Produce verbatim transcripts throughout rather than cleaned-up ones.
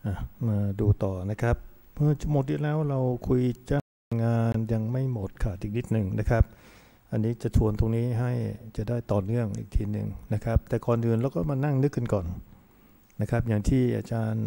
มาดูต่อนะครับเมื่อหมดที่แล้วเราคุยจ้างงานยังไม่หมดขาดอีกนิดหนึ่งนะครับอันนี้จะทวนตรงนี้ให้จะได้ต่อเนื่องอีกทีหนึ่งนะครับแต่ก่อนอื่นเราก็มานั่งนึกกันก่อนนะครับอย่างที่อาจารย์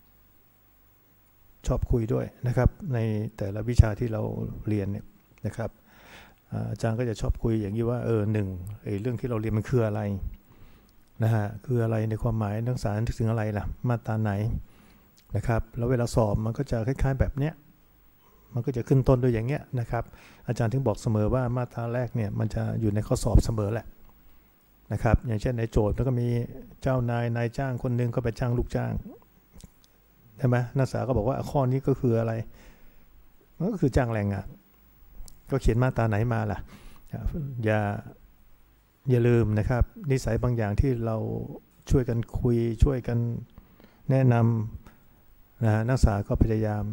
ชอบคุยด้วยนะครับในแต่ละวิชาที่เราเรียนเนี่ยนะครับอาจารย์ก็จะชอบคุยอย่างนี้ว่าเออหนึ่งไอ้เรื่องที่เราเรียนมันคืออะไรนะฮะคืออะไรในความหมายนักศึกษาถึงอะไรล่ะมาตราไหนนะครับแล้วเวลาสอบมันก็จะคล้ายๆแบบเนี้ยมันก็จะขึ้นต้นด้วยอย่างเงี้ยนะครับอาจารย์ถึงบอกเสมอว่ามาตราแรกเนี่ยมันจะอยู่ในข้อสอบเสมอแหละนะครับอย่างเช่นในโจทย์แล้วก็มีเจ้านายนายจ้างคนนึงก็ไปจ้างลูกจ้างใช่ไหมนักศึกษาก็บอกว่าข้อนี้ก็คืออะไรมันก็คือจ้างแรงงานก็เขียนมาตราไหนมาล่ะอย่าอย่าลืมนะครับนิสัยบางอย่างที่เราช่วยกันคุยช่วยกันแนะนำนะนักศึกษาก็พยายาม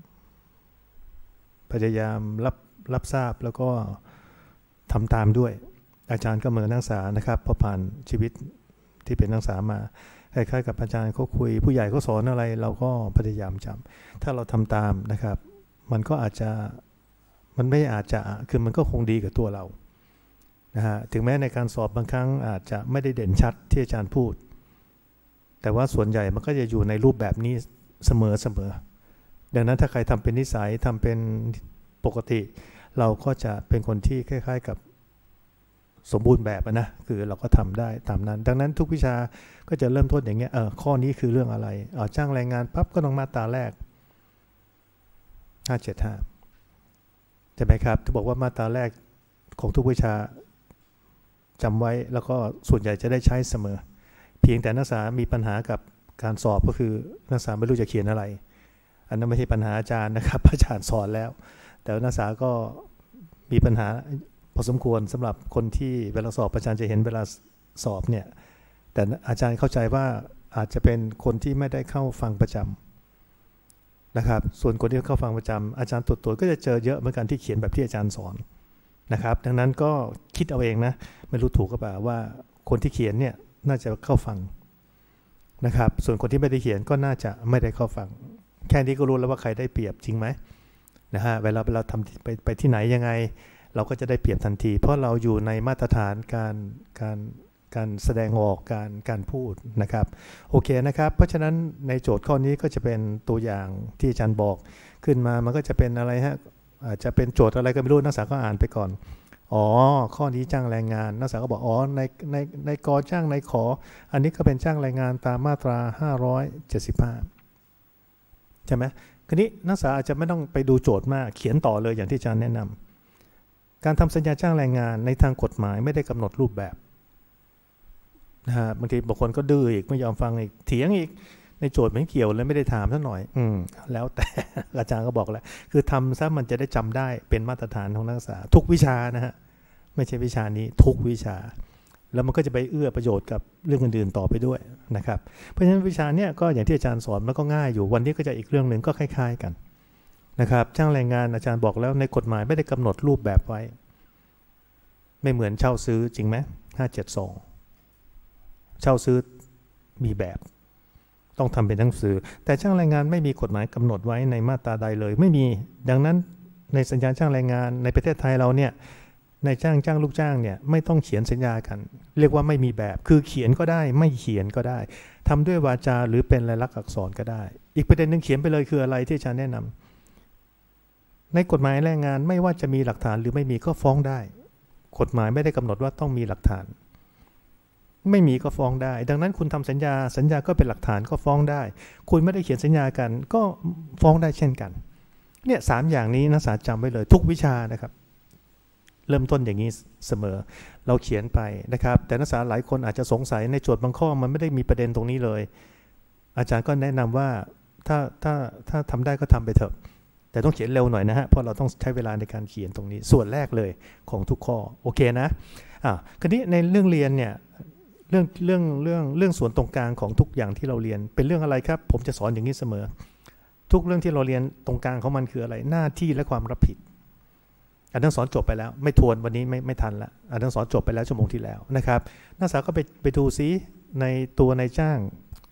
พยายามรับรับทราบแล้วก็ทำตามด้วยอาจารย์ก็เหมือนนักศึกษานะครับพอผ่านชีวิตที่เป็นนักศึกษามาคล้ายๆกับอาจารย์เขาคุยผู้ใหญ่เขาสอนอะไรเราก็พยายามจำถ้าเราทำตามนะครับมันก็อาจจะมันไม่อาจจะคือมันก็คงดีกับตัวเรานะฮะถึงแม้ในการสอบบางครั้งอาจจะไม่ได้เด่นชัดที่อาจารย์พูดแต่ว่าส่วนใหญ่มันก็จะอยู่ในรูปแบบนี้เสมอเสมอดังนั้นถ้าใครทำเป็นนิสัยทำเป็นปกติเราก็จะเป็นคนที่คล้ายๆกับสมบูรณ์แบบนะคือเราก็ทำได้ตามนั้นดังนั้นทุกวิชาก็จะเริ่มต้นอย่างเงี้ยเออข้อนี้คือเรื่องอะไรเอาจ้างแรงงานปั๊บก็ต้องมาตราแรกห้าเจ็ดห้าใช่ไหมครับที่บอกว่ามาตราแรกของทุกวิชาจำไว้แล้วก็ส่วนใหญ่จะได้ใช้เสมอเพียงแต่นักศึกษามีปัญหากับการสอบก็คือนักศึกษาไม่รู้จะเขียนอะไรอันนั้นไม่ใช่ปัญหาอาจารย์นะครับอาจารย์สอนแล้วแต่นักศึกษาก็มีปัญหาพอสมควรสำหรับคนที่เวลาสอบอาจารย์จะเห็นเวลาสอบเนี่ยแต่อาจารย์เข้าใจว่าอาจจะเป็นคนที่ไม่ได้เข้าฟังประจำนะครับส่วนคนที่เข้าฟังประจำอาจารย์ตรวจตรวจก็จะเจอเยอะเหมือนกันที่เขียนแบบที่อาจารย์สอนนะครับดังนั้นก็คิดเอาเองนะไม่รู้ถูกกับเปล่าว่าคนที่เขียนเนี่ยน่าจะเข้าฟังนะครับส่วนคนที่ไม่ได้เขียนก็น่าจะไม่ได้เข้าฟังแค่นี้ก็รู้แล้วว่าใครได้เปรียบจริงไหมนะฮะเวลาเราทำไปไปที่ไหนยังไงเราก็จะได้เปรียบทันทีเพราะเราอยู่ในมาตรฐานการการการแสดงออกการการพูดนะครับโอเคนะครับเพราะฉะนั้นในโจทย์ข้อนี้ก็จะเป็นตัวอย่างที่อาจารย์บอกขึ้นมามันก็จะเป็นอะไรฮะอาจจะเป็นโจทย์อะไรก็ไม่รู้นักศึกษาก็อ่านไปก่อนอ๋อข้อนี้จ้างแรงงานนักศึกษาก็บอกอ๋อในในในกอจ้างในขออันนี้ก็เป็นจ้างแรงงานตามมาตราห้าร้อยเจ็ดสิบห้าใช่ไหมคราวนี้นักศึกษาอาจจะไม่ต้องไปดูโจทย์มากเขียนต่อเลยอย่างที่อาจารย์แนะนำการทำสัญญาจ้างแรงงานในทางกฎหมายไม่ได้กำหนดรูปแบบนะฮะบางทีบางคนก็ดื้ออีกไม่ยอมฟังอีกเถียงอีกในโจทย์ไม่เกี่ยวเลยไม่ได้ถามซะหน่อยอืมแล้วแต่อาจารย์ก็บอกแล้วคือทำซะมันจะได้จำได้เป็นมาตรฐานของนักศึกษาทุกวิชานะฮะไม่ใช่วิชานี้ทุกวิชาแล้วมันก็จะไปเอื้อประโยชน์กับเรื่องอื่นๆต่อไปด้วยนะครับเพราะฉะนั้นวิชาเนี้ยก็อย่างที่อาจารย์สอนมันก็ง่ายอยู่วันนี้ก็จะอีกเรื่องหนึ่งก็คล้ายๆกันนะครับจ้างแรงงานอาจารย์บอกแล้วในกฎหมายไม่ได้กำหนดรูปแบบไว้ไม่เหมือนเช่าซื้อจริงไหมห้าเจ็ดสองเช่าซื้อมีแบบต้องทำเป็นหนังสือแต่จ้างแรงงานไม่มีกฎหมายกำหนดไว้ในมาตราใดเลยไม่มีดังนั้นในสัญญาจ้างแรงงานในประเทศไทยเราเนี่ยในจ้างจ้างลูกจ้างเนี่ยไม่ต้องเขียนสัญญากันเรียกว่าไม่มีแบบคือเขียนก็ได้ไม่เขียนก็ได้ทำด้วยวาจาหรือเป็นลายลักษณ์อักษรก็ได้อีกประเด็นหนึ่งเขียนไปเลยคืออะไรที่อาจารย์แนะนำในกฎหมายแรงงานไม่ว่าจะมีหลักฐานหรือไม่มีก็ฟ้องได้กฎหมายไม่ได้กำหนดว่าต้องมีหลักฐานไม่มีก็ฟ้องได้ดังนั้นคุณทำสัญญาสัญญาก็เป็นหลักฐานก็ฟ้องได้คุณไม่ได้เขียนสัญญากันก็ฟ้องได้เช่นกันเนี่ยสามอย่างนี้นักศึกษาจำไว้เลยทุกวิชานะครับเริ่มต้นอย่างนี้เสมอเราเขียนไปนะครับแต่นักศึกษาหลายคนอาจจะสงสัยในโจทย์บางข้อมันไม่ได้มีประเด็นตรงนี้เลยอาจารย์ก็แนะนำว่าถ้าถ้าถ้าทำได้ก็ทำไปเถอะแต่ต้องเขียนเร็วหน่อยนะฮะเพราะเราต้องใช้เวลาในการเขียนตรงนี้ส่วนแรกเลยของทุกข้อโอเคนะอ่ะคราวนี้ในเรื่องเรียนเนี่ยเรื่องเรื่องเรื่องเรื่องส่วนตรงกลางของทุกอย่างที่เราเรียนเป็นเรื่องอะไรครับผมจะสอนอย่างนี้เสมอทุกเรื่องที่เราเรียนตรงกลางของมันคืออะไรหน้าที่และความรับผิดอาจารย์สอนจบไปแล้วไม่ทวนวันนี้ไม่ไม่ทันละอาจารย์สอนจบไปแล้วชั่วโมงที่แล้วนะครับนักศึกษาก็ไปไปดูซิในตัวนายจ้าง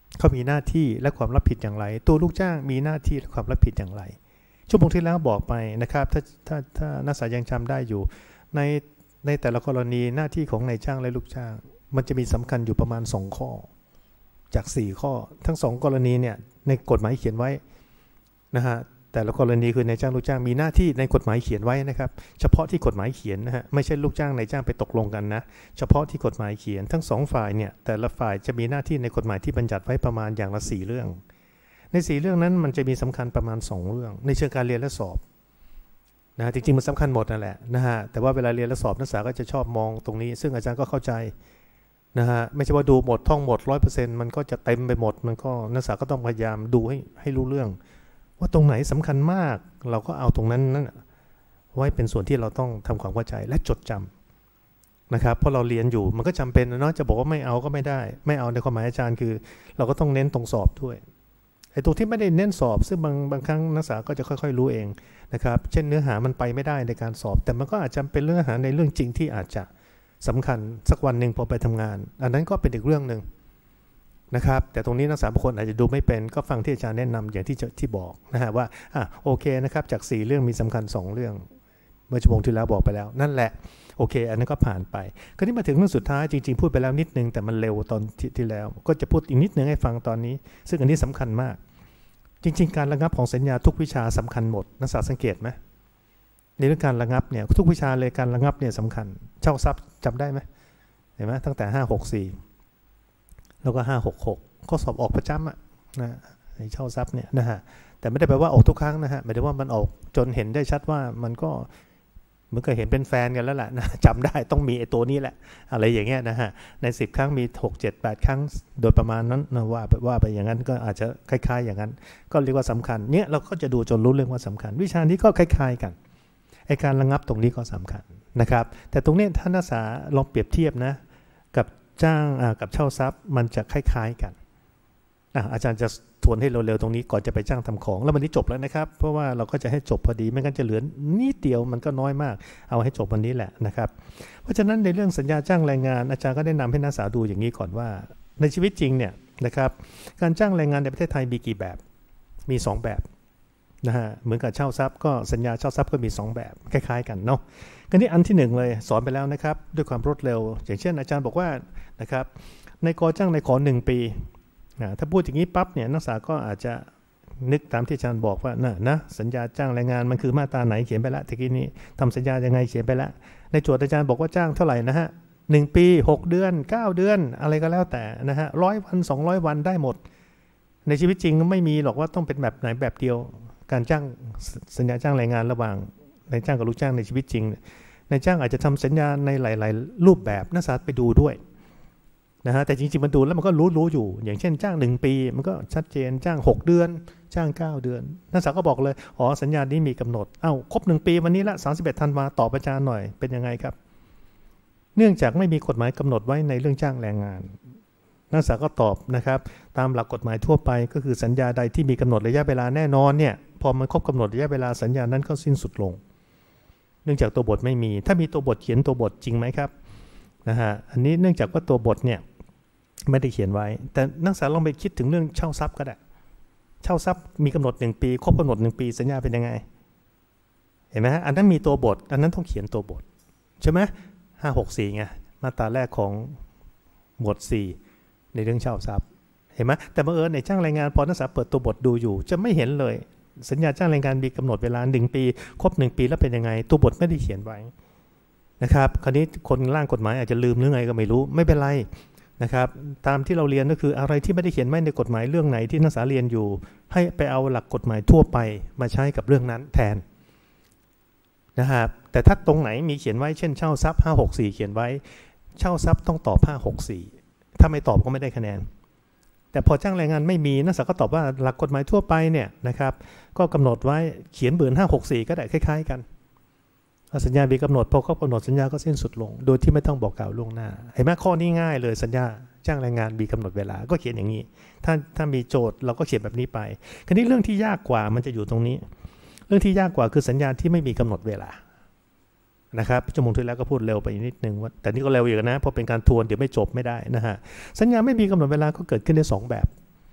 เขามีหน้าที่และความรับผิดอย่างไรตัวลูกจ้างมีหน้าที่และความรับผิดอย่างไรชั่วโมงที่แล้วบอกไปนะครับถ้าถ้าถ้านักศึกษายังจำได้อยู่ในในแต่ละกรณีหน้าที่ของนายจ้างและลูกจ้างมันจะมีสำคัญอยู่ประมาณสองข้อจากสี่ข้อทั้งสองกรณีเนี่ยในกฎหมายเขียนไว้นะฮะแต่ละกรณีคือนายจ้างลูกจ้างมีหน้าที่ในกฎหมายเขียนไว้นะครับเฉพาะที่กฎหมายเขียนนะฮะไม่ใช่ลูกจ้างนายจ้างไปตกลงกันนะเฉพาะที่กฎหมายเขียนทั้งสองฝ่ายเนี่ยแต่ละฝ่ายจะมีหน้าที่ในกฎหมายที่บัญญัติไว้ประมาณอย่างละสี่เรื่องในสี่เรื่องนั้นมันจะมีสำคัญประมาณสองเรื่องในเชิงการเรียนและสอบนะจริงๆมันสำคัญหมดนั่นแหละนะฮะแต่ว่าเวลาเรียนและสอบนักศึกษาก็จะชอบมองตรงนี้ซึ่งอาจารย์ก็เข้าใจนะฮะไม่ใช่ว่าดูหมดท่องหมด ร้อยเปอร์เซ็นต์ มันก็จะเต็มไปหมดมันก็นักศึกษาก็ต้องพยายามดูให้ให้รู้เรื่องว่าตรงไหนสำคัญมากเราก็เอาตรงนั้นนั่นไว้เป็นส่วนที่เราต้องทำความเข้าใจและจดจำนะครับเพราะเราเรียนอยู่มันก็จำเป็นนะเนาะจะบอกว่าไม่เอาก็ไม่ได้ไม่เอาในความหมายอาจารย์คือเราก็ต้องเน้นตรงสอบด้วยไอ้ตัวที่ไม่ได้เน้นสอบซึ่งบางบางครั้งนักศึกษาก็จะค่อยๆรู้เองนะครับเช่นเนื้อหามันไปไม่ได้ในการสอบแต่มันก็อาจจะเป็นเนื้อหาในเรื่องจริงที่อาจจะสำคัญสักวันหนึ่งพอไปทำงานอันนั้นก็เป็นอีกเรื่องหนึ่งนะครับแต่ตรงนี้นักศึกษาบางคนอาจจะดูไม่เป็นก็ฟังที่อาจารย์แนะนำอย่างที่ที่บอกนะฮะว่าอ่ะโอเคนะครับจากสี่เรื่องมีสำคัญสองเรื่องเมื่อชั่วโมงที่แล้วบอกไปแล้วนั่นแหละโอเคอันนั้นก็ผ่านไปคราวนี้มาถึงเรื่องสุดท้ายจริงๆพูดไปแล้วนิดนึงแต่มันเร็วตอนที่ที่แล้วก็จะพูดอีกนิดนึงให้ฟังตอนนี้ซึ่งอันนี้สำคัญมากจริงๆการระงับของสัญญาทุกวิชาสำคัญหมดนักศึกษาสังเกตไหมในเรื่องการระงับเนี่ยทุกวิชาเลยการระงับเนี่ยสำคัญเช่าทรัพย์จำได้ไหมเห็นไหมตั้งแต่ห้าหกสี่แล้วก็ห้าหกหกข้อสอบออกประจำอะนะในเช่าทรัพย์เนี่ยนะฮะแต่ไม่ได้แปลว่าออกทุกครั้งนะฮะหมายถึงว่ามันออกจนเห็นได้ชัดว่ามันก็เหมือนกับเห็นเป็นแฟนกันแล้วแหละนะจำได้ต้องมีไอ้ตัวนี้แหละอะไรอย่างเงี้ยนะฮะในสิบครั้งมีหก เจ็ด แปดครั้งโดยประมาณนั้นนะว่าว่าไปอย่างนั้นก็อาจจะคล้ายๆอย่างนั้นก็เรียกว่าสำคัญเนี่ยเราก็จะดูจนรู้เรื่องว่าสำคัญวิชานี้ก็คล้ายๆกันไอ้การระงับตรงนี้ก็สำคัญนะครับแต่ตรงนี้ถ้านักศึกษาลองเปรียบเทียบนะกับจ้างกับเช่าทรัพย์มันจะคล้ายๆกันอาจารย์จะทวนให้เร็วๆตรงนี้ก่อนจะไปจ้างทำของแล้ววันนี้จบแล้วนะครับเพราะว่าเราก็จะให้จบพอดีไม่งั้นจะเหลือนิดเดียวมันก็น้อยมากเอาให้จบวันนี้แหละนะครับเพราะฉะนั้นในเรื่องสัญญาจ้างแรงงานอาจารย์ก็แนะนำให้นักศึกษาดูอย่างนี้ก่อนว่าในชีวิตจริงเนี่ยนะครับการจ้างแรงงานในประเทศไทยมีกี่แบบมีสองแบบนะฮะเหมือนกับเช่าทรัพย์ก็สัญญาเช่าทรัพย์ก็มีสองแบบคล้ายๆกันเนาะก็นี่อันที่หนึ่งเลยสอนไปแล้วนะครับด้วยความรวดเร็วอย่างเช่นอาจารย์บอกว่านะครับในกอจ้างในขอหนึ่งปีถ้าพูดอย่างนี้ปั๊บเนี่ยนักศึกษาก็อาจจะนึกตามที่อาจารย์บอกว่านะนะสัญญาจ้างแรงงานมันคือมาตราไหนเขียนไปแล้วตะกี้นี้ทำสัญญายังไงเขียนไปแล้วในโจทย์อาจารย์บอกว่าจ้างเท่าไหร่นะฮะหนึ่งปีหกเดือนเก้าเดือนอะไรก็แล้วแต่นะฮะร้อยวันสองร้อยวันได้หมดในชีวิตจริงไม่มีหรอกว่าต้องเป็นแบบไหนแบบเดียวการจ้างสัญญาจ้างแรงงานระหว่างนายจ้างกับลูกจ้างในชีวิตจริงนายจ้างอาจจะทำสัญญาในหลายๆรูปแบบนักศึกษาไปดูด้วยนะฮะแต่จริงๆมันดูแล้วมันก็รู้รู้อยู่อย่างเช่นจ้างหนึ่งปีมันก็ชัดเจนจ้างหกเดือนจ้างเก้าเดือนนักศึกษาก็บอกเลยอ๋อสัญญานี้มีกำหนดเอ้าครบหนึ่งปีวันนี้ละสามสิบเอ็ดธันวาตอบอาจารย์หน่อยเป็นยังไงครับเนื่องจากไม่มีกฎหมายกำหนดไว้ในเรื่องจ้างแรงงานนักศึกษาก็ตอบนะครับตามหลักกฎหมายทั่วไปก็คือสัญญาใดที่มีกำหนดระยะเวลาแน่นอนเนี่ยพอมันครบกำหนดระยะเวลาสัญญานั้นก็สิ้นสุดลงเนื่องจากตัวบทไม่มีถ้ามีตัวบทเขียนตัวบทจริงไหมครับนะฮะอันนี้เนื่องจากว่าตัวบทเนี่ยไม่ได้เขียนไว้แต่นักศึกษาลองไปคิดถึงเรื่องเช่าทรัพย์ก็ได้เช่าทรัพย์มีกำหนดหนึ่งปีครบกำหนดหนึ่งปีสัญญาเป็นยังไงเห็นไหมฮะอันนั้นมีตัวบทอันนั้นต้องเขียนตัวบทใช่ไหมห้าหกสี่ไงมาตราแรกของหมวดสี่ในเรื่องเช่าทรัพย์เห็นไหมแต่บังเอิญในจ้างแรงงานพอนักศึกษาเปิดตัวบทดูอยู่จะไม่เห็นเลยสัญญาจ้างแรงงานมีกำหนดเวลาหนึ่งปีครบหนึ่งปีแล้วเป็นยังไงตัวบทไม่ได้เขียนไว้นะครับคราวนี้คนร่างกฎหมายอาจจะลืมหรือไงก็ไม่รู้ไม่เป็นไรนะครับตามที่เราเรียนก็คืออะไรที่ไม่ได้เขียนไว้ในกฎหมายเรื่องไหนที่นักศึกษาเรียนอยู่ให้ไปเอาหลักกฎหมายทั่วไปมาใช้กับเรื่องนั้นแทนนะครับแต่ถ้าตรงไหนมีเขียนไว้เช่นเช่าทรัพย์ห้าหกสี่เขียนไว้เช่าทรัพย์ต้องตอบห้าหกสี่ถ้าไม่ตอบก็ไม่ได้คะแนนแต่พอจ้างแรงงานไม่มีนักศึกษาก็ตอบว่าหลักกฎหมายทั่วไปเนี่ยนะครับก็กำหนดไว้เขียนเบือนห้าหกสี่ก็ได้คล้ายๆกันสัญญามีกำหนดพอครบกำหนดสัญญาก็สิ้นสุดลงโดยที่ไม่ต้องบอกกล่าวล่วงหน้าเห็นไหมข้อนี้ง่ายเลยสัญญาจ้างแรงงานมีกำหนดเวลาก็เขียนอย่างนี้ถ้าถ้ามีโจทย์เราก็เขียนแบบนี้ไปคราวนี้เรื่องที่ยากกว่ามันจะอยู่ตรงนี้เรื่องที่ยากกว่าคือสัญญาที่ไม่มีกำหนดเวลานะครับชั่วโมงที่แล้วก็พูดเร็วไปนิดนึงว่าแต่นี่ก็เร็วอยู่นะเพราะเป็นการทวนเดี๋ยวไม่จบไม่ได้นะฮะสัญญาไม่มีกำหนดเวลาก็เกิดขึ้นได้สองแบบ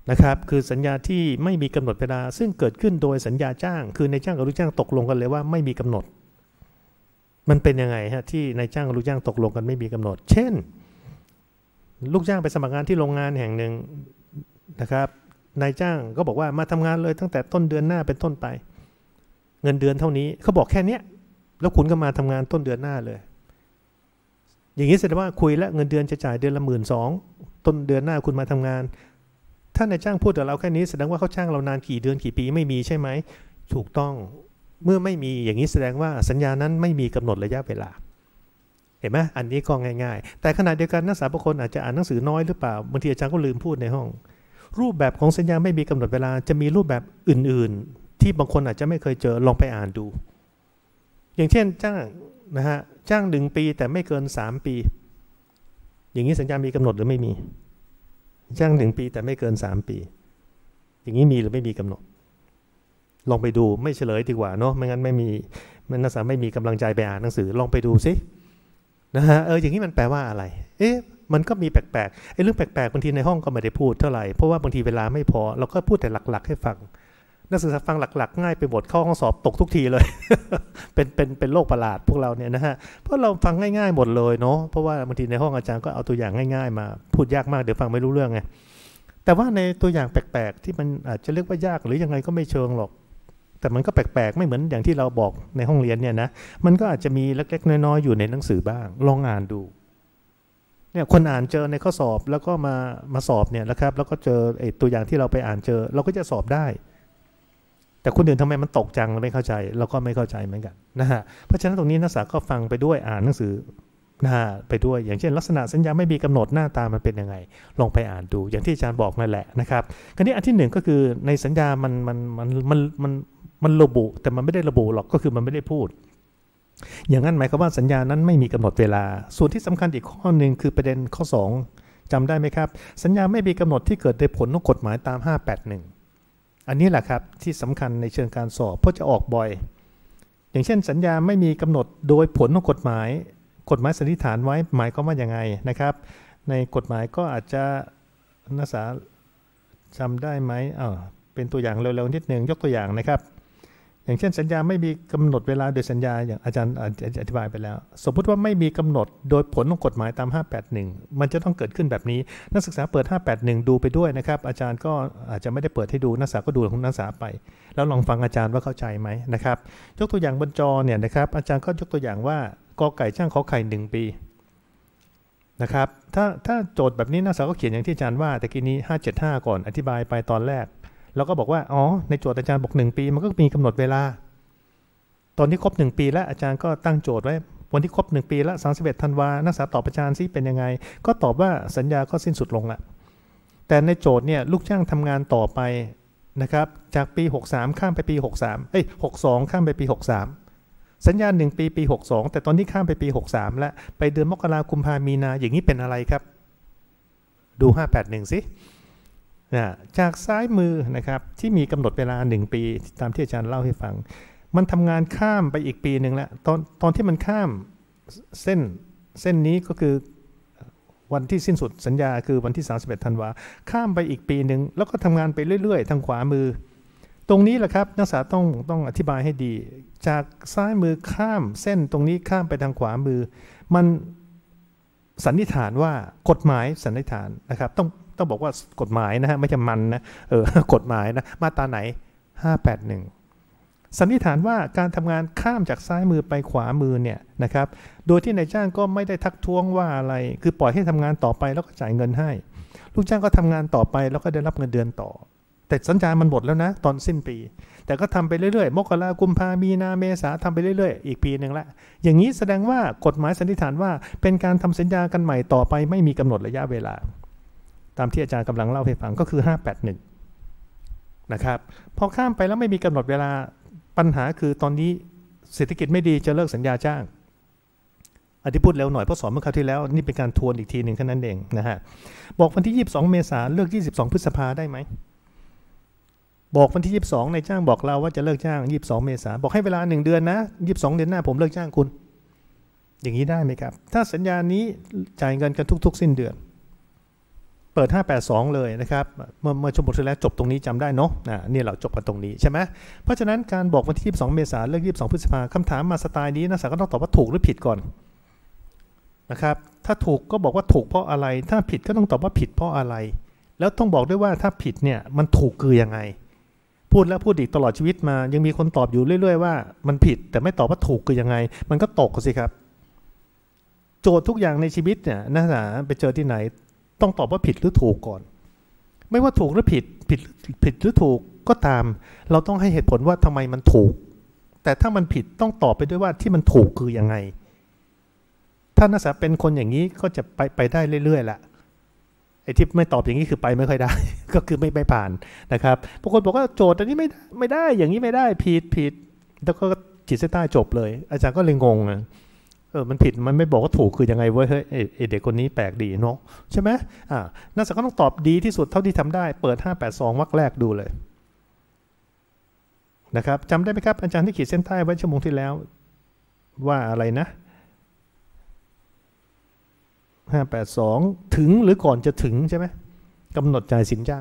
นะครับคือสัญญาที่ไม่มีกำหนดเวลาซึ่งเกิดขึ้นโดยสัญญาจ้างคือนายจ้างกับลูกจ้างตกลงกันเลยว่าไม่มีกำหนดมันเป็นยังไงฮะที่นายจ้างกับลูกจ้างตกลงกันไม่มีกำหนดเช่นลูกจ้างไปสมัครงานที่โรงงานแห่งหนึ่งนะครับนายจ้างก็บอกว่ามาทำงานเลยตั้งแต่ต้นเดือนหน้าเป็นต้นไปเงินเดือนเท่านี้เขาบอกแค่นี้แล้วคุณก็มาทำงานต้นเดือนหน้าเลยอย่างนี้แสดงว่าคุยแล้วเงินเดือนจะจ่ายเดือนละหมื่นสองต้นเดือนหน้าคุณมาทำงานถ้านายจ้างพูดกับเราแค่นี้แสดงว่าเขาจ้างเรานานกี่เดือนกี่ปีไม่มีใช่ไหมถูกต้องเมื่อไม่มีอย่างนี้แสดงว่าสัญญานั้นไม่มีกำหนดระยะเวลาเห็นไหมอันนี้ก็ง่ายๆแต่ขณะเดียวกันนักศึกษาบางคนอาจจะอ่านหนังสือน้อยหรือเปล่าบางทีอาจารย์ก็ลืมพูดในห้องรูปแบบของสัญญาไม่มีกำหนดเวลาจะมีรูปแบบอื่นๆที่บางคนอาจจะไม่เคยเจอลองไปอ่านดูอย่างเช่นจ้างนะฮะจ้างหนึ่งปีแต่ไม่เกินสามปีอย่างนี้สัญญามีกำหนดหรือไม่มีจ้างหนึ่งปีแต่ไม่เกินสามปีอย่างนี้มีหรือไม่มีกำหนดลองไปดูไม่เฉลยดีกว่าเนาะไม่งั้นไม่มีมันนักศึกษาไม่มีกำลังใจไปอ่านหนังสือลองไปดูซินะฮะเอออย่างนี้มันแปลว่าอะไรเอ๊ะมันก็มีแปลกๆไอ้เรื่องแปลกๆบางทีในห้องก็ไม่ได้พูดเท่าไหร่เพราะว่าบางทีเวลาไม่พอเราก็พูดแต่หลักๆให้ฟังนักศึกษาฟังหลักๆง่ายไปหมดเข้าห้องสอบตกทุกทีเลย เป็นเป็นเป็นโรคประหลาดพวกเราเนี่ยนะฮะเพราะเราฟังง่ายๆหมดเลยเนาะเพราะว่าบางทีในห้องอาจารย์ก็เอาตัวอย่างง่ายๆมาพูดยากมากเดี๋ยวฟังไม่รู้เรื่องไงแต่ว่าในตัวอย่างแปลกๆที่มันอาจจะเรียกว่ายากหรือยังไงก็ไม่เชิงหรอกแต่มันก็แปลกๆไม่เหมือนอย่างที่เราบอกในห้องเรียนเนี่ยนะมันก็อาจจะมีเล็กๆน้อยๆอยู่ในหนังสือบ้างลองอ่านดูเนี่ยคนอ่านเจอในข้อสอบแล้วก็มามาสอบเนี่ยนะครับแล้วก็เจอไอ้ตัวอย่างที่เราไปอ่านเจอเราก็จะสอบได้แต่คนอื่นทำไมมันตกจังเราไม่เข้าใจเราก็ไม่เข้าใจเหมือนกันนะฮะเพราะฉะนั้นตรงนี้นักศึกษาก็ฟังไปด้วยอ่านหนังสือนะฮะไปด้วยอย่างเช่นลักษณะสัญญาไม่มีกำหนดหน้าตามันเป็นยังไงลองไปอ่านดูอย่างที่อาจารย์บอกนั่นแหละนะครับคราวนี้อันที่หนึ่งก็คือในสัญญามันมันมันมันมันมันระบุแต่มันไม่ได้ระบุหรอกก็คือมันไม่ได้พูดอย่างนั้นหมายความว่าสัญญานั้นไม่มีกำหนดเวลาส่วนที่สำคัญอีกข้อหนึ่งคือประเด็นข้อสองจำได้ไหมครับสัญญาไม่มีกำหนดที่เกิดโดยผลของกฎหมายตามห้าแปดหนึ่งอันนี้แหละครับที่สำคัญในเชิงการสอบเพราะจะออกบ่อยอย่างเช่นสัญญาไม่มีกำหนดโดยผลของกฎหมายกฎหมายสันนิษฐานไว้หมายความว่าอย่างไงนะครับในกฎหมายก็อาจจะนักศึกษาจำได้ไหมอ่าเป็นตัวอย่างเร็วๆนิดนึงยกตัวอย่างนะครับอย่างเช่นสัญญาไม่มีกำหนดเวลาโดยสัญญาอย่างอาจารย์อธิบายไปแล้วสมมติว่าไม่มีกำหนดโดยผลของกฎหมายตามห้าแปดหนึ่งมันจะต้องเกิดขึ้นแบบนี้นักศึกษาเปิดห้าแปดหนึ่งดูไปด้วยนะครับอาจารย์ก็อาจจะไม่ได้เปิดให้ดูนักศึกษาก็ดูของนักศึกษาไปแล้วลองฟังอาจารย์ว่าเข้าใจไหมนะครับยกตัวอย่างบนจอเนี่ยนะครับอาจารย์ก็ยกตัวอย่างว่ากอไก่จ้างขอไข่หนึ่งปีนะครับถ้าถ้าโจทย์แบบนี้นักศึกษาก็เขียนอย่างที่อาจารย์ว่าแต่กี้นี้ห้าเจ็ดห้าก่อนอธิบายไปตอนแรกแล้วก็บอกว่าอ๋อในโจทย์อาจารย์บอกหนึ่งปีมันก็มีกำหนดเวลาตอนที่ครบหนึ่งปีแล้วอาจารย์ก็ตั้งโจทย์ไว้วันที่ครบหนึ่งปีแล้วสามสิบเอ็ดธันวานักศึกษาตอบอาจารย์ซิเป็นยังไงก็ตอบว่าสัญญาก็สิ้นสุดลงละแต่ในโจทย์เนี่ยลูกจ้างทำงานต่อไปนะครับจากปีหกสามข้ามไปปีหกสามเอ้ยหกสองข้ามไปปีหกสามสัญญาหนึ่งปีปีหกสองแต่ตอนนี้ข้ามไปปีหกสามแล้วไปเดือนมกราคมพามีนาอย่างนี้เป็นอะไรครับดูห้าแปดหนึ่งสินะจากซ้ายมือนะครับที่มีกำหนดเวลาหนึ่งปีตามที่อาจารย์เล่าให้ฟังมันทำงานข้ามไปอีกปีหนึ่งแล้วตอนตอนที่มันข้ามเส้นเส้นนี้ก็คือวันที่สิ้นสุดสัญญาคือวันที่สามสิบเอ็ดธันวาข้ามไปอีกปีหนึ่งแล้วก็ทำงานไปเรื่อยๆทางขวามือตรงนี้แหละครับนักศึกษาต้องต้องอธิบายให้ดีจากซ้ายมือข้ามเส้นตรงนี้ข้ามไปทางขวามือมันสันนิษฐานว่ากฎหมายสันนิษฐานนะครับต้องต้องบอกว่ากฎหมายนะฮะไม่ใช่มันนะเออกฎหมายนะมาตราไหนห้าแปดหนึ่งสันนิษฐานว่าการทำงานข้ามจากซ้ายมือไปขวามือเนี่ยนะครับโดยที่นายจ้างก็ไม่ได้ทักท้วงว่าอะไรคือปล่อยให้ทำงานต่อไปแล้วก็จ่ายเงินให้ลูกจ้างก็ทำงานต่อไปแล้วก็ได้รับเงินเดือนต่อแต่สัญญามันหมดแล้วนะตอนสิ้นปีแต่ก็ทำไปเรื่อยๆมกราคมกุมภาพันธ์มีนาเมษาทำไปเรื่อยๆอีกปีหนึ่งละอย่างนี้แสดงว่ากฎหมายสันนิษฐานว่าเป็นการทำสัญญากันใหม่ต่อไปไม่มีกำหนดระยะเวลาตามที่อาจารย์กำลังเล่าให้ฟังก็คือห้าแปดหนึ่งนะครับพอข้ามไปแล้วไม่มีกำหนดเวลาปัญหาคือตอนนี้เศรษฐกิจไม่ดีจะเลิกสัญญาจ้างอธิพูดเร็วหน่อยเพราะสอนเมื่อคราวที่แล้วนี่เป็นการทวนอีกทีหนึ่งแค่นั้นเองนะฮะบอกวันที่ยี่สิบสองเมษายนเลิกยี่สิบสองพฤษภาได้ไหมบอกวันที่ยี่สิบสองนายจ้างบอกเราว่าจะเลิกจ้างยี่สิบสองเมษายนบอกให้เวลาหนึ่งเดือนนะยี่สิบสองเดือนหน้าผมเลิกจ้างคุณอย่างนี้ได้ไหมครับถ้าสัญญานี้จ่ายเงินกันทุกๆสิ้นเดือนเปิดห้าแปดสองเลยนะครับเมื่อเมื่อชั่วโมงที่แล้วจบตรงนี้จำได้เนาะอ่านี่เราจบกันตรงนี้ใช่ไหมเพราะฉะนั้นการบอกวันที่ยี่สิบสองเมษายนเลือกยี่สิบสองพฤษภาคำถามมาสไตล์นี้นักศึกษาก็ต้องตอบว่าถูกหรือผิดก่อนนะครับถ้าถูกก็บอกว่าถูกเพราะอะไรถ้าผิดก็ต้องตอบว่าผิดเพราะอะไรแล้วต้องบอกด้วยว่าถ้าผิดเนี่ยมันถูกคือยังไงพูดแล้วพูดอีกตลอดชีวิตมายังมีคนตอบอยู่เรื่อยๆว่ามันผิดแต่ไม่ตอบว่าถูกคือยังไงมันก็ตกสิครับโจทย์ทุกอย่างในชีวิตเนี่ยนักศึกษาไปเจอที่ไหนต้องตอบว่าผิดหรือถูกก่อนไม่ว่าถูกหรือผิดผิดผิดหรือถูกก็ตามเราต้องให้เหตุผลว่าทำไมมันถูกแต่ถ้ามันผิดต้องตอบไปด้วยว่าที่มันถูกคือยังไงถ้านักศึกษาเป็นคนอย่างนี้ก็จะไปไปได้เรื่อยๆแหละไอ้ที่ไม่ตอบอย่างนี้คือไปไม่ค่อยได้ ก็คือไม่ไม่ผ่านนะครับบางคนบอกว่าโจทย์อันนี้ไม่ไม่ได้อย่างนี้ไม่ได้ผิดผิดแล้วก็ขีดเส้นใต้จบเลยอาจารย์ก็เลยงงนะเออมันผิดมันไม่บอกว่าถูกคือยังไงเว้ยเฮ้ยไอเด็กคนนี้แปลกดีเนาะใช่ไหมอ่านักศึกษาก็ต้องตอบดีที่สุดเท่าที่ทำได้เปิดห้าแปดสองวรรคแรกดูเลยนะครับจำได้ไหมครับอาจารย์ที่ขีดเส้นใต้ไว้ชั่วโมงที่แล้วว่าอะไรนะห้าแปดสองถึงหรือก่อนจะถึงใช่ไหมกำหนดจ่ายสินจ้าง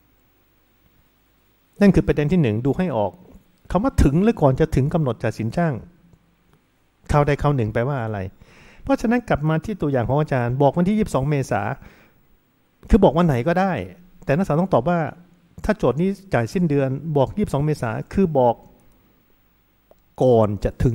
นั่นคือประเด็นที่หนึ่งดูให้ออกคำว่าถึงหรือก่อนจะถึงกำหนดจ่ายสินจ้างคราวใดคราวหนึ่งแปลว่าอะไรเพราะฉะนั้นกลับมาที่ตัวอย่างของอาจารย์บอกวันที่ยี่สิบสองเมษาคือบอกวันไหนก็ได้แต่นักศึกษาต้องตอบว่าถ้าโจทย์นี้จ่ายสิ้นเดือนบอกยี่สิบสองเมษาคือบอกก่อนจะถึง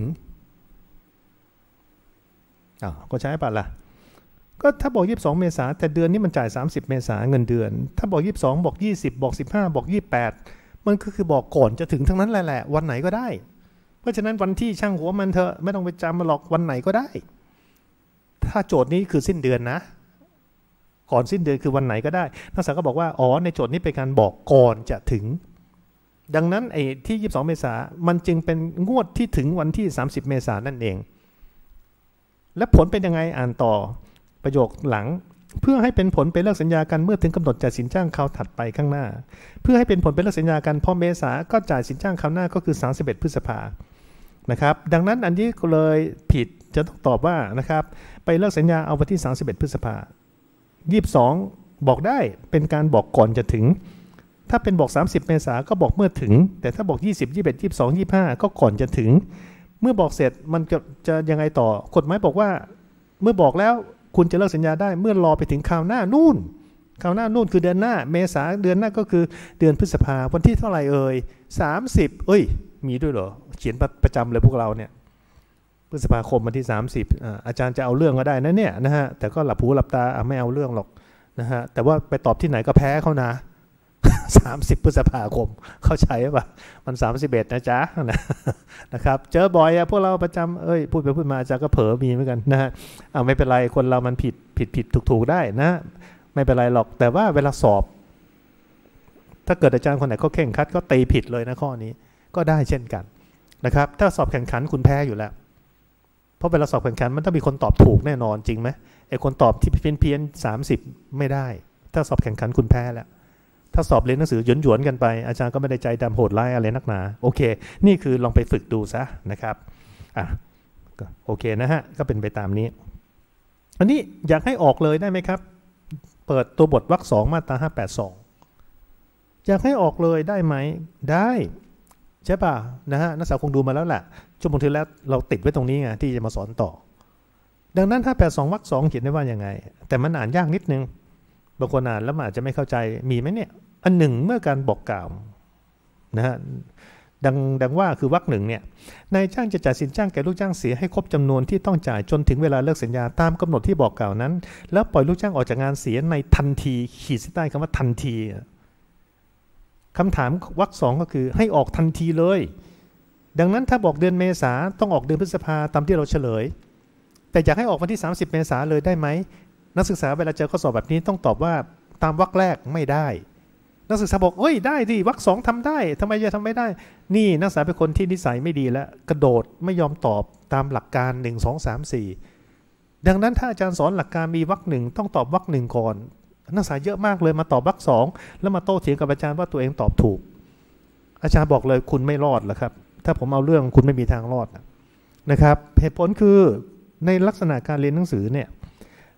อ่าก็ใช่ป่ะล่ะก็ถ้าบอกยี่สิบสองเมษาแต่เดือนนี้มันจ่ายสามสิบเมษาเงินเดือนถ้าบอกยี่สิบสองบอกยี่สิบบอกสิบห้าบอกยี่สิบแปดมันก็คือบอกก่อนจะถึงทั้งนั้นแหละวันไหนก็ได้เพราะฉะนั้นวันที่ช่างหัวมันเถอะไม่ต้องไปจำมาหรอกวันไหนก็ได้ถ้าโจทย์นี้คือสิ้นเดือนนะก่อนสิ้นเดือนคือวันไหนก็ได้นักศึกษาก็บอกว่าอ๋อในโจทย์นี้เป็นการบอกก่อนจะถึงดังนั้นไอ้ที่ยี่สิบสองเมษามันจึงเป็นงวดที่ถึงวันที่สามสิบเมษายนนั่นเองและผลเป็นยังไงอ่านต่อประโยคหลังเพื่อให้เป็นผลไปเลิกสัญญากันเมื่อถึงกำหนดจ่ายสินจ้างคราวถัดไปข้างหน้าเพื่อให้เป็นผลไปเลิกสัญญากันพอเมษาก็จ่ายสินจ้างคราวหน้าก็คือสามสิบเอ็ดพฤษภานะครับดังนั้นอันนี้ก็เลยผิดจะต้องตอบว่านะครับไปเลิกสัญญาเอาวันที่สามสิบเอ็ดพฤษภายี่สิบสองบอกได้เป็นการบอกก่อนจะถึงถ้าเป็นบอกสามสิบเมษาก็บอกเมื่อถึงแต่ถ้าบอกยี่สิบ ยี่สิบเอ็ด ยี่สิบสอง ยี่สิบห้าก็ก่อนจะถึงเมื่อบอกเสร็จมันจะจะยังไงต่อกฎหมายบอกว่าเมื่อบอกแล้วคุณจะเลิกสัญญาได้เมื่อรอไปถึงคราวหน้านู่นคราวหน้านู่นคือเดือนหน้าเมษาเดือนหน้าก็คือเดือนพฤษภาวันที่เท่าไหร่เอ่ยสามสิบเอ้ยมีด้วยเหรอเขียนประจำเลยพวกเราเนี่ยพฤษภาคมวันที่สามสิบอ่าอาจารย์จะเอาเรื่องก็ได้นะเนี่ยนะฮะแต่ก็หลับหูหลับตาไม่เอาเรื่องหรอกนะฮะแต่ว่าไปตอบที่ไหนก็แพ้เขานะสามสิบพฤษภาคมเข้าใจป่ะมันสามสิบเอ็ดนะจ๊ะนะครับเจอบ่อยอะพวกเราประจำเอ้ยพูดไปพูดมาอาจารย์ก็เผลอมีเหมือนกันนะฮะเอาไม่เป็นไรคนเรามันผิดผิดผิดถูกถูกได้นะไม่เป็นไรหรอกแต่ว่าเวลาสอบถ้าเกิดอาจารย์คนไหนเขาเข่งคัดก็ตีผิดเลยนะข้อนี้ก็ได้เช่นกันนะครับถ้าสอบแข่งขันคุณแพ้อยู่แล้วเพราะเวลาสอบแข่งขันมันต้องมีคนตอบถูกแน่นอนจริงไหมไอ้คนตอบที่เพี้ยนเพี้ยนสามสิบไม่ได้ถ้าสอบแข่งขันคุณแพ้แล้วถ้าสอบเรียนหนังสือหยวนๆกันไปอาจารย์ก็ไม่ได้ใจดำโหดร้ายอะไรนักหนาโอเคนี่คือลองไปฝึกดูซะนะครับอ่ะโอเคนะฮะก็เป็นไปตามนี้อันนี้อยากให้ออกเลยได้ไหมครับเปิดตัวบทวรรคสองมาตราห้าแปดสองอยากให้ออกเลยได้ไหมได้ใช่ป่ะนะฮะนักศึกษาคงดูมาแล้วแหละชั่วโมงที่แล้วเราติดไว้ตรงนี้ไงที่จะมาสอนต่อดังนั้นห้าแปดสองวรรคสองเขียนได้ว่ายังไงแต่มันอ่านยากนิดนึงบางคนอ่านแล้วอาจจะไม่เข้าใจมีไหมเนี่ยอันหนึ่งเมื่อการบอกกล่าวนะฮะดังดังว่าคือวรรคหนึ่งเนี่ยนายจ้างจะจ่ายสินจ้างแก่ลูกจ้างเสียให้ครบจำนวนที่ต้องจ่ายจนถึงเวลาเลิกสัญญาตามกำหนดที่บอกกล่าวนั้นแล้วปล่อยลูกจ้างออกจากงานเสียในทันทีขีดเส้นใต้คำว่าทันทีคำถามวรรคสองก็คือให้ออกทันทีเลยดังนั้นถ้าบอกเดือนเมษาต้องออกเดือนพฤษภาตามที่เราเฉลยแต่อยากให้ออกวันที่สามสิบเมษาเลยได้ไหมนักศึกษาเวลาเจอข้อสอบแบบนี้ต้องตอบว่าตามวรรคแรกไม่ได้นักศึกษาบอกเอ้ยได้ดิวรรคสองทำได้ทำไมจะทำไม่ได้นี่นักศึกษาเป็นคนที่นิสัยไม่ดีแล้วกระโดดไม่ยอมตอบตามหลักการหนึ่ง สอง สาม สี่ดังนั้นถ้าอาจารย์สอนหลักการมีวรรคหนึ่งต้องตอบวรรคหนึ่งก่อนนักศึกษาเยอะมากเลยมาตอบวรรคสองแล้วมาโต้เถียงกับอาจารย์ว่าตัวเองตอบถูกอาจารย์บอกเลยคุณไม่รอดหรอกครับถ้าผมเอาเรื่องคุณไม่มีทางรอดนะครับเหตุผลคือในลักษณะการเรียนหนังสือเนี่ย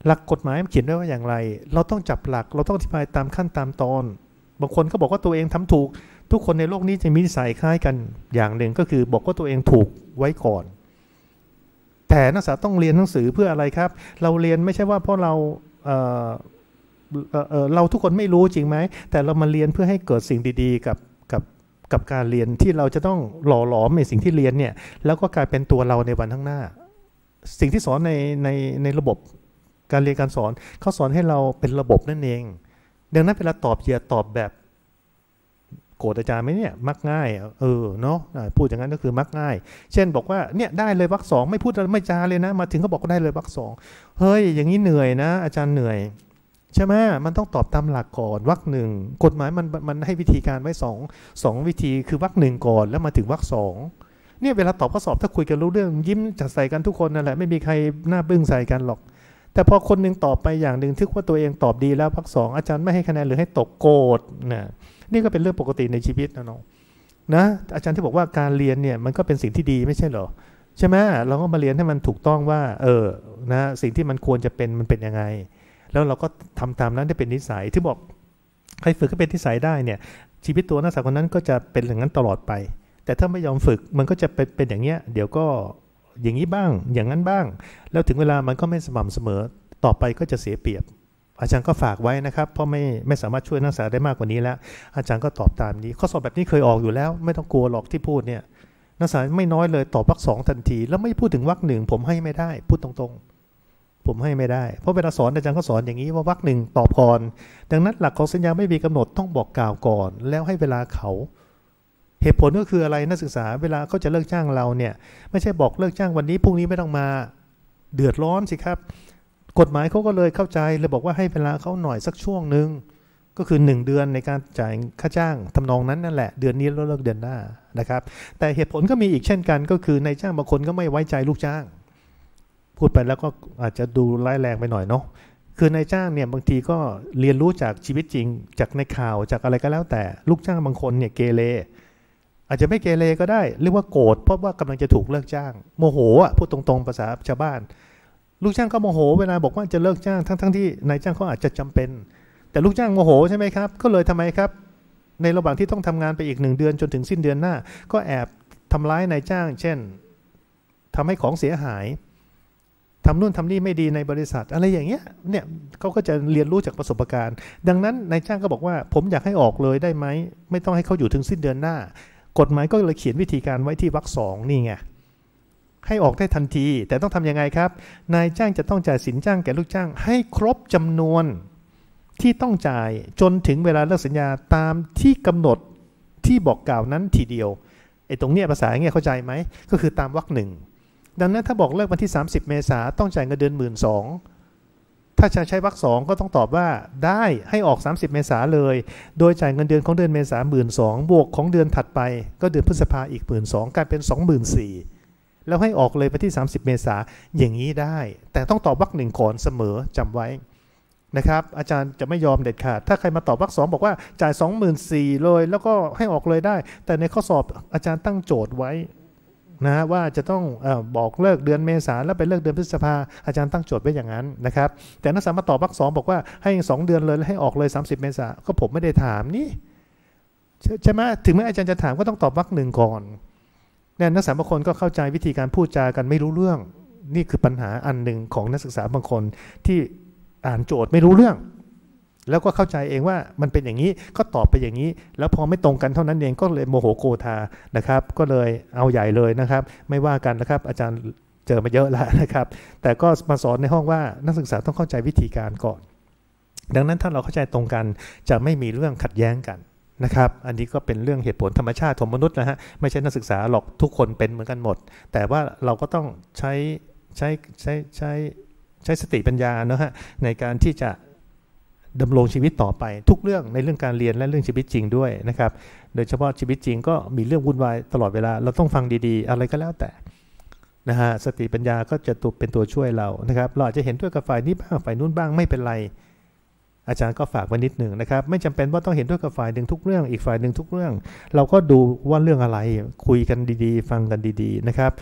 หลักกฎหมายมันเขียนไว้ว่าอย่างไรเราต้องจับหลักเราต้องอธิบายตามขั้นตามตอนบางคนก็บอกว่าตัวเองทำถูกทุกคนในโลกนี้จะมีนิสัยคล้ายกันอย่างหนึ่งก็คือบอกว่าตัวเองถูกไว้ก่อนแต่นักศึกษาต้องเรียนหนังสือเพื่ออะไรครับเราเรียนไม่ใช่ว่าเพราะเราเอ่อเอ่อเราทุกคนไม่รู้จริงไหมแต่เรามาเรียนเพื่อให้เกิดสิ่งดีๆกับกับกับการเรียนที่เราจะต้องหล่อหลอมในสิ่งที่เรียนเนี่ยแล้วก็กลายเป็นตัวเราในวันข้างหน้าสิ่งที่สอนในในในระบบการเรียนการสอนเขาสอนให้เราเป็นระบบนั่นเองดังนั้นเวลาตอบอย่าตอบแบบโกรธอาจารย์ไหมเนี่ยมักง่ายเออเนาะพูดอย่างนั้นก็คือมักง่ายเช่นบอกว่าเนี่ยได้เลยวรรคสองไม่พูดไม่จาเลยนะมาถึงก็บอกก็ได้เลยวรรคสองเฮ้ยอย่างนี้เหนื่อยนะอาจารย์เหนื่อยใช่ไหมมันต้องตอบตามหลักก่อนวรรคหนึ่งกฎหมายมันมันให้วิธีการไว้สองสองวิธีคือวรรคหนึ่งก่อนแล้วมาถึงวรรคสองเนี่ยเวลาตอบข้อสอบถ้าคุยกันรู้เรื่องยิ้มจัดใส่กันทุกคนนั่นแหละไม่มีใครหน้าบึ้งใส่กันหรอกแต่พอคนนึงตอบไปอย่างหนึ่งทึกว่าตัวเองตอบดีแล้ววรรคสองอาจารย์ไม่ให้คะแนนหรือให้ตกโกรธนะนี่ก็เป็นเรื่องปกติในชีวิตนะน้องนะอาจารย์ที่บอกว่าการเรียนเนี่ยมันก็เป็นสิ่งที่ดีไม่ใช่เหรอใช่ไหมเราก็มาเรียนให้มันถูกต้องว่าเออนะสิ่งที่มันควรจะเป็นมันเป็นยังไงแล้วเราก็ทำตามนั้นได้เป็นนิสัยที่บอกใครฝึกให้เป็นนิสัยได้เนี่ยชีวิตตัวนักศึกษาคนนั้นก็จะเป็นอย่างนั้นตลอดไปแต่ถ้าไม่ยอมฝึกมันก็จะเป็นเป็นอย่างเงี้ยเดี๋ยวก็อย่างนี้บ้างอย่างนั้นบ้างแล้วถึงเวลามันก็ไม่สม่ำเสมอต่อไปก็จะเสียเปรียบอาจารย์ก็ฝากไว้นะครับเพราะไม่ไม่สามารถช่วยนักศึกษาได้มากกว่านี้แล้วอาจารย์ก็ตอบตามนี้ข้อสอบแบบนี้เคยออกอยู่แล้วไม่ต้องกลัวหรอกที่พูดเนี่ยนักศึกษาไม่น้อยเลยตอบวรรคสองทันทีแล้วไม่พูดถึงวรรคหนึ่งผมให้ไม่ได้พูดตรงๆผมให้ไม่ได้เพราะเวลาสอนอาจารย์ก็สอนอย่างนี้ว่าวรรคหนึ่งตอบก่อนดังนั้นหลักของสัญญาไม่มีกำหนดต้องบอกกล่าวก่อนแล้วให้เวลาเขาเหตุผลก็คืออะไรนักศึกษาเวลาเขาจะเลิกจ้างเราเนี่ยไม่ใช่บอกเลิกจ้างวันนี้พรุ่งนี้ไม่ต้องมาเดือดร้อนสิครับกฎหมายเขาก็เลยเข้าใจเลยบอกว่าให้เวลาเขาหน่อยสักช่วงหนึ่งก็คือหนึ่งเดือนในการจ่ายค่าจ้างทำนองนั้นนั่นแหละเดือนนี้แล้วเลิกเดือนหน้านะครับแต่เหตุผลก็มีอีกเช่นกันก็คือนายจ้างบางคนก็ไม่ไว้ใจลูกจ้างพูดไปแล้วก็อาจจะดูร้ายแรงไปหน่อยเนาะคือนายจ้างเนี่ยบางทีก็เรียนรู้จากชีวิตจริงจากในข่าวจากอะไรก็แล้วแต่ลูกจ้างบางคนเนี่ยเกเรอาจจะไม่เกเรก็ได้เรียกว่าโกรธเพราะว่ากำลังจะถูกเลิกจ้างโมโหอ่ะพูดตรงๆภาษาชาวบ้านลูกจ้างก็โมโหเวลาบอกว่าจะเลิกจ้างทั้งๆที่นายจ้างเขาอาจจะจำเป็นแต่ลูกจ้างโมโหใช่ไหมครับก็เลยทำไมครับในระหว่างที่ต้องทำงานไปอีกหนึ่งเดือนจนถึงสิ้นเดือนหน้าก็แอบทำร้ายนายจ้างเช่นทำให้ของเสียหายทำนู่นทำนี่ไม่ดีในบริษัทอะไรอย่างเงี้ยเนี่ยเขาก็จะเรียนรู้จากประสบการณ์ดังนั้นนายจ้างก็บอกว่าผมอยากให้ออกเลยได้ไหมไม่ต้องให้เขาอยู่ถึงสิ้นเดือนหน้ากฎหมายก็เลยเขียนวิธีการไว้ที่วรรคสองนี่ไงให้ออกได้ทันทีแต่ต้องทำยังไงครับนายจ้างจะต้องจ่ายสินจ้างแก่ลูกจ้างให้ครบจำนวนที่ต้องจ่ายจนถึงเวลาเลิกสัญญาตามที่กำหนดที่บอกกล่าวนั้นทีเดียวไอ้ตรงเนี้ยภาษาอย่างเงี้ยเข้าใจไหมก็คือตามวรรคหนึ่งดังนั้นถ้าบอกเลิกวันที่สามสิบเมษาต้องจ่ายเงินเดือน หนึ่งหมื่นสองพัน ถ้าจะใช้วรรคสองก็ต้องตอบว่าได้ให้ออกสามสิบเมษาเลยโดยจ่ายเงินเดือนของเดือนเมษา หนึ่งหมื่นสองพัน บวกของเดือนถัดไปก็เดือนพฤษภาอีก หนึ่งหมื่นสองพัน กลายเป็น สองหมื่นสี่พัน แล้วให้ออกเลยไปที่สามสิบเมษาอย่างนี้ได้แต่ต้องตอบวรรคหนึ่งก่อนเสมอจำไว้นะครับอาจารย์จะไม่ยอมเด็ดขาดถ้าใครมาตอบวรรคสองบอกว่าจ่าย สองหมื่นสี่พัน เลยแล้วก็ให้ออกเลยได้แต่ในข้อสอบอาจารย์ตั้งโจทย์ไว้นะว่าจะต้องเอ่อบอกเลิกเดือนเมษาแล้วไปเลิกเดือนพฤษภาอาจารย์ตั้งโจทย์ไว้อย่างนั้นนะครับแต่นักศึกษามาตอบวรรคสองบอกว่าให้สองเดือนเลยแล้วให้ออกเลยสามสิบเมษาก็ผมไม่ได้ถามนี่ใช่ไหมถึงแม้อาจารย์จะถามก็ต้องตอบวรรคหนึ่งก่อนเนี่ยนักศึกษาบางคนก็เข้าใจวิธีการพูดจากันไม่รู้เรื่องนี่คือปัญหาอันหนึ่งของนักศึกษาบางคนที่อ่านโจทย์ไม่รู้เรื่องแล้วก็เข้าใจเองว่ามันเป็นอย่างนี้ก็ตอบไปอย่างนี้แล้วพอไม่ตรงกันเท่านั้นเองก็เลยโมโหโกธานะครับก็เลยเอาใหญ่เลยนะครับไม่ว่ากันนะครับอาจารย์เจอมาเยอะแล้วนะครับแต่ก็มาสอนในห้องว่านักศึกษาต้องเข้าใจวิธีการก่อนดังนั้นถ้าเราเข้าใจตรงกันจะไม่มีเรื่องขัดแย้งกันนะครับอันนี้ก็เป็นเรื่องเหตุผลธรรมชาติของมนุษย์นะฮะไม่ใช่นักศึกษาหรอกทุกคนเป็นเหมือนกันหมดแต่ว่าเราก็ต้องใช้ใช้ใช้ใช้ใช้สติปัญญานะฮะในการที่จะดำรงชีวิตต่อไปทุกเรื่องในเรื่องการเรียนและเรื่องชีวิตจริงด้วยนะครับโดยเฉพาะชีวิตจริงก็มีเรื่องวุ่นวายตลอดเวลาเราต้องฟังดีๆอะไรก็แล้วแต่นะฮะสติปัญญาก็จะตัวเป็นตัวช่วยเรานะครับเราอาจจะเห็นด้วยกับฝ่ายนี้บ้างฝ่ายนู้นบ้างไม่เป็นไรอาจารย์ก็ฝากไว้นิดหนึ่งนะครับไม่จำเป็นว่าต้องเห็นด้วยกับฝ่ายหนึ่งทุกเรื่องอีกฝ่ายหนึ่งทุกเรื่องเราก็ดูว่าเรื่องอะไรคุยกันดีๆฟังกันดีๆนะครับ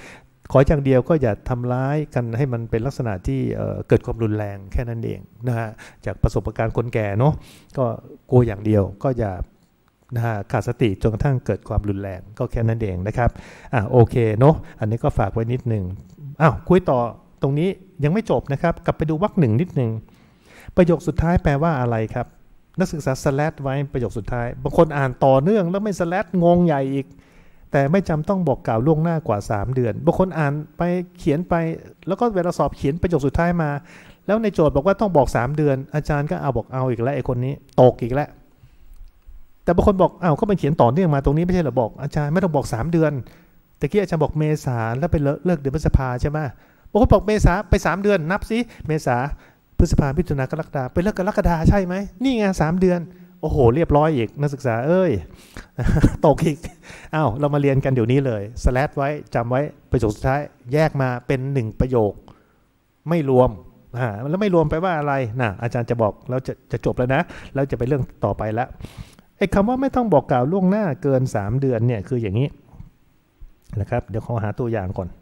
ขออย่างเดียวก็อย่าทำร้ายกันให้มันเป็นลักษณะที่เกิดความรุนแรงแค่นั้นเองนะฮะจากประสบการณ์คนแก่เนาะก็กลัวอย่างเดียวก็อย่านะฮะขาดสติจนกระทั่งเกิดความรุนแรงก็แค่นั้นเองนะครับอ่ะโอเคเนาะอันนี้ก็ฝากไว้นิดนึงอ้าวคุยต่อตรงนี้ยังไม่จบนะครับกลับไปดูวรรคหนึ่งนิดนึงประโยคสุดท้ายแปลว่าอะไรครับนักศึกษาสแลชไว้ประโยคสุดท้ายบางคนอ่านต่อเนื่องแล้วไม่สแลชงงใหญ่อีกแต่ไม่จำต้องบอกกล่าวล่วงหน้ากว่าสามเดือนบางคนอ่านไปเขียนไปแล้วก็เวลาสอบเขียนประโยคสุดท้ายมาแล้วในโจทย์บอกว่าต้องบอกสามเดือนอาจารย์ก็เอาบอกเอาอีกแล้วไอ้คนนี้ตกอีกแล้วแต่บางคนบอกอ้าวก็มันเขียนต่อเนื่องมาตรงนี้ไม่ใช่หรอบอกอาจารย์ไม่ต้องบอกสามเดือนแต่กี้อาจารย์บอกเมษาแล้วไปเลิกเดือนพฤษภาใช่ไหมบางคนบอกเมษาไปสามเดือนนับสิเมษาพฤษภามิถุนากรกฎาไปเลิกกรกฎาใช่ไหมนี่ไงสามเดือนโอ้โหเรียบร้อยอีกนักศึกษาเอ้ยตกอีกอ้าวเรามาเรียนกันเดี๋ยวนี้เลยสแลชไว้จำไว้ประโยคสุดท้ายแยกมาเป็นหนึ่งประโยคไม่รวมอ่าแล้วไม่รวมไปว่าอะไรนะอาจารย์จะบอกแล้วจะจะจบแล้วนะแล้วจะไปเรื่องต่อไปแล้วไอ้คำว่าไม่ต้องบอกกล่าวล่วงหน้าเกินสามเดือนเนี่ยคืออย่างนี้นะครับเดี๋ยวขอหาตัวอย่างก่อน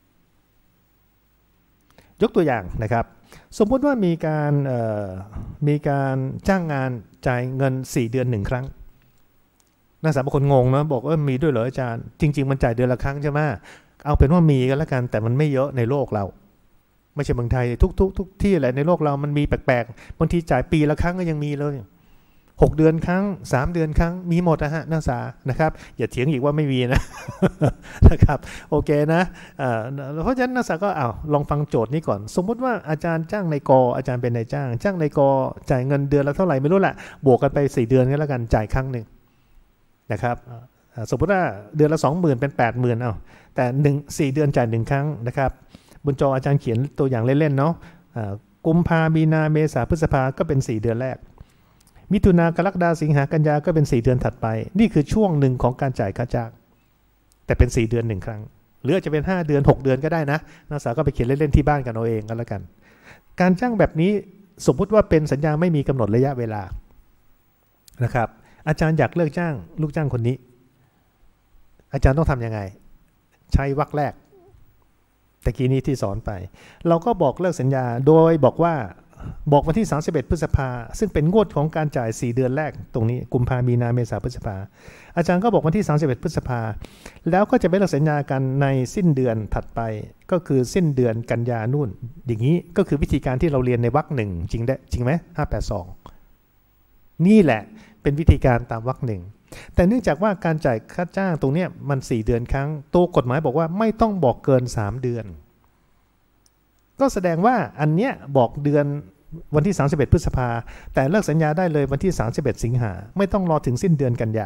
ยกตัวอย่างนะครับสมมุติว่ามีการมีการจ้างงานจ่ายเงินสี่เดือนหนึ่งครั้งนักศึกษาบางคนงงนะบอกว่ามีด้วยเหรออาจารย์จริงๆมันจ่ายเดือนละครั้งใช่ไหมเอาเป็นว่ามีกันแล้วกันแต่มันไม่เยอะในโลกเราไม่ใช่เมืองไทยทุกๆทุกที่แหละในโลกเรามันมีแปลกๆบางทีจ่ายปีละครั้งก็ยังมีเลยหกเดือนครั้งสามเดือนครั้งมีหมดนะฮะนักศึกษานะครับอย่าเถียงอีกว่าไม่มีนะ นะครับโอเคนะเพราะฉะนั้นนักศึกษาก็เอาลองฟังโจทย์นี้ก่อนสมมุติว่าอาจารย์จ้างนายกอาจารย์เป็นนายจ้างจ้างนายกจ่ายเงินเดือนละเท่าไหร่ไม่รู้แหละบวกกันไปสี่เดือนก็แล้วกันจ่ายครั้งหนึ่งนะครับสมมติว่าเดือนละสองหมื่นเป็นแปดหมื่นเอาแต่หนึ่งสี่เดือนจ่ายหนึ่งครั้งนะครับบนจออาจารย์เขียนตัวอย่างเล่นๆเนาะกุมภามีนาเมษาพฤษภาก็เป็นสี่เดือนแรกมิถุนากรกฎาสิงหากันยาก็เป็นสี่เดือนถัดไปนี่คือช่วงหนึ่งของการจ่ายค่าจ้างแต่เป็นสี่เดือนหนึ่งครั้งหรืออาจจะเป็นห้าเดือนหกเดือนก็ได้นะนักศึกษาก็ไปเขียนเล่นๆที่บ้านกันเอาเองก็แล้วกันการจ้างแบบนี้สมมุติว่าเป็นสัญญาไม่มีกำหนดระยะเวลานะครับอาจารย์อยากเลิกจ้างลูกจ้างคนนี้อาจารย์ต้องทำยังไงใช้วรรคแรกตะกี้นี้ที่สอนไปเราก็บอกเลิกสัญญาโดยบอกว่าบอกวันที่สามสิบเอ็ดพฤษภาซึ่งเป็นงวดของการจ่ายสี่เดือนแรกตรงนี้กุมภามีนาเมษาพฤษภาอาจารย์ก็บอกวันที่สามสิบเอ็ดพฤษภาแล้วก็จะไปเลิกสัญญากันในสิ้นเดือนถัดไปก็คือสิ้นเดือนกันยานู่นอย่างนี้ก็คือวิธีการที่เราเรียนในวรรคหนึ่งจริงได้จริงไหมห้าแปดสองนี่แหละเป็นวิธีการตามวรรคหนึ่งแต่เนื่องจากว่าการจ่ายค่าจ้างตรงนี้มันสี่เดือนครั้งตัวกฎหมายบอกว่าไม่ต้องบอกเกินสามเดือนก็แสดงว่าอันเนี้ยบอกเดือนวันที่สามสิบเอ็ดพฤษภาแต่เลิกสัญญาได้เลยวันที่สามสิบเอ็ดสิงหาไม่ต้องรอถึงสิ้นเดือนกันยา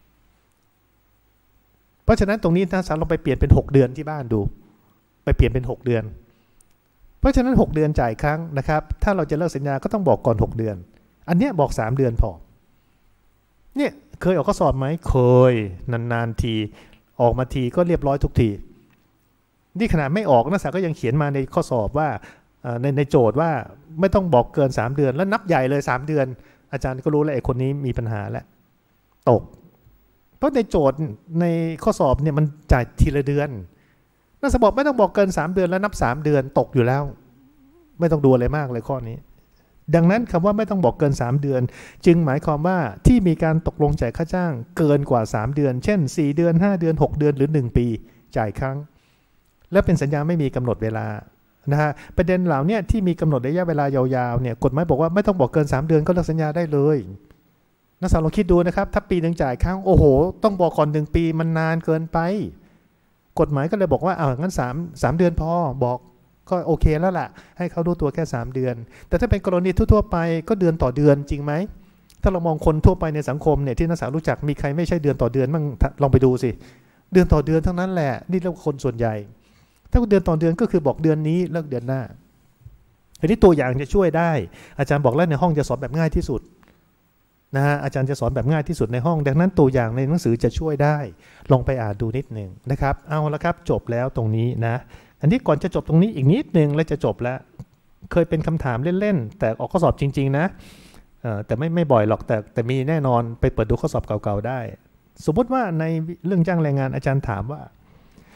เพราะฉะนั้นตรงนี้ถ้าเราไปเปลี่ยนเป็นหกเดือนที่บ้านดูไปเปลี่ยนเป็นหกเดือนเพราะฉะนั้นหกเดือนจ่ายครั้งนะครับถ้าเราจะเลิกสัญญาก็ต้องบอกก่อนหกเดือนอันเนี้ยบอกสามเดือนพอเนี่ยเคยออกข้อสอบไหมเคยนานๆทีออกมาทีก็เรียบร้อยทุกทีนี่ขนาดไม่ออกนักศึกษาก็ยังเขียนมาในข้อสอบว่าในในโจทย์ว่าไม่ต้องบอกเกินสามเดือนแล้วนับใหญ่เลยสามเดือนอาจารย์ก็รู้แล้วไอ้คนนี้มีปัญหาแล้วตกเพราะในโจทย์ในข้อสอบเนี่ยมันจ่ายทีละเดือนนักศึกษาบอกไม่ต้องบอกเกินสามเดือนแล้วนับสามเดือนตกอยู่แล้วไม่ต้องดูอะไรมากเลยข้อนี้ดังนั้นคำว่าไม่ต้องบอกเกินสามเดือนจึงหมายความว่าที่มีการตกลงจ่ายค่าจ้างเกินกว่าสามเดือนเช่นสี่เดือนห้าเดือนหกเดือนหรือหนึ่งปีจ่ายครั้งและเป็นสัญญาไม่มีกำหนดเวลานะฮะประเด็นเหล่านี้ที่มีกำหนดระยะเวลายาวๆเนี่ยกฎหมายบอกว่าไม่ต้องบอกเกินสามเดือนก็เลิกสัญญาได้เลยนักศึกษาลองคิดดูนะครับถ้าปีหนึ่งจ่ายครั้งโอ้โหต้องบอกก่อนหนึ่งปีมันนานเกินไปกฎหมายก็เลยบอกว่าเอางั้นสาม สามเดือนพอบอกก็โอเคแล้วล่ะให้เขาดูตัวแค่สามเดือนแต่ถ้าเป็นกรณีทั่วๆไปก็เดือนต่อเดือนจริงไหมถ้าเรามองคนทั่วไปในสังคมเนี่ยที่นักศึกษารู้จักมีใครไม่ใช่เดือนต่อเดือนบ้างลองไปดูสิเดือนต่อเดือนทั้งนั้นแหละนี่เราคนส่วนใหญ่ถ้าเดือนต่อเดือนก็คือบอกเดือนนี้เลิกเดือนหน้าอันนี้ตัวอย่างจะช่วยได้อาจารย์บอกแล้วในห้องจะสอนแบบง่ายที่สุดนะฮะอาจารย์จะสอนแบบง่ายที่สุดในห้องดังนั้นตัวอย่างในหนังสือจะช่วยได้ลองไปอ่านดูนิดหนึ่งนะครับเอาละครับจบแล้วตรงนี้นะอันนี้ก่อนจะจบตรงนี้อีกนิดนึงแล้วจะจบแล้วเคยเป็นคำถามเล่นๆแต่ออกข้อสอบจริงๆนะแต่ไม่ไม่บ่อยหรอกแต่แต่มีแน่นอนไปเปิดดูข้อสอบเก่าๆได้สมมติว่าในเรื่องจ้างแรงงานอาจารย์ถามว่า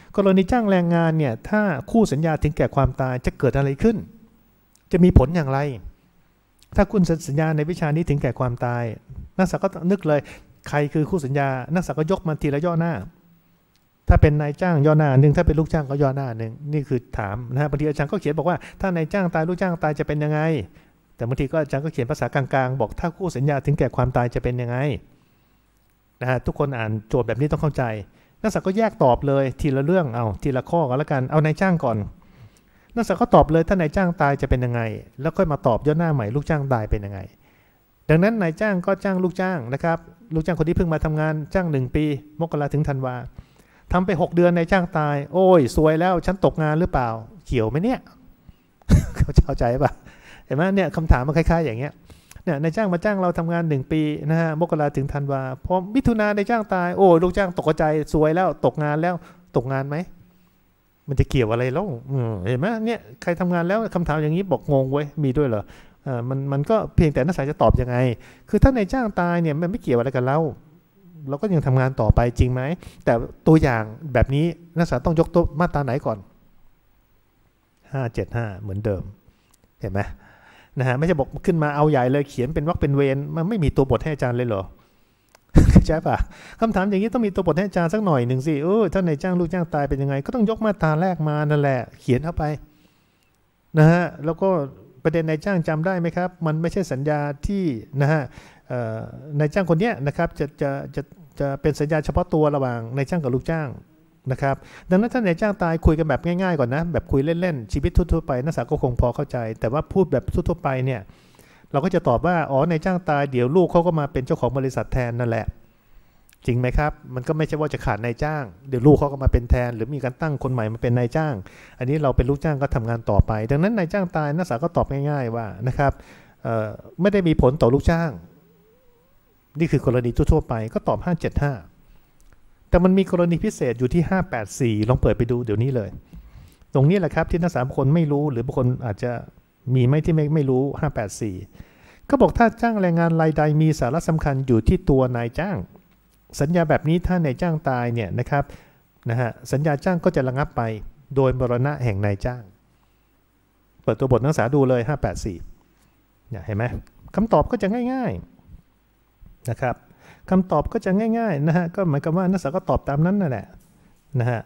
กรณีจ้างแรงงานเนี่ยถ้าคู่สัญญาถึงแก่ความตายจะเกิดอะไรขึ้นจะมีผลอย่างไรถ้าคุณสัญญาในวิชานี้ถึงแก่ความตายนักศึกษาก็นึกเลยใครคือคู่สัญญานักศึกษาก็ยกมาทีละย่อหน้าถ้าเป็นนายจ้างย่อหน้าหนึ่งถ้าเป็นลูกจ้างก็ย่อหน้าหนึ่งนี่คือถามนะฮะบางทีอาจารย์ก็เขียนบอกว่าถ้านายจ้างตายลูกจ้างตายจะเป็นยังไงแต่บางทีก็อาจารย์ก็เขียนภาษากลางๆบอกถ้าคู่สัญญาถึงแก่ความตายจะเป็นยังไงนะฮะทุกคนอ่านโจทย์แบบนี้ต้องเข้าใจนักศึกษาก็แยกตอบเลยทีละเรื่องเอาทีละข้อก็แล้วกันเอานายจ้างก่อนนักศึกษาก็ตอบเลยถ้านายจ้างตายจะเป็นยังไงแล้วค่อยมาตอบย่อหน้าใหม่ลูกจ้างตายเป็นยังไงดังนั้นนายจ้างก็จ้างลูกจ้างนะครับลูกจ้างคนที่เพิ่งมาทำงานจ้างหนึ่งปีมกราถึงธันวาทำไปหกเดือนนายจ้างตายโอ้ยซวยแล้วฉันตกงานหรือเปล่าเกี่ยวไหมเนี่ย เข้าใจป่ะเห็นไหมเนี่ยคำถามมันคล้ายๆอย่างเงี้ยเนี่ยนายจ้างมาจ้างเราทำงานหนึ่งปีนะฮะมกราถึงธันวาพอมิถุนานายจ้างตายโอ้ลูกจ้างตกใจซวยแล้วตกงานแล้วตกงานไหมมันจะเกี่ยวอะไรแล้วเห็นไหมเนี่ยใครทำงานแล้วคำถามอย่างนี้บอกงงเว้ยมีด้วยเหรออ่ามันมันก็เพียงแต่นักศึกษาจะตอบยังไงคือถ้านายจ้างตายเนี่ยมันไม่เกี่ยวอะไรกับเราเราก็ยังทำงานต่อไปจริงไหมแต่ตัวอย่างแบบนี้นักศึกษาต้องยกตัวมาตราไหนก่อนห้าเจ็ดห้าเหมือนเดิมเห็นไหมนะฮะไม่ใช่บอกขึ้นมาเอาใหญ่เลยเขียนเป็นวรรคเป็นเวรมันไม่มีตัวบทให้อาจารย์เลยเหรอใช่ป่ะคำถามอย่างนี้ต้องมีตัวบทให้อาจารย์สักหน่อยหนึ่งสิเออถ้านายจ้างลูกจ้างตายเป็นยังไงก็ต้องยกมาตราแรกมานั่นแหละเขียนเข้าไปนะฮะแล้วก็ประเด็นนายจ้างจำได้ไหมครับมันไม่ใช่สัญญาที่นะฮะนายจ้างคนนี้นะครับจะจะจะจะเป็นสัญญาเฉพาะตัวระหว่างนายจ้างกับลูกจ้างนะครับดังนั้นถ้านายจ้างตายคุยกันแบบง่ายๆก่อนนะแบบคุยเล่นๆชีวิตทั่วๆไปนักศึกษาก็คงพอเข้าใจแต่ว่าพูดแบบทั่วๆไปเนี่ยเราก็จะตอบว่าอ๋อนายจ้างตายเดี๋ยวลูกเขาก็มาเป็นเจ้าของบริษัทแทนนั่นแหละจริงไหมครับมันก็ไม่ใช่ว่าจะขาดนายจ้างเดี๋ยวลูกเขาก็มาเป็นแทนหรือมีการตั้งคนใหม่มาเป็นนายจ้างอันนี้เราเป็นลูกจ้างก็ทำงานต่อไปดังนั้นนายจ้างตายนักศึกษาก็ตอบง่ายๆว่านะครับไม่ได้มีผลต่อลูกจ้างนี่คือกรณีทั่วๆไปก็ตอบห้าเจ็ดห้าแต่มันมีกรณีพิเศษอยู่ที่ห้าแปดสี่ลองเปิดไปดูเดี๋ยวนี้เลยตรงนี้แหละครับที่นักศึกษาบางคนไม่รู้หรือบางคนอาจจะมีไม่ที่ไม่ไม่รู้ห้าแปดสี่ก็บอกถ้าจ้างแรงงานรายใดมีสาระสำคัญอยู่ที่ตัวนายจ้างสัญญาแบบนี้ถ้านายจ้างตายเนี่ยนะครับนะฮะสัญญาจ้างก็จะระงับไปโดยมรณะแห่งนายจ้างเปิดตัวบทนักศึกษาดูเลยห้าแปดสี่เนี่ยเห็นไหมคำตอบก็จะง่ายๆนะครับคำตอบก็จะง่ายๆนะฮะก็หมายความว่านักศึกษาก็ตอบตามนั้นนั่นแหละนะฮะ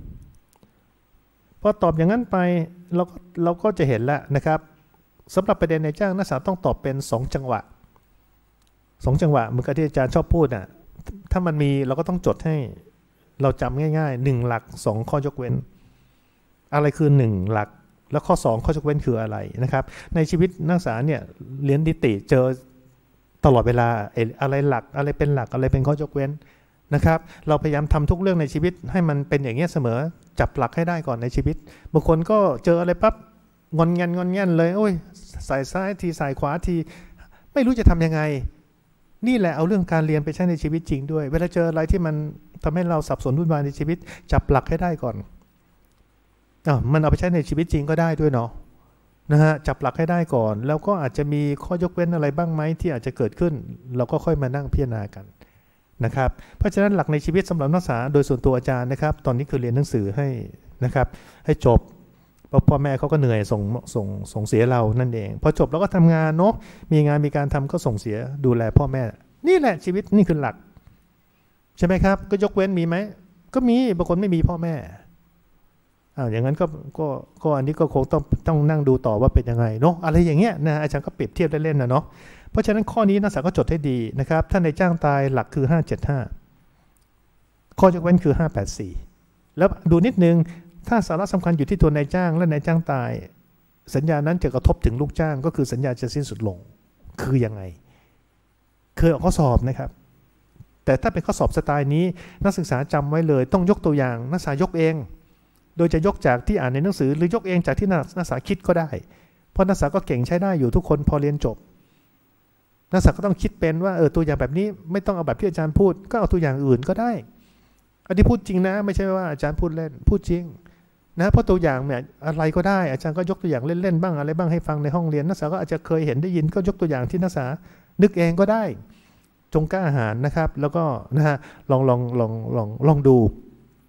พอตอบอย่างนั้นไปเราเราก็จะเห็นแล้วนะครับสำหรับประเด็นนายจ้างนักศึกษาต้องตอบเป็นสองจังหวะสองจังหวะเหมือนกับที่อาจารย์ชอบพูดน่ะถ้ามันมีเราก็ต้องจดให้เราจำง่ายๆหนึ่งหลักสองข้อยกเว้นอะไรคือหนึ่งหลักแล้วข้อสองข้อยกเว้นคืออะไรนะครับในชีวิตนักศึกษาเนี่ยเรียนนิติเจอตลอดเวลาอะไรหลักอะไรเป็นหลักอะไรเป็นข้อยกเว้นนะครับเราพยายามทำทุกเรื่องในชีวิตให้มันเป็นอย่างนี้เสมอจับหลักให้ได้ก่อนในชีวิตบางคนก็เจออะไรปั๊บงอนงันงอนงันเลยโอ้ยสายซ้ายทีสายขวาทีไม่รู้จะทำยังไงนี่แหละเอาเรื่องการเรียนไปใช้ในชีวิตจริงด้วยเวลาเจออะไรที่มันทำให้เราสับสนวุ่นวายในชีวิตจับหลักให้ได้ก่อนอ่ะมันเอาไปใช้ในชีวิตจริงก็ได้ด้วยเนาะนะฮะจับหลักให้ได้ก่อนแล้วก็อาจจะมีข้อยกเว้นอะไรบ้างไหมที่อาจจะเกิดขึ้นเราก็ค่อยมานั่งพิจารณากันนะครับเพราะฉะนั้นหลักในชีวิตสำหรับนักศึกษาโดยส่วนตัวอาจารย์นะครับตอนนี้คือเรียนหนังสือให้นะครับให้จบพ่อแม่เขาก็เหนื่อยส่งส่งส่งเสียเรานั่นเองพอจบแล้วก็ทำงานเนาะมีงานมีการทำก็ส่งเสียดูแลพ่อแม่นี่แหละชีวิตนี่คือหลักใช่ไหมครับก็ยกเว้นมีไหมก็มีบางคนไม่มีพ่อแม่อ้าวอย่างนั้นก็ก็ก็อันนี้ก็คงต้องต้องนั่งดูต่อว่าเป็นยังไงเนาะอะไรอย่างเงี้ยนะอาจารย์ก็เปรียบเทียบเล่นๆนะเนาะเพราะฉะนั้นข้อนี้นักศึกษาก็จดให้ดีนะครับถ้านายจ้างตายหลักคือห้าเจ็ดห้าข้อยกเว้นคือห้าแปดสี่แล้วดูนิดนึงถ้าสาระสำคัญอยู่ที่ตัวนายจ้างและนายจ้างตายสัญญานั้นจะกระทบถึงลูกจ้างก็คือสัญญาจะสิ้นสุดลงคือยังไงเคยออกข้อสอบนะครับแต่ถ้าเป็นข้อสอบสไตล์นี้นักศึกษาจำไว้เลยต้องยกตัวอย่างนักศึกษายกเองโดยจะยกจากที่อ่านในหนังสือหรือยกเองจากที่นักศึกษาคิดก็ได้เพราะนักศึกษาก็เก่งใช้ได้อยู่ทุกคนพอเรียนจบนักศึกษาก็ต้องคิดเป็นว่าเออตัวอย่างแบบนี้ไม่ต้องเอาแบบที่อาจารย์พูดก็เอาตัวอย่างอื่นก็ได้อันนี้พูดจริงนะไม่ใช่ว่าอาจารย์พูดเล่นพูดจริงนะเพราะตัวอย่างเนี่ยอะไรก็ได้อาจารย์ก็ยกตัวอย่างเล่นๆบ้างอะไรบ้างให้ฟังในห้องเรียนนักศึกษาก็อาจจะเคยเห็นได้ยินก็ยกตัวอย่างที่นักศึกษานึกเองก็ได้จงกล้าหาญนะครับแล้วก็นะฮะลองลองลองลองลองดู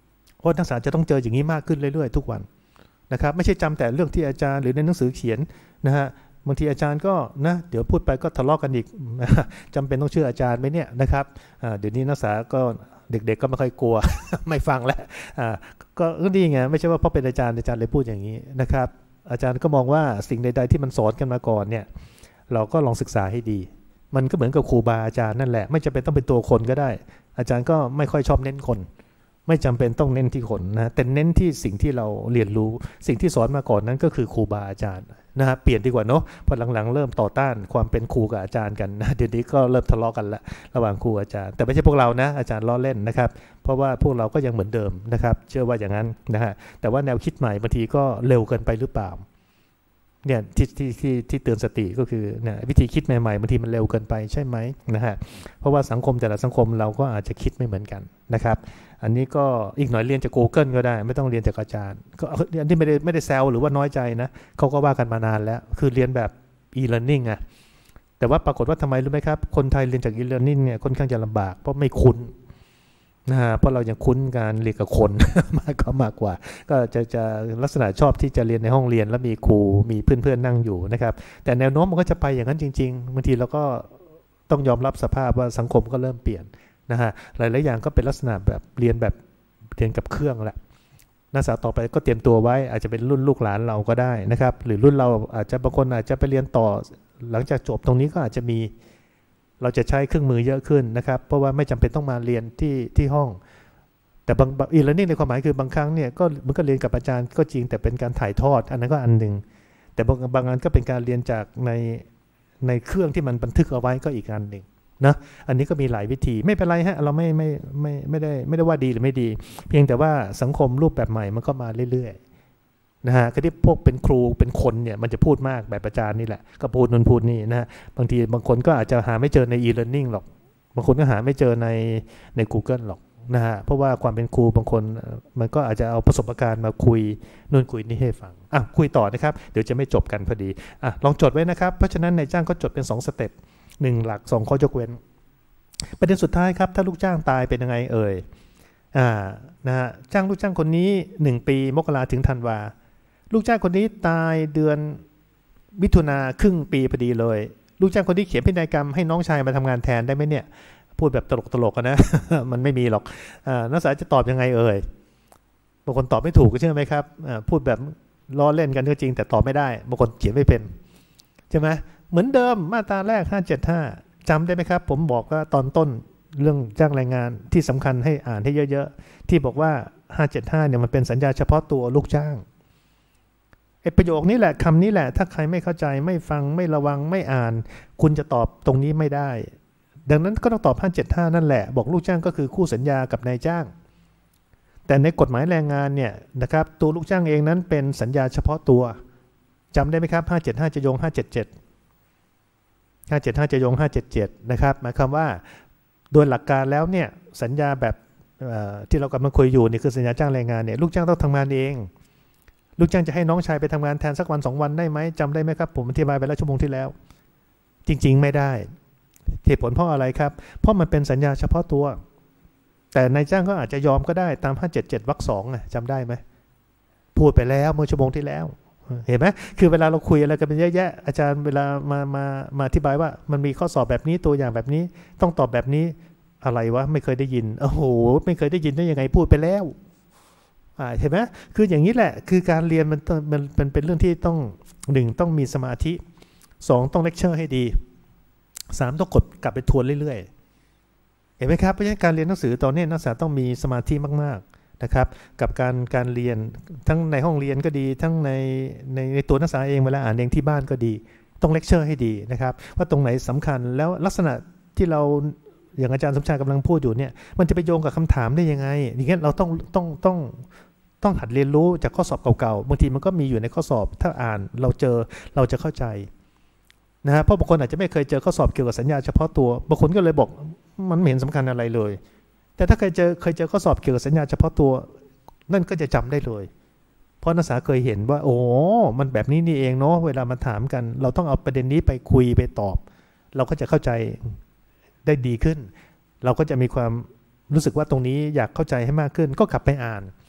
ราะนักศึกษาจะต้องเจออย่างนี้มากขึ้นเรื่อยๆทุกวันนะครับไม่ใช่จำแต่เรื่องที่อาจารย์หรือในหนังสือเขียนนะฮะบางทีอาจารย์ก็นะเดี๋ยวพูดไปก็ทะเลาะกันอีกจำเป็นต้องเชื่ออาจารย์ไหมเนี่ยนะครับเดี๋ยวนี้นักศึกษาก็เด็กๆก็ไม่ค่อยกลัว ไม่ฟังแล้วก็ดีไงไม่ใช่ว่าเพราะเป็นอาจารย์อาจารย์เลยพูดอย่างนี้นะครับอาจารย์ก็มองว่าสิ่งใดๆที่มันสอนกันมาก่อนเนี่ยเราก็ลองศึกษาให้ดีมันก็เหมือนกับครูบาอาจารย์นั่นแหละไม่จำเป็นต้องเป็นตัวคนก็ได้อาจารย์ก็ไม่ค่อยชอบเน้นคนไม่จำเป็นต้องเน้นที่คนนะแต่เน้นที่สิ่งที่เราเรียนรู้สิ่งที่สอนมาก่อนนั้นก็คือครูบาอาจารย์นะฮะเปลี่ยนดีกว่าเนาะพอหลังๆเริ่มต่อต้านความเป็นครูกับอาจารย์กันนะเดี๋ยวนี้ก็เริ่มทะเลาะกันละระหว่างครูอาจารย์แต่ไม่ใช่พวกเรานะอาจารย์ล้อเล่นนะครับเพราะว่าพวกเราก็ยังเหมือนเดิมนะครับเชื่อว่าอย่างนั้นนะฮะแต่ว่าแนวคิดใหม่บางทีก็เร็วเกินไปหรือเปล่าเนี่ยที่ที่ที่ที่เตือนสติก็คือเนี่ยวิธีคิดใหม่ๆบางทีมันเร็วเกินไปใช่ไหมนะฮะเพราะว่าสังคมแต่ละสังคมเราก็อาจจะคิดไม่เหมือนกันนะครับอันนี้ก็อีกหน่อยเรียนจาก Google ก็ได้ไม่ต้องเรียนจากอาจารย์ก็อันนี้ไม่ได้ไม่ได้แซวหรือว่าน้อยใจนะเขาก็ว่ากันมานานแล้วคือเรียนแบบ e-learning อ่ะแต่ว่าปรากฏว่าทำไมรู้ไหมครับคนไทยเรียนจาก e-learning เนี่ยค่อนข้างจะลำบากเพราะไม่คุ้นนะฮะเพราะเรายังคุ้นการเรียนกับคน มากก็มากกว่าก็จะจะลักษณะชอบที่จะเรียนในห้องเรียนแล้วมีครูมีเพื่อนๆนั่งอยู่นะครับแต่แนวโน้มมันก็จะไปอย่างนั้นจริงๆบางทีเราก็ต้องยอมรับสภาพว่าสังคมก็เริ่มเปลี่ยนนะฮะหลายๆอย่างก็เป็นลักษณะแบบเรียนแบบเรียนกับเครื่องแหละนักศึกษาต่อไปก็เตรียมตัวไว้อาจจะเป็นรุ่นลูกหลานเราก็ได้นะครับหรือรุ่นเราอาจจะบางคนอาจจะไปเรียนต่อหลังจากจบตรงนี้ก็อาจจะมีเราจะใช้เครื่องมือเยอะขึ้นนะครับเพราะว่าไม่จำเป็นต้องมาเรียนที่ที่ห้องแต่บางอีเลอร์นิ่งในความหมายคือบางครั้งเนี่ยก็มันก็เรียนกับอาจารย์ก็จริงแต่เป็นการถ่ายทอดอันนั้นก็อันหนึ่งแต่บางบางอันก็เป็นการเรียนจากในในเครื่องที่มันบันทึกเอาไว้ก็อีกอันหนึ่งนะอันนี้ก็มีหลายวิธีไม่เป็นไรฮะเราไม่ไม่ไม่ไม่ได้ไม่ได้ว่าดีหรือไม่ดีเพียงแต่ว่าสังคมรูปแบบใหม่มันก็มาเรื่อยๆนะฮะก็ที่พวกเป็นครูเป็นคนเนี่ยมันจะพูดมากแบบอาจารย์นี่แหละก็พูดนนพูดนี่นะฮะบางทีบางคนก็อาจจะหาไม่เจอใน e-learning หรอกบางคนก็หาไม่เจอในใน Google หรอกนะฮะเพราะว่าความเป็นครูบางคนมันก็อาจจะเอาประสบการณ์มาคุยนู่นคุยนี่ให้ฟังอ่ะคุยต่อนะครับเดี๋ยวจะไม่จบกันพอดีอ่ะลองจดไว้นะครับเพราะฉะนั้นนายจ้างก็จดเป็นสองสเต็ปหนึ่งหลักสองข้อยกเว้นประเด็นสุดท้ายครับถ้าลูกจ้างตายเป็นยังไงเอ่ยอ่านะฮะจ้างลูกจ้างคนนี้หนึ่งปีมกราถึงธันวาลูกจ้างคนนี้ตายเดือนมิถุนาครึ่งปีพอดีเลยลูกจ้างคนนี้เขียนพินัยกรรมให้น้องชายมาทำงานแทนได้ไหมเนี่ยพูดแบบตลกๆนะ มันไม่มีหรอกนักศึกษาจะตอบยังไงเอ่ยบางคนตอบไม่ถูกก็ใช่ไหมครับพูดแบบล้อเล่นกันก็จริงแต่ตอบไม่ได้บางคนเขียนไม่เป็นใช่ไหมเหมือนเดิมมาตราแรกห้าเจ็ดห้าจำได้ไหมครับผมบอกว่าตอนต้นเรื่องจ้างแรงงานที่สำคัญให้อ่านให้เยอะๆที่บอกว่าห้าเจ็ดห้าเนี่ยมันเป็นสัญญาเฉพาะตัวลูกจ้างไอ้ประโยคนี้แหละคำนี้แหละถ้าใครไม่เข้าใจไม่ฟังไม่ระวังไม่อ่านคุณจะตอบตรงนี้ไม่ได้ดังนั้นก็ต้องตอบห้าเจ็ดห้านั่นแหละบอกลูกจ้างก็คือคู่สัญญากับนายจ้างแต่ในกฎหมายแรงงานเนี่ยนะครับตัวลูกจ้างเองนั้นเป็นสัญญาเฉพาะตัวจำได้ไหมครับห้าเจ็ดห้าจะโยงห้าเจ็ดเจ็ด ห้าเจ็ดห้าจะโยงห้าเจ็ดเจ็ดนะครับหมายความว่าโดยหลักการแล้วเนี่ยสัญญาแบบที่เรากำลังคุยอยู่นี่คือสัญญาจ้างแรงงานเนี่ยลูกจ้างต้องทำงานเองลูกจ้างจะให้น้องชายไปทำงานแทนสักวันสองวันได้ไหมจำได้ไหมครับผมอธิบายไปแล้วชั่วโมงที่แล้วจริงๆไม่ได้เหตุผลเพราะอะไรครับเพราะมันเป็นสัญญาเฉพาะตัวแต่นายจ้างก็อาจจะยอมก็ได้ตามห้าเจ็ดเจ็ดวรรคสองจำได้ไหมพูดไปแล้วเมื่อชั่วโมงที่แล้วเห็นไหมคือเวลาเราคุยอะไรกันเป็นเยอะแยะอาจารย์เวลามามามาอธิบายว่ามันมีข้อสอบแบบนี้ตัวอย่างแบบนี้ต้องตอบแบบนี้อะไรวะไม่เคยได้ยินโอ้โหไม่เคยได้ยินได้ยังไงพูดไปแล้วเห็นไหมคืออย่างนี้แหละคือการเรียนมันมันมันเป็นเรื่องที่ต้องหนึ่งต้องมีสมาธิสองต้องเลคเชอร์ให้ดีสามต้องกดกลับไปทวนเรื่อยๆเห็นไหมครับเพราะฉะนั้นการเรียนหนังสือตอนนี้นักศึกษาต้องมีสมาธิมากๆนะครับกับการการเรียนทั้งในห้องเรียนก็ดีทั้งในในในตัวนักศึกษาเองเวลาอ่านเองที่บ้านก็ดีต้องเลคเชอร์ให้ดีนะครับว่าตรงไหนสำคัญแล้วลักษณะที่เราอย่างอาจารย์สมชายกำลังพูดอยู่เนี่ยมันจะไปโยงกับคำถามได้ยังไงอย่างเงี้ยเราต้องต้องต้องต้องหัดเรียนรู้จากข้อสอบเก่าๆบางทีมันก็มีอยู่ในข้อสอบถ้าอ่านเราเจอเราจะเข้าใจนะฮะเพราะบางคนอาจจะไม่เคยเจอข้อสอบเกี่ยวกับสัญญาเฉพาะตัวบางคนก็เลยบอกมันไม่เห็นสำคัญอะไรเลยแต่ถ้าเคยเจอเคยเจอข้อสอบเกี่ยวกับสัญญาเฉพาะตัวนั่นก็จะจำได้เลยเพราะนักศึกษาเคยเห็นว่าโอ้มันแบบนี้นี่เองเนาะเวลามาถามกันเราต้องเอาประเด็นนี้ไปคุยไปตอบเราก็จะเข้าใจได้ดีขึ้นเราก็จะมีความรู้สึกว่าตรงนี้อยากเข้าใจให้มากขึ้นก็กลับไปอ่าน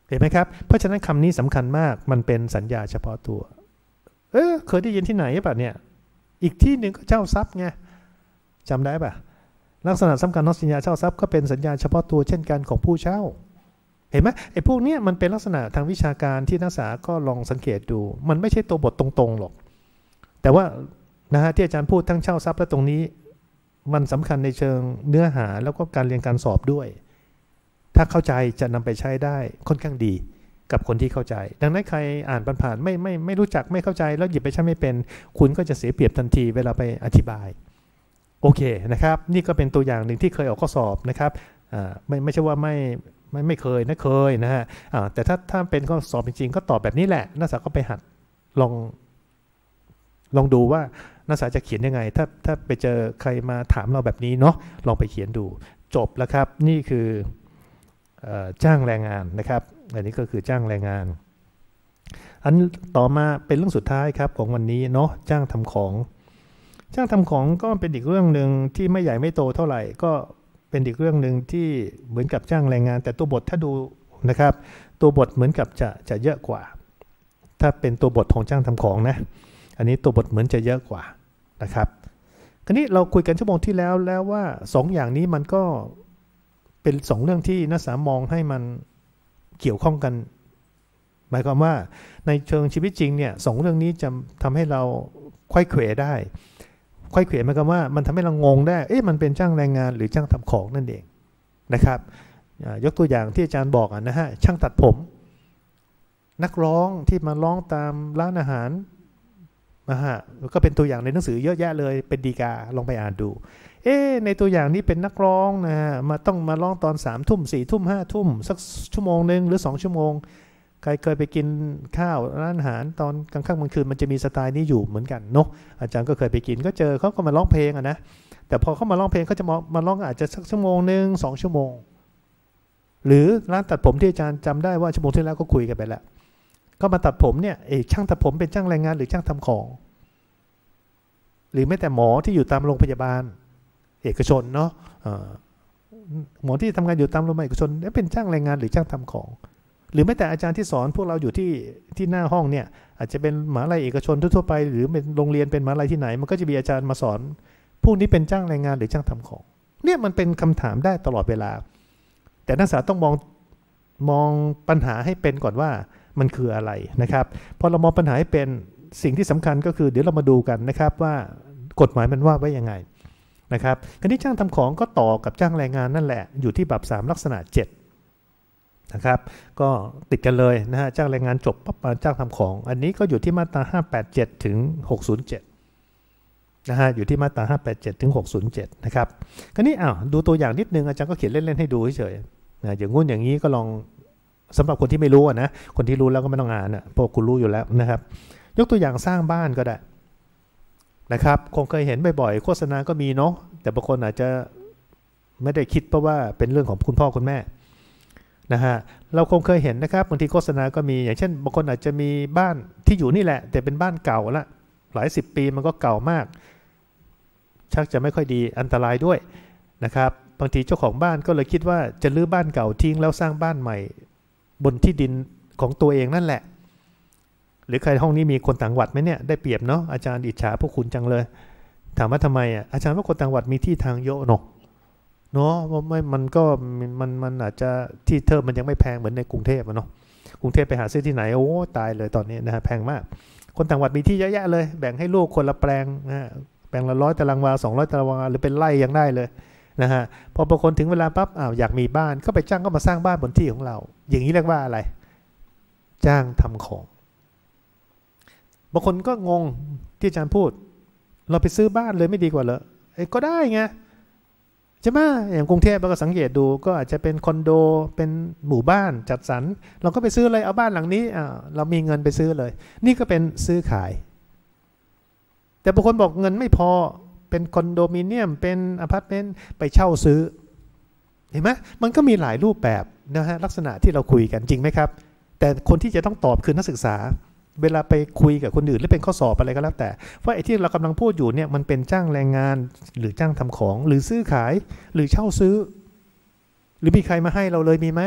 เห็นไหมครับเพราะฉะนั้นคำนี้สำคัญมากมันเป็นสัญญาเฉพาะตัวเออเคยได้ยินที่ไหนป่ะเนี่ยอีกที่หนึ่งก็เช่าทรัพย์ไงจำได้ป่ะลักษณะสำคัญของสัญญาเช่าทรัพย์ก็เป็นสัญญาเฉพาะตัวเช่นกันของผู้เช่าเห็นไหมไอ้พวกนี้มันเป็นลักษณะทางวิชาการที่นักศึกษาก็ลองสังเกตดูมันไม่ใช่ตัวบทตรงๆหรอกแต่ว่านะฮะที่อาจารย์พูดทั้งเช่าทรัพย์และตรงนี้มันสำคัญในเชิงเนื้อหาแล้วก็การเรียนการสอบด้วยถ้าเข้าใจจะนำไปใช้ได้ค่อนข้างดีกับคนที่เข้าใจดังนั้นใครอ่านผ่านๆไม่ไม่ไม่รู้จักไม่เข้าใจแล้วหยิบไปใช้ไม่เป็นคุณก็จะเสียเปรียบทันทีเวลาไปอธิบายโอเคนะครับนี่ก็เป็นตัวอย่างหนึ่งที่เคยออกข้อสอบนะครับอ่าไม่ไม่ใช่ว่าไม่ไม่ไม่เคยนะเคยนะฮะอ่าแต่ถ้าถ้าเป็นข้อสอบจริงๆก็ตอบแบบนี้แหละนักศึกษาก็ไปหัดลองลองดูว่านักศึกษาจะเขียนยังไงถ้าถ้าไปเจอใครมาถามเราแบบนี้เนาะลองไปเขียนดูจบแล้วครับนี่คือจ้างแรงงานนะครับอันนี้ก็คือจ้างแรงงานอันต่อมาเป็นเรื่องสุดท้ายครับของวันนี้เนาะจ้างทำของจ้างทำของก็เป็นอีกเรื่องหนึ่งที่ไม่ใหญ่ไม่โตเท่าไหร่ก็เป็นอีกเรื่องหนึ่งที่เหมือนกับจ้างแรงงานแต่ตัวบทถ้าดูนะครับตัวบทเหมือนกับจะจะเยอะกว่าถ้าเป็นตัวบทของจ้างทำของนะอันนี้ตัวบทเหมือนจะเยอะกว่านะครับคราวนี้เราคุยกันชั่วโมงที่แล้วแล้วว่าสองอย่างนี้มันก็เป็นสองเรื่องที่นักศึกษามองให้มันเกี่ยวข้องกันหมายความว่าในเชิงชีวิตจริงเนี่ยสองเรื่องนี้จะทำให้เราไขว้เขวได้ไขว้เขวหมายความว่ามันทำให้เรางงได้เอ๊ะมันเป็นจ้างแรงงานหรือจ้างทำของนั่นเองนะครับยกตัวอย่างที่อาจารย์บอกนะฮะช่างตัดผมนักร้องที่มาร้องตามร้านอาหารนะฮะก็เป็นตัวอย่างในหนังสือเยอะแยะเลยเป็นดีกาลองไปอ่านดูเอ๊ะในตัวอย่างนี้เป็นนักร้องนะฮะมาต้องมาร้องตอนสามทุ่มสี่ทุ่มห้าทุ่มสักชั่วโมงหนึ่งหรือสองชั่วโมงใครเคยไปกินข้าวร้านอาหารตอนกลางค่ำกลางคืนมันจะมีสไตล์นี้อยู่เหมือนกันเนาะอาจารย์ก็เคยไปกินก็เจอเขาก็มาร้องเพลงอะนะแต่พอเขามาร้องเพลงเขาจะมามาร้องอาจจะสักชั่วโมงหนึ่งสองชั่วโมงหรือร้านตัดผมที่อาจารย์จำได้ว่าชั่วโมงที่แล้วก็คุยกันไปแล้วก็มาตัดผมเนี่ยเอช่างตัดผมเป็นช่างแรงงานหรือช่างทำของหรือแม้แต่หมอที่อยู่ตามโรงพยาบาลเอกชนเนาะหมอที่ทำงานอยู่ตามโรงพยาบาลเอกชนนี่เป็นช่างแรงงานหรือช่างทำของหรือแม้แต่อาจารย์ที่สอนพวกเราอยู่ที่ที่หน้าห้องเนี่ยอาจจะเป็นมหาลัยเอกชนทั่วไปหรือเป็นโรงเรียนเป็นมหาลัยที่ไหนมันก็จะมีอาจารย์มาสอนพวกนี้เป็นจ้างแรงงานหรือจ้างทำของเนี่ยมันเป็นคำถามได้ตลอดเวลาแต่นักศึกษาต้องมองมองปัญหาให้เป็นก่อนว่ามันคืออะไรนะครับพอเรามองปัญหาให้เป็นสิ่งที่สำคัญก็คือเดี๋ยวเรามาดูกันนะครับว่ากฎหมายมันว่าไว้ยังไงนะครับคราวนี้จ้างทำของก็ต่อกับจ้างแรงงานนั่นแหละอยู่ที่บัพสามลักษณะเจ็ดนะครับก็ติดกันเลยนะฮะจ้างแรงงานจบปั๊บมาจ้างทำของอันนี้ก็อยู่ที่มาตราห้าแปดเจ็ดถึงหกศูนย์เจ็ดนะฮะอยู่ที่มาตราห้าแปดเจ็ดถึงหกศูนย์เจ็ดนะครับคราวนี้อ้าวดูตัวอย่างนิดนึงอาจารย์ก็เขียนเล่นๆให้ดูเฉยๆนะอย่างงู้นอย่างนี้ก็ลองสำหรับคนที่ไม่รู้นะคนที่รู้แล้วก็ไม่ต้องอ่านนะเพราะคุณรู้อยู่แล้วนะครับยกตัวอย่างสร้างบ้านก็ได้นะครับคงเคยเห็นบ่อยๆโฆษณาก็มีเนาะแต่บางคนอาจจะไม่ได้คิดเพราะว่าเป็นเรื่องของคุณพ่อคุณแม่นะฮะเราคงเคยเห็นนะครับบางทีโฆษณาก็มีอย่างเช่นบางคนอาจจะมีบ้านที่อยู่นี่แหละแต่เป็นบ้านเก่าละหลายสิบปีมันก็เก่ามากชักจะไม่ค่อยดีอันตรายด้วยนะครับบางทีเจ้าของบ้านก็เลยคิดว่าจะรื้อบ้านเก่าทิ้งแล้วสร้างบ้านใหม่บนที่ดินของตัวเองนั่นแหละหรือใครห้องนี้มีคนต่างจังหวัดไหมเนี่ยได้เปรียบเนาะอาจารย์อิจฉาพวกคุณจังเลยถามว่าทำไมอ่ะอาจารย์ว่าคนต่างจังหวัดมีที่ทางเยอะเนาะเนาะไม่มันก็มันมันอาจจะที่เทอมมันยังไม่แพงเหมือนในกรุงเทพเนาะกรุงเทพไปหาซื้อที่ไหนโอ้ตายเลยตอนนี้นะฮะแพงมากคนต่างจังหวัดมีที่เยอะแยะเลยแบ่งให้ลูกคนละแปลงนะฮะแปลงละร้อยตารางวาสองร้อยตารางวาหรือเป็นไร่ยังได้เลยนะฮะพอบางคนถึงเวลาปั๊บอ้าวอยากมีบ้านก็ไปจ้างก็มาสร้างบ้านบนที่ของเราอย่างนี้เรียกว่าอะไรจ้างทำของบางคนก็งงที่อาจารย์พูดเราไปซื้อบ้านเลยไม่ดีกว่าเหรอไอ้ก็ได้ไงใช่ไหมอย่างกรุงเทพเราก็สังเกตดูก็อาจจะเป็นคอนโดเป็นหมู่บ้านจัดสรรเราก็ไปซื้อเลยเอาบ้านหลังนี้อ่าเรามีเงินไปซื้อเลยนี่ก็เป็นซื้อขายแต่บางคนบอกเงินไม่พอเป็นคอนโดมิเนียมเป็นอพาร์ตเมนต์ไปเช่าซื้อเห็นไหมมันก็มีหลายรูปแบบนะฮะลักษณะที่เราคุยกันจริงไหมครับแต่คนที่จะต้องตอบคือนักศึกษาเวลาไปคุยกับคนอื่นหรือเป็นข้อสอบอะไรก็แล้วแต่ว่าไอ้ที่เรากำลังพูดอยู่เนี่ยมันเป็นจ้างแรงงานหรือจ้างทำของหรือซื้อขายหรือเช่าซื้อหรือมีใครมาให้เราเลยมีไหม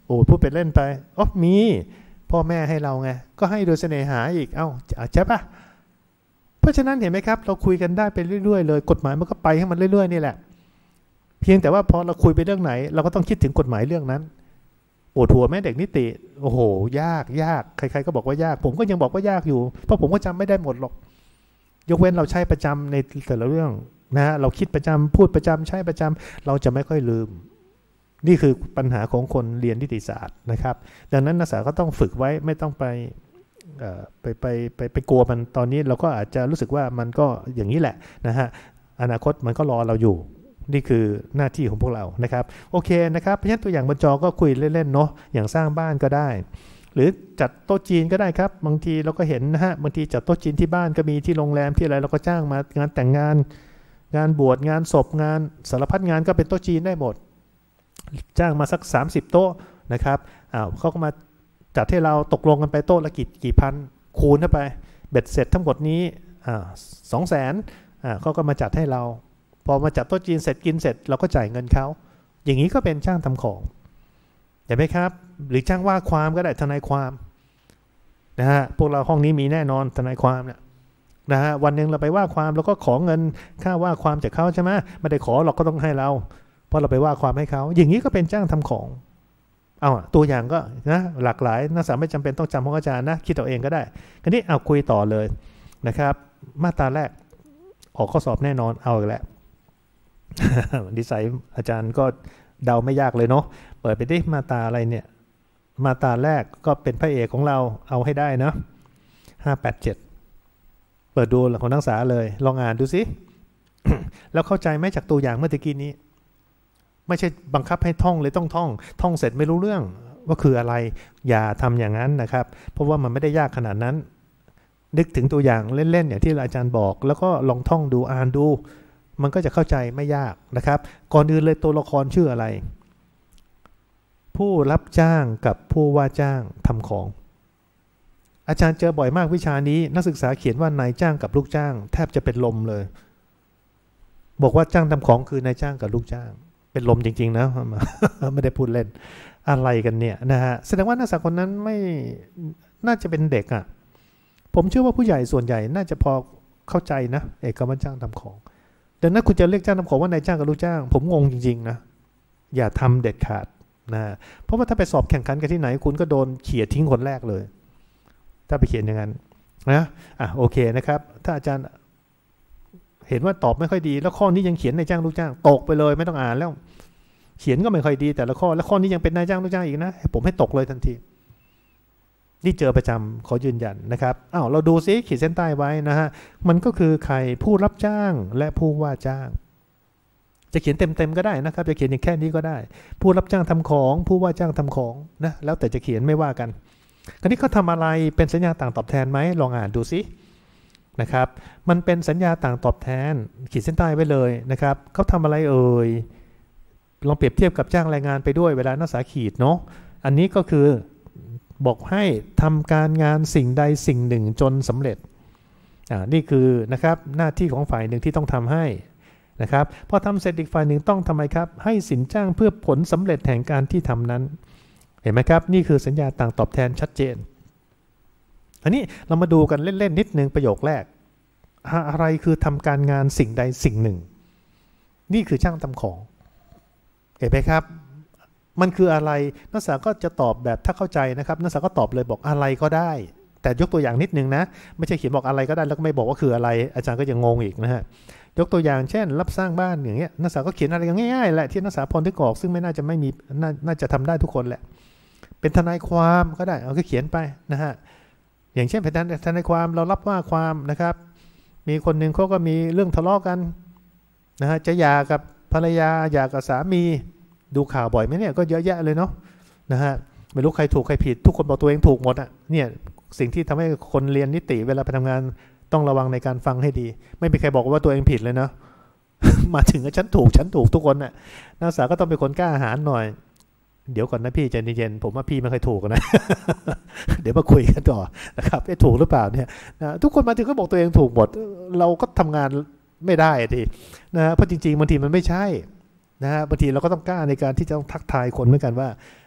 โอ้พูดไปเล่นไปอ๋อมีพ่อแม่ให้เราไงก็ให้โดยเสน่หาอีกเอ้าใช่ปะเพราะฉะนั้นเห็นไหมครับเราคุยกันได้ไปเรื่อยๆเลยกฎหมายมันก็ไปให้มันเรื่อยๆนี่แหละเพียงแต่ว่าพอเราคุยไปเรื่องไหนเราก็ต้องคิดถึงกฎหมายเรื่องนั้นโอดหัวแม่เด็กนิติโอ้โหยากยากใครๆก็บอกว่ายากผมก็ยังบอกว่ายากอยู่เพราะผมก็จำไม่ได้หมดหรอกยกเว้นเราใช้ประจำในแต่ละเรื่องนะเราคิดประจำพูดประจำใช้ประจำเราจะไม่ค่อยลืมนี่คือปัญหาของคนเรียนนิติศาสตร์นะครับดังนั้นนักศึกษาก็ต้องฝึกไว้ไม่ต้องไปไปไปไปไปกลัวมันตอนนี้เราก็อาจจะรู้สึกว่ามันก็อย่างนี้แหละนะฮะอนาคตมันก็รอเราอยู่นี่คือหน้าที่ของพวกเรานะครับโอเคนะครับเพราะฉะนั้นตัวอย่างบนจอก็คุยเล่นๆเนาะอย่างสร้างบ้านก็ได้หรือจัดโต๊ะจีนก็ได้ครับบางทีเราก็เห็นนะฮะบางทีจัดโต๊ะจีนที่บ้านก็มีที่โรงแรมที่อะไรเราก็จ้างมางานแต่งงานงานบวชงานศพงานสารพัดงานก็เป็นโต๊ะจีนได้หมดจ้างมาสักสามสิบโต๊ะนะครับอ้าวเขาก็มาจัดให้เราตกลงกันไปโต๊ะละกี่กี่พันคูณเข้าไปเบ็ดเสร็จทั้งหมดนี้อ่าสองแสนอ่าเขาก็มาจัดให้เราพอมาจัดโต๊ะจีนเสร็จกินเสร็จเราก็จ่ายเงินเขาอย่างนี้ก็เป็นจ้างทำของเห็นไหมครับหรือจ้างว่าความก็ได้ทนายความนะฮะพวกเราห้องนี้มีแน่นอนทนายความเนี่ยนะฮะวันหนึ่งเราไปว่าความแล้วก็ขอเงินค่าว่าความจากเขาใช่ไหมไม่ได้ขอเราก็ต้องให้เราเพราะเราไปว่าความให้เขาอย่างนี้ก็เป็นจ้างทำของเอาตัวอย่างก็นะหลากหลายนักศึกษาไม่จำเป็นต้องจำของอาจารย์นะคิดเอาเองก็ได้ทีนี้เอาคุยต่อเลยนะครับมาตราแรกออกข้อสอบแน่นอนเอาอีกแล้วนิสัยอาจารย์ก็เดาไม่ยากเลยเนาะเปิดไปที่มาตราอะไรเนี่ยมาตราแรกก็เป็นพระเอกของเราเอาให้ได้นะห้าแปดเจ็ดเปิดดูของนักศึกษาเลยลองอ่านดูสิ แล้วเข้าใจไหมจากตัวอย่างเมื่อตะกี้นี้ไม่ใช่บังคับให้ท่องเลยต้องท่องท่องเสร็จไม่รู้เรื่องว่าคืออะไรอย่าทำอย่างนั้นนะครับเพราะว่ามันไม่ได้ยากขนาดนั้นนึกถึงตัวอย่างเล่นๆอย่างที่อาจารย์บอกแล้วก็ลองท่องดูอ่านดูมันก็จะเข้าใจไม่ยากนะครับก่อนอื่นเลยตัวละครชื่ออะไรผู้รับจ้างกับผู้ว่าจ้างทำของอาจารย์เจอบ่อยมากวิชานี้นักศึกษาเขียนว่านายจ้างกับลูกจ้างแทบจะเป็นลมเลยบอกว่าจ้างทำของคือนายจ้างกับลูกจ้างเป็นลมจริงๆนะไม่ได้พูดเล่นอะไรกันเนี่ยนะฮะแสดงว่านักศึกษาคนนั้นไม่น่าจะเป็นเด็กอ่ะผมเชื่อว่าผู้ใหญ่ส่วนใหญ่น่าจะพอเข้าใจนะเอกว่าจ้างทำของดังนั้นคุณจะเรียกจ้างทำของว่านายจ้างกับลูกจ้างผมงงจริงๆนะอย่าทำเด็ดขาดนะเพราะว่าถ้าไปสอบแข่งขันกันที่ไหนคุณก็โดนเขี่ยทิ้งคนแรกเลยถ้าไปเขียนอย่างนั้นนะอ่ะโอเคนะครับถ้าอาจารย์เห็นว่าตอบไม่ค่อยดีแล้วข้อนี้ยังเขียนนายจ้างลูกจ้างตกไปเลยไม่ต้องอ่านแล้วเขียนก็ไม่ค่อยดีแต่ละข้อแล้วข้อนี้ยังเป็นนายจ้างลูกจ้างอีกนะผมให้ตกเลยทันทีนี่เจอประจำขอยืนยันนะครับอ้าวเราดูซิขีดเส้นใต้ไว้นะฮะมันก็คือใครผู้รับจ้างและผู้ว่าจ้างจะเขียนเต็มๆก็ได้นะครับจะเขียนอย่างแค่นี้ก็ได้ผู้รับจ้างทำของผู้ว่าจ้างทำของนะแล้วแต่จะเขียนไม่ว่ากันคราวนี้เขาทำอะไรเป็นสัญญาต่างตอบแทนไหมลองอ่านดูซินะครับมันเป็นสัญญาต่างตอบแทนขีดเส้นใต้ไว้เลยนะครับเขาทำอะไรเอ่ยลองเปรียบเทียบกับจ้างแรงงานไปด้วยเวลานักศึกษาขีดเนาะอันนี้ก็คือบอกให้ทำการงานสิ่งใดสิ่งหนึ่งจนสำเร็จอ่านี่คือนะครับหน้าที่ของฝ่ายหนึ่งที่ต้องทำให้นะครับพอทำเสร็จอีกฝ่ายหนึ่งต้องทำไมครับให้สินจ้างเพื่อผลสำเร็จแห่งการที่ทำนั้นเห็นไหมครับนี่คือสัญญาต่างตอบแทนชัดเจนอันนี้เรามาดูกันเล่นๆนิดนึงประโยคแรกอะไรคือทำการงานสิ่งใดสิ่งหนึ่งนี่คือช่างทำของเห็นไหมครับมันคืออะไรนักศึกษาก็จะตอบแบบถ้าเข้าใจนะครับนักศึกษาก็ตอบเลยบอกอะไรก็ได้แต่ยกตัวอย่างนิดนึงนะไม่ใช่เขียนบอกอะไรก็ได้แล้วก็ไม่บอกว่าคืออะไรอาจารย์ก็ยังงงอีกนะฮะยกตัวอย่างเช่นรับสร้างบ้านอย่างเงี้ยนักศึกษาก็เขียนอะไรง่ายๆแหละที่นักศึกษาพอนึกออกซึ่งไม่น่าจะไม่มีน่าจะทำได้ทุกคนแหละเป็นทนายความก็ได้เอาก็เขียนไปนะฮะอย่างเช่นเป็นทนายความเรารับว่าความนะครับมีคนหนึ่งเขาก็มีเรื่องทะเลาะกันนะฮะจะหย่ากับภรรยาหย่ากับสามีดูข่าวบ่อยไหมเนี่ยก็เยอะแยะเลยเนาะนะฮะไม่รู้ใครถูกใครผิดทุกคนบอกตัวเองถูกหมดอ่ะเนี่ยสิ่งที่ทำให้คนเรียนนิติเวลาไปทำงานต้องระวังในการฟังให้ดีไม่มีใครบอกว่าตัวเองผิดเลยนะ มาถึงก็ฉันถูกฉันถูกทุกคนน่ะนักศึกษาก็ต้องเป็นคนกล้าหาญหน่อยเดี๋ยวก่อนนะพี่ใจเย็นๆผมว่าพี่ไม่เคยถูกนะ เดี๋ยวมาคุยกันต่อนะครับไอ้ถูกหรือเปล่าเนี่ยนะทุกคนมาถึงก็บอกตัวเองถูกหมดเราก็ทำงานไม่ได้ทีนะเพราะจริงๆบางทีมันไม่ใช่นะฮะบางทีเราก็ต้องกล้าในการที่จะต้องทักทายคนเหมือนกันว่า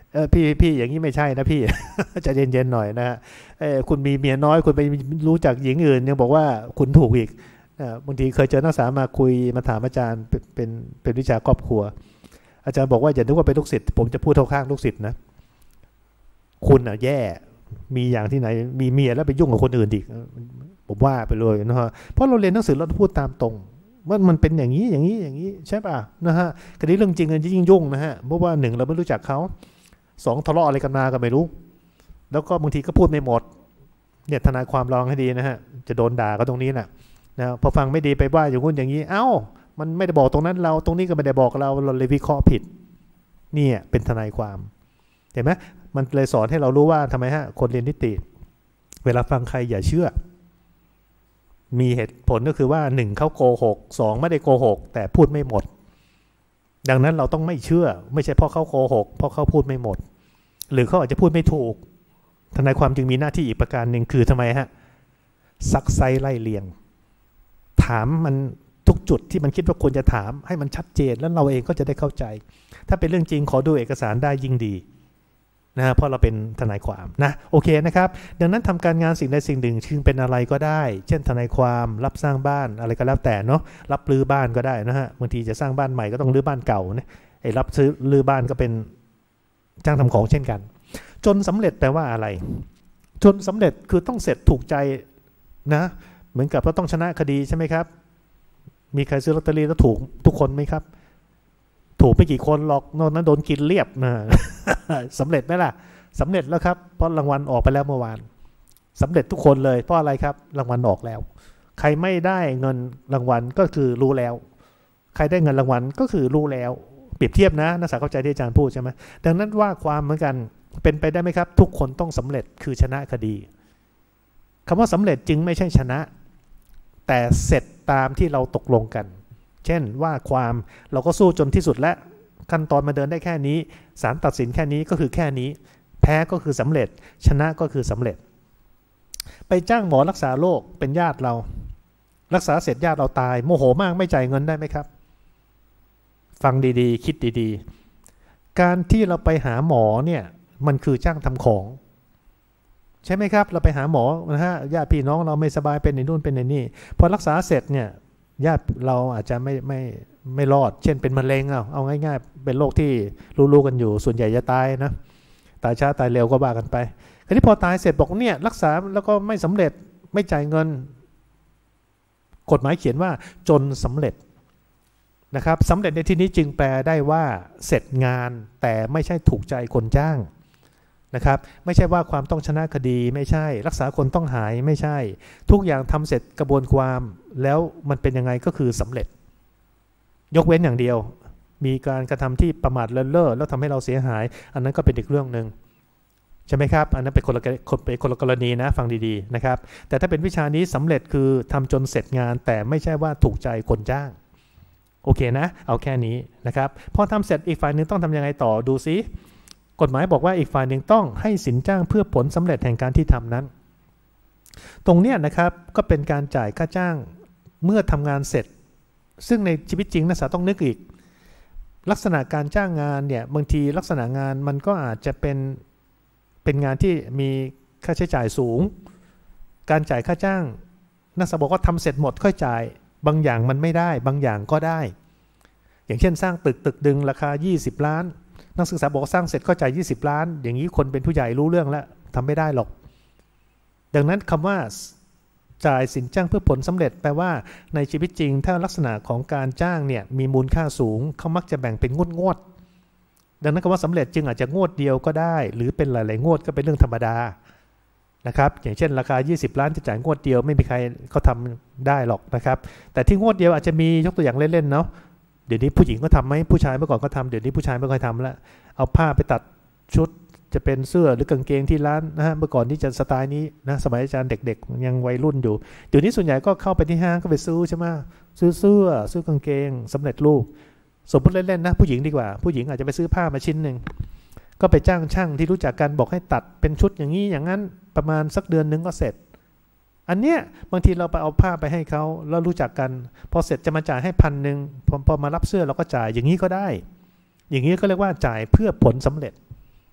เออพี่พี่อย่างนี้ไม่ใช่นะพี่ จะเย็นๆหน่อยนะฮะเออคุณมีเมียน้อยคุณไปรู้จักหญิงอื่นยังบอกว่าคุณถูกอีกบางทีเคยเจอนักศึกษามาคุยมาถามอาจารย์เป็นเป็นเป็นวิชาครอบครัวอาจารย์บอกว่าอย่านึกว่าเป็นลูกศิษย์ผมจะพูดเท่าข้างลูกศิษย์นะคุณอ่ะแย่มีอย่างที่ไหนมีเมียแล้วไปยุ่งกับคนอื่นอีกผมว่าไปเลยนะฮะเพราะเราเรียนหนังสือเราพูดตามตรงว่ามันเป็นอย่างนี้อย่างนี้อย่างนี้ใช่ป่ะนะฮะคดีเรื่องจริงยิ่งยุ่งนะฮะเพราะว่าหนึ่งเราไม่รู้จักเขาสองทะเลาะอะไรกันมาก็ไม่รู้แล้วก็บางทีก็พูดไม่หมดเนี่ยทนายความลองให้ดีนะฮะจะโดนด่าก็ตรงนี้แหละนะพอฟังไม่ดีไปว่าอย่างงู้นอย่างนี้เอ้ามันไม่ได้บอกตรงนั้นเราตรงนี้ก็ไม่ได้บอกเราเราเลยวิเคราะห์ผิดนี่เป็นทนายความเห็นไหมมันเลยสอนให้เรารู้ว่าทำไมฮะคนเรียนนิติเวลาฟังใครอย่าเชื่อมีเหตุผลก็คือว่าหนึ่งเขาโกหกสองไม่ได้โกหกแต่พูดไม่หมดดังนั้นเราต้องไม่เชื่อไม่ใช่เพราะเขาโกหกเพราะเขาพูดไม่หมดหรือเขาอาจจะพูดไม่ถูกทนายความจึงมีหน้าที่อีกประการหนึ่งคือทำไมฮะซักไซไล่เลียงถามมันทุกจุดที่มันคิดว่าควรจะถามให้มันชัดเจนแล้วเราเองก็จะได้เข้าใจถ้าเป็นเรื่องจริงขอดูเอกสารได้ยิ่งดีนะเพราะเราเป็นทนายความนะโอเคนะครับดังนั้นทำการงานสิ่งใดสิ่งหนึ่งจึงเป็นอะไรก็ได้เช่นทนายความรับสร้างบ้านอะไรก็แล้วแต่เนาะรับรื้อบ้านก็ได้นะฮะบางทีจะสร้างบ้านใหม่ก็ต้องรื้อบ้านเก่านะไอ้รับซื้อรื้อบ้านก็เป็นจ้างทำของเช่นกันจนสำเร็จแปลว่าอะไรจนสำเร็จคือต้องเสร็จถูกใจนะเหมือนกับว่าต้องชนะคดีใช่ไหมครับมีใครซื้อลอตเตอรี่แล้วถูกทุกคนไหมครับถูกไม่กี่คนหรอกนอกนั้นโดนกินเรียบนะสำเร็จไหมล่ะสำเร็จแล้วครับเพราะรางวัลออกไปแล้วเมื่อวานสำเร็จทุกคนเลยเพราะอะไรครับรางวัลออกแล้วใครไม่ได้เงินรางวัลก็คือรู้แล้วใครได้เงินรางวัลก็คือรู้แล้วเปรียบเทียบนะนักศึกษาเข้าใจที่อาจารย์พูดใช่ไหมดังนั้นว่าความเหมือนกันเป็นไปได้ไหมครับทุกคนต้องสำเร็จคือชนะคดีคำว่าสำเร็จจึงไม่ใช่ชนะแต่เสร็จตามที่เราตกลงกันเช่นว่าความเราก็สู้จนที่สุดและขั้นตอนมาเดินได้แค่นี้ศาลตัดสินแค่นี้ก็คือแค่นี้แพ้ก็คือสำเร็จชนะก็คือสำเร็จไปจ้างหมอรักษาโรคเป็นญาติเรารักษาเสร็จญาติเราตายโมโหมากไม่จ่ายเงินได้ไหมครับฟังดีๆคิดดีๆการที่เราไปหาหมอเนี่ยมันคือจ้างทำของใช่ไหมครับเราไปหาหมอนะฮะญาติพี่น้องเราไม่สบายเป็นในนู่นเป็นในนี่พอรักษาเสร็จเนี่ยญาติเราอาจจะไม่ไม่ไม่รอดเช่นเป็นมะเร็งเอาเอาง่ายๆเป็นโรคที่รู้ๆกันอยู่ส่วนใหญ่จะตายนะตายช้าตายเร็วก็ว่ากันไปคราวนี้พอตายเสร็จบอกเนี่ยรักษาแล้วก็ไม่สำเร็จไม่จ่ายเงินกฎหมายเขียนว่าจนสำเร็จนะครับสำเร็จในที่นี้จึงแปลได้ว่าเสร็จงานแต่ไม่ใช่ถูกใจคนจ้างนะครับไม่ใช่ว่าความต้องชนะคดีไม่ใช่รักษาคนต้องหายไม่ใช่ทุกอย่างทำเสร็จกระบวนความแล้วมันเป็นยังไงก็คือสำเร็จยกเว้นอย่างเดียวมีการกระทำที่ประมาทเลินเล่อแล้วทำให้เราเสียหายอันนั้นก็เป็นอีกเรื่องหนึ่งใช่ไหมครับอันนั้นเป็นคนละเป็นคนละกรณีนะฟังดีๆนะครับแต่ถ้าเป็นวิชานี้สำเร็จคือทำจนเสร็จงานแต่ไม่ใช่ว่าถูกใจคนจ้างโอเคนะเอาแค่นี้นะครับพอทำเสร็จอีกฝ่ายนึงต้องทำยังไงต่อดูซิกฎหมายบอกว่าอีกฝ่ายหนึ่งต้องให้สินจ้างเพื่อผลสำเร็จแห่งการที่ทำนั้นตรงเนี้ยนะครับก็เป็นการจ่ายค่าจ้างเมื่อทำงานเสร็จซึ่งในชีวิตจริงนักศึกษาต้องนึกอีกลักษณะการจ้างงานเนี่ยบางทีลักษณะงานมันก็อาจจะเป็นเป็นงานที่มีค่าใช้จ่ายสูงการจ่ายค่าจ้างนักศึกษาบอกว่าทำเสร็จหมดค่อยจ่ายบางอย่างมันไม่ได้บางอย่างก็ได้อย่างเช่นสร้างตึกตึกดึงราคายี่สิบล้านนักศึกษาบอกว่าสร้างเสร็จก็จ่ายยี่สิบล้านอย่างนี้คนเป็นผู้ใหญ่รู้เรื่องแล้วทำไม่ได้หรอกดังนั้นคำว่าจ่ายสินจ้างเพื่อผลสำเร็จแปลว่าในชีวิตจริงถ้าลักษณะของการจ้างเนี่ยมีมูลค่าสูงเขามักจะแบ่งเป็นงวดงวดดังนั้นคำว่าสำเร็จจึงอาจจะงวดเดียวก็ได้หรือเป็นหลายๆงวดก็เป็นเรื่องธรรมดานะครับอย่างเช่นราคายี่สิบล้านจะจ่ายงวดเดียวไม่มีใครเขาทำได้หรอกนะครับแต่ที่งวดเดียวอาจจะมียกตัวอย่างเล่นๆเนาะเดี๋ยวนี้ผู้หญิงก็ทำไหมผู้ชายเมื่อก่อนก็ทำเดี๋ยวนี้ผู้ชายไม่ค่อยทำแล้วเอาผ้าไปตัดชุดจะเป็นเสื้อหรือกางเกงที่ร้านนะฮะเมื่อก่อนที่จะสไตล์นี้นะสมัยอาจารย์เด็กๆยังวัยรุ่นอยู่เดี๋ยวนี้ส่วนใหญ่ก็เข้าไปที่ห้างก็ไปซื้อใช่ไหมซื้อเสื้อซื้อกางเกงสำเร็จรูปสมมติเล่นๆนะผู้หญิงดีกว่าผู้หญิงอาจจะไปซื้อผ้ามาชิ้นหนึ่งก็ไปจ้างช่างที่รู้จักกันบอกให้ตัดเป็นชุดอย่างนี้อย่างนั้นประมาณสักเดือนนึงก็เสร็จอันเนี้ยบางทีเราไปเอาผ้าไปให้เขาแล้วรู้จักกันพอเสร็จจะมาจ่ายให้พันหนึ่งพอมารับเสื้อเราก็จ่ายอย่างนี้ก็ได้อย่างนี้ก็เรียกว่าจ่ายเพื่อผลสำเร็จ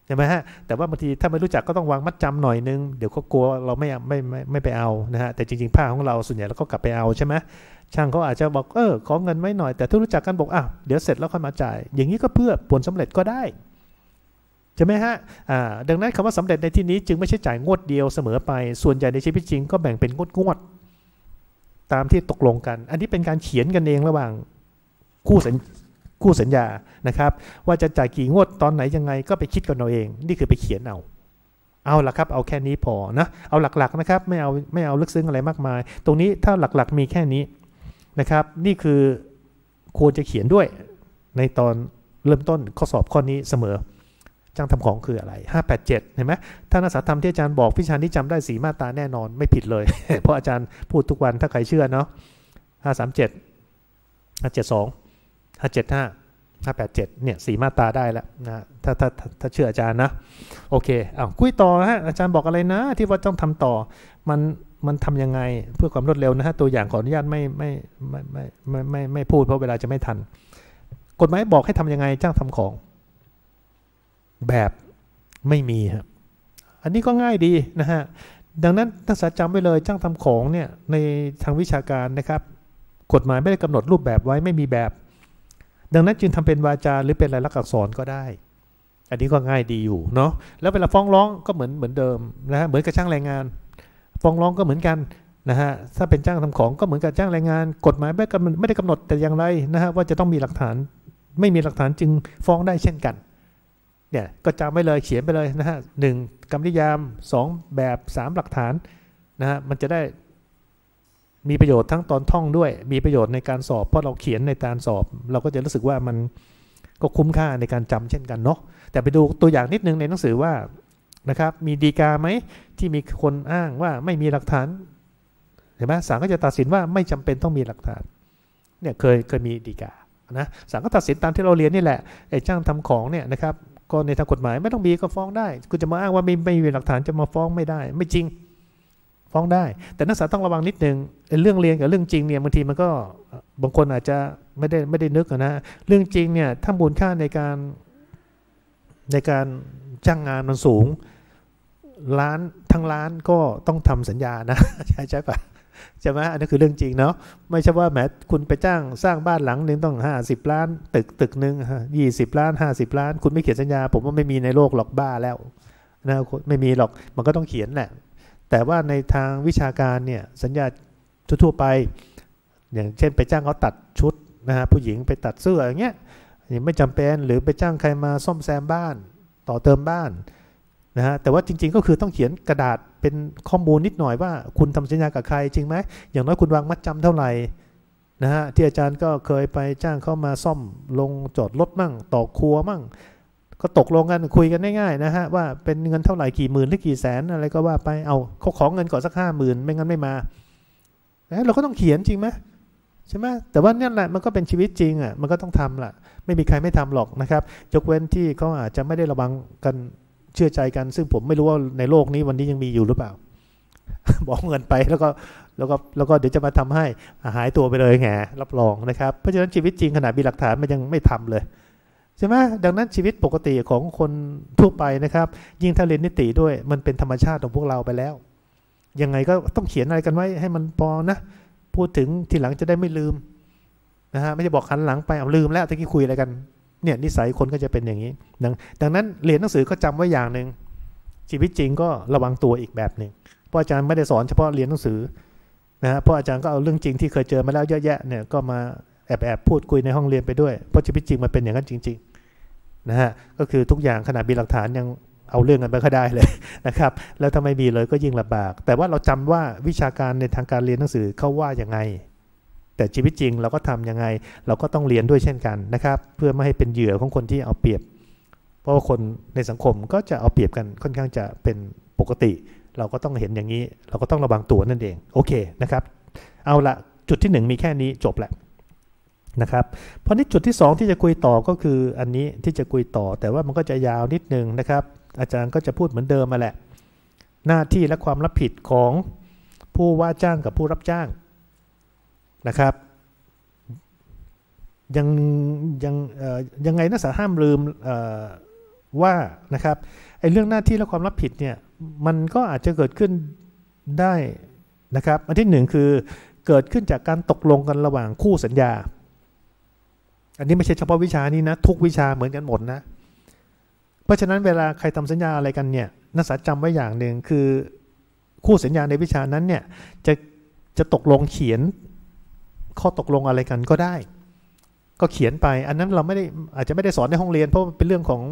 ใช่ไหมฮะแต่ว่าบางทีถ้าไม่รู้จักก็ต้องวางมัดจำหน่อยนึงเดี๋ยวเขากลัวเราไม่ไม่ไม่ไม่ไปเอานะฮะแต่จริงๆผ้าของเราส่วนใหญ่เราก็กลับไปเอาใช่ไหมช่างเขาอาจจะบอกเออขอเงินไว้หน่อยแต่ถ้ารู้จักกันบอกอ่ะเดี๋ยวเสร็จแล้วค่อยมาจ่ายอย่างนี้ก็เพื่อผลสำเร็จก็ได้ใช่ไหมฮะอ่าดังนั้นคำว่าสำเร็จในที่นี้จึงไม่ใช่จ่ายงวดเดียวเสมอไปส่วนใหญ่ในชีวิตจริงก็แบ่งเป็นงวดงวดตามที่ตกลงกันอันนี้เป็นการเขียนกันเองระหว่างคู่สัญคู่สัญญานะครับว่าจะจ่ายกี่งวดตอนไหนยังไงก็ไปคิดกันเอาเองนี่คือไปเขียนเอาเอาละครับเอาแค่นี้พอนะเอาหลักๆนะครับไม่เอาไม่เอาลึกซึ้งอะไรมากมายตรงนี้ถ้าหลักๆมีแค่นี้นะครับนี่คือควรจะเขียนด้วยในตอนเริ่มต้นข้อสอบข้อนี้เสมอจ้างทำของคืออะไรห้าแปดเจ็ดเห็นไหมถ้านักศึกษาธรรมที่อาจารย์บอกวิชานี้จำได้สี่มาตราแน่นอนไม่ผิดเลย เพราะอาจารย์พูดทุกวันถ้าใครเชื่อเนาะห้าสามเจ็ดห้าเจ็ดสองห้าเจ็ดห้าห้าแปดเจ็ดเนี่ยสี่มาตราได้แล้วนะถ้าถ้าถ้าเชื่ออาจารย์นะโอเคอ้าวคุยต่อฮะอาจารย์บอกอะไรนะที่ว่าต้องทำต่อมันมันทำยังไงเพื่อความรวดเร็วนะฮะตัวอย่างขออนุญาตไม่ไม่ไม่ไม่ไม่ไม่ไม่พูดเพราะเวลาจะไม่ทันกฎหมายบอกให้ทำยังไงจ้างทำของแบบไม่มีครับอันนี้ก็ง่ายดีนะฮะดังนั้นนักศึกษาจำไว้เลยจ้างทำของเนี่ยในทางวิชาการนะครับกฎหมายไม่ได้กำหนดรูปแบบไว้ไม่มีแบบดังนั้นจึงทำเป็นวาจาหรือเป็นลายลักษณ์อักษรก็ได้อันนี้ก็ง่ายดีอยู่เนาะแล้วเวลาฟ้องร้องก็เหมือนเหมือนเดิมนะฮะเหมือนกับจ้างแรงงานฟ้องร้องก็เหมือนกันนะฮะถ้าเป็นจ้างทำของก็เหมือนกับจ้างแรงงานกฎหมายไม่ไม่ได้กำหนดแต่อย่างไรนะฮะว่าจะต้องมีหลักฐานไม่มีหลักฐานจึงฟ้องได้เช่นกันเนี่ยก็จำไว้เลยเขียนไปเลยนะฮะหนึ่งกรรมนิยามสองแบบสามหลักฐานนะฮะมันจะได้มีประโยชน์ทั้งตอนท่องด้วยมีประโยชน์ในการสอบเพราะเราเขียนในการสอบเราก็จะรู้สึกว่ามันก็คุ้มค่าในการจำเช่นกันเนาะแต่ไปดูตัวอย่างนิดนึงในหนังสือว่านะครับมีฎีกาไหมที่มีคนอ้างว่าไม่มีหลักฐานเห็นไหมศาลก็จะตัดสินว่าไม่จำเป็นต้องมีหลักฐานเนี่ยเคยเคยมีฎีกานะศาลก็ตัดสินตามที่เราเรียนนี่แหละไอ้จ้างทำของเนี่ยนะครับก็ในทางกฎหมายไม่ต้องมีก็ฟ้องได้คุณจะมาอ้างว่าไม่ไม่มีหลักฐานจะมาฟ้องไม่ได้ไม่จริงฟ้องได้แต่นักศึกษาต้องระวังนิดนึงเรื่องเรียนกับเรื่องจริงเนี่ยบางทีมันก็บางคนอาจจะไม่ได้ไม่ได้นึกนะเรื่องจริงเนี่ยถ้ามูลค่าในการในการจ้างงานมันสูงล้านทั้งล้านก็ต้องทำสัญญานะใช่ใช่ปะใช่ไหมอันนี้คือเรื่องจริงเนาะไม่ใช่ว่าแหมคุณไปจ้างสร้างบ้านหลังหนึ่งต้องห้าสิบล้านตึกตึกหนึ่งยี่สิบล้านห้าสิบล้านคุณไม่เขียนสัญญาผมว่าไม่มีในโลกหรอกบ้าแล้วนะไม่มีหรอกมันก็ต้องเขียนแหละแต่ว่าในทางวิชาการเนี่ยสัญญาทั่วๆไปอย่างเช่นไปจ้างเขาตัดชุดนะฮะผู้หญิงไปตัดเสื้ออย่างเงี้ยไม่จำเป็นหรือไปจ้างใครมาซ่อมแซมบ้านต่อเติมบ้านนะฮะแต่ว่าจริงๆก็คือต้องเขียนกระดาษเป็นข้อมูลนิดหน่อยว่าคุณทำสัญญากับใครจริงไหมอย่างน้อยคุณวางมัดจำเท่าไหร่นะฮะที่อาจารย์ก็เคยไปจ้างเขามาซ่อมลงจอดรถมั่งต่อครัวมั่งก็ตกลงกันคุยกันง่ายๆนะฮะว่าเป็นเงินเท่าไหร่กี่หมื่นหรือกี่แสนอะไรก็ว่าไปเอาเขาขอเงินก่อนสักห้าหมื่นไม่งั้นไม่มาเราก็ต้องเขียนจริงไหมใช่ไหมแต่ว่านี่แหละมันก็เป็นชีวิตจริงอ่ะมันก็ต้องทำล่ะไม่มีใครไม่ทำหรอกนะครับยกเว้นที่เขาอาจจะไม่ได้ระวังกันเชื่อใจกันซึ่งผมไม่รู้ว่าในโลกนี้วันนี้ยังมีอยู่หรือเปล่า บอกเงินไปแล้วก็แล้วก็แล้วก็เดี๋ยวจะมาทำให้หายตัวไปเลยแง่รับรองนะครับเพราะฉะนั้นชีวิตจริงขนาดมีหลักฐานมันยังไม่ทำเลยใช่ไหมดังนั้นชีวิตปกติของคนทั่วไปนะครับยิ่งถ้าเรียนนิติด้วยมันเป็นธรรมชาติของพวกเราไปแล้วยังไงก็ต้องเขียนอะไรกันไว้ให้มันพอนะพูดถึงทีหลังจะได้ไม่ลืมนะฮะไม่ใช่บอกหันหลังไปเอาลืมแล้วตะกี้คุยอะไรกันเนี่ยนิสัยคนก็จะเป็นอย่างนี้ดังดังนั้นเรียนหนังสือก็จำไว้อย่างหนึ่งชีวิตจริงก็ระวังตัวอีกแบบหนึ่งเพราะอาจารย์ไม่ได้สอนเฉพาะเรียนหนังสือนะฮะเพราะอาจารย์ก็เอาเรื่องจริงที่เคยเจอมาแล้วเยอะแยะเนี่ยก็มาแอบแอบพูดคุยในห้องเรียนไปด้วยเพราะชีวิตจริงมันเป็นอย่างนั้นจริงๆนะฮะก็คือทุกอย่างขนาดมีหลักฐานยังเอาเรื่องกันไปก็ได้เลยนะครับแล้วถ้าไม่มีเลยก็ยิ่งลำบากแต่ว่าเราจำว่าวิชาการในทางการเรียนหนังสือเขาว่าอย่างไงแต่ชีวิตจริงเราก็ทำยังไงเราก็ต้องเรียนด้วยเช่นกันนะครับเพื่อไม่ให้เป็นเหยื่อของคนที่เอาเปรียบเพราะว่าคนในสังคมก็จะเอาเปรียบกันค่อนข้างจะเป็นปกติเราก็ต้องเห็นอย่างนี้เราก็ต้องระวังตัวนั่นเองโอเคนะครับเอาละจุดที่หนึ่งมีแค่นี้จบแหละนะครับเพราะนี้จุดที่สองที่จะคุยต่อก็คืออันนี้ที่จะคุยต่อแต่ว่ามันก็จะยาวนิดนึงนะครับอาจารย์ก็จะพูดเหมือนเดิมมาแหละหน้าที่และความรับผิดของผู้ว่าจ้างกับผู้รับจ้างนะครับยังยังยังไงนักศึกษาห้ามลืมว่านะครับไอ้เรื่องหน้าที่และความรับผิดเนี่ยมันก็อาจจะเกิดขึ้นได้นะครับอันที่หนึ่งคือเกิดขึ้นจากการตกลงกันระหว่างคู่สัญญาอันนี้ไม่ใช่เฉพาะวิชานี้นะทุกวิชาเหมือนกันหมดนะเพราะฉะนั้นเวลาใครทำสัญญาอะไรกันเนี่ยนักศึกษาจำไว้อย่างหนึ่งคือคู่สัญญาในวิชานั้นเนี่ยจะจะตกลงเขียนข้อตกลงอะไรกันก็ได้ก็เขียนไปอันนั้นเราไม่ได้อาจจะไม่ได้สอนในห้องเรียนเพราะมันเป็นเรื่องของ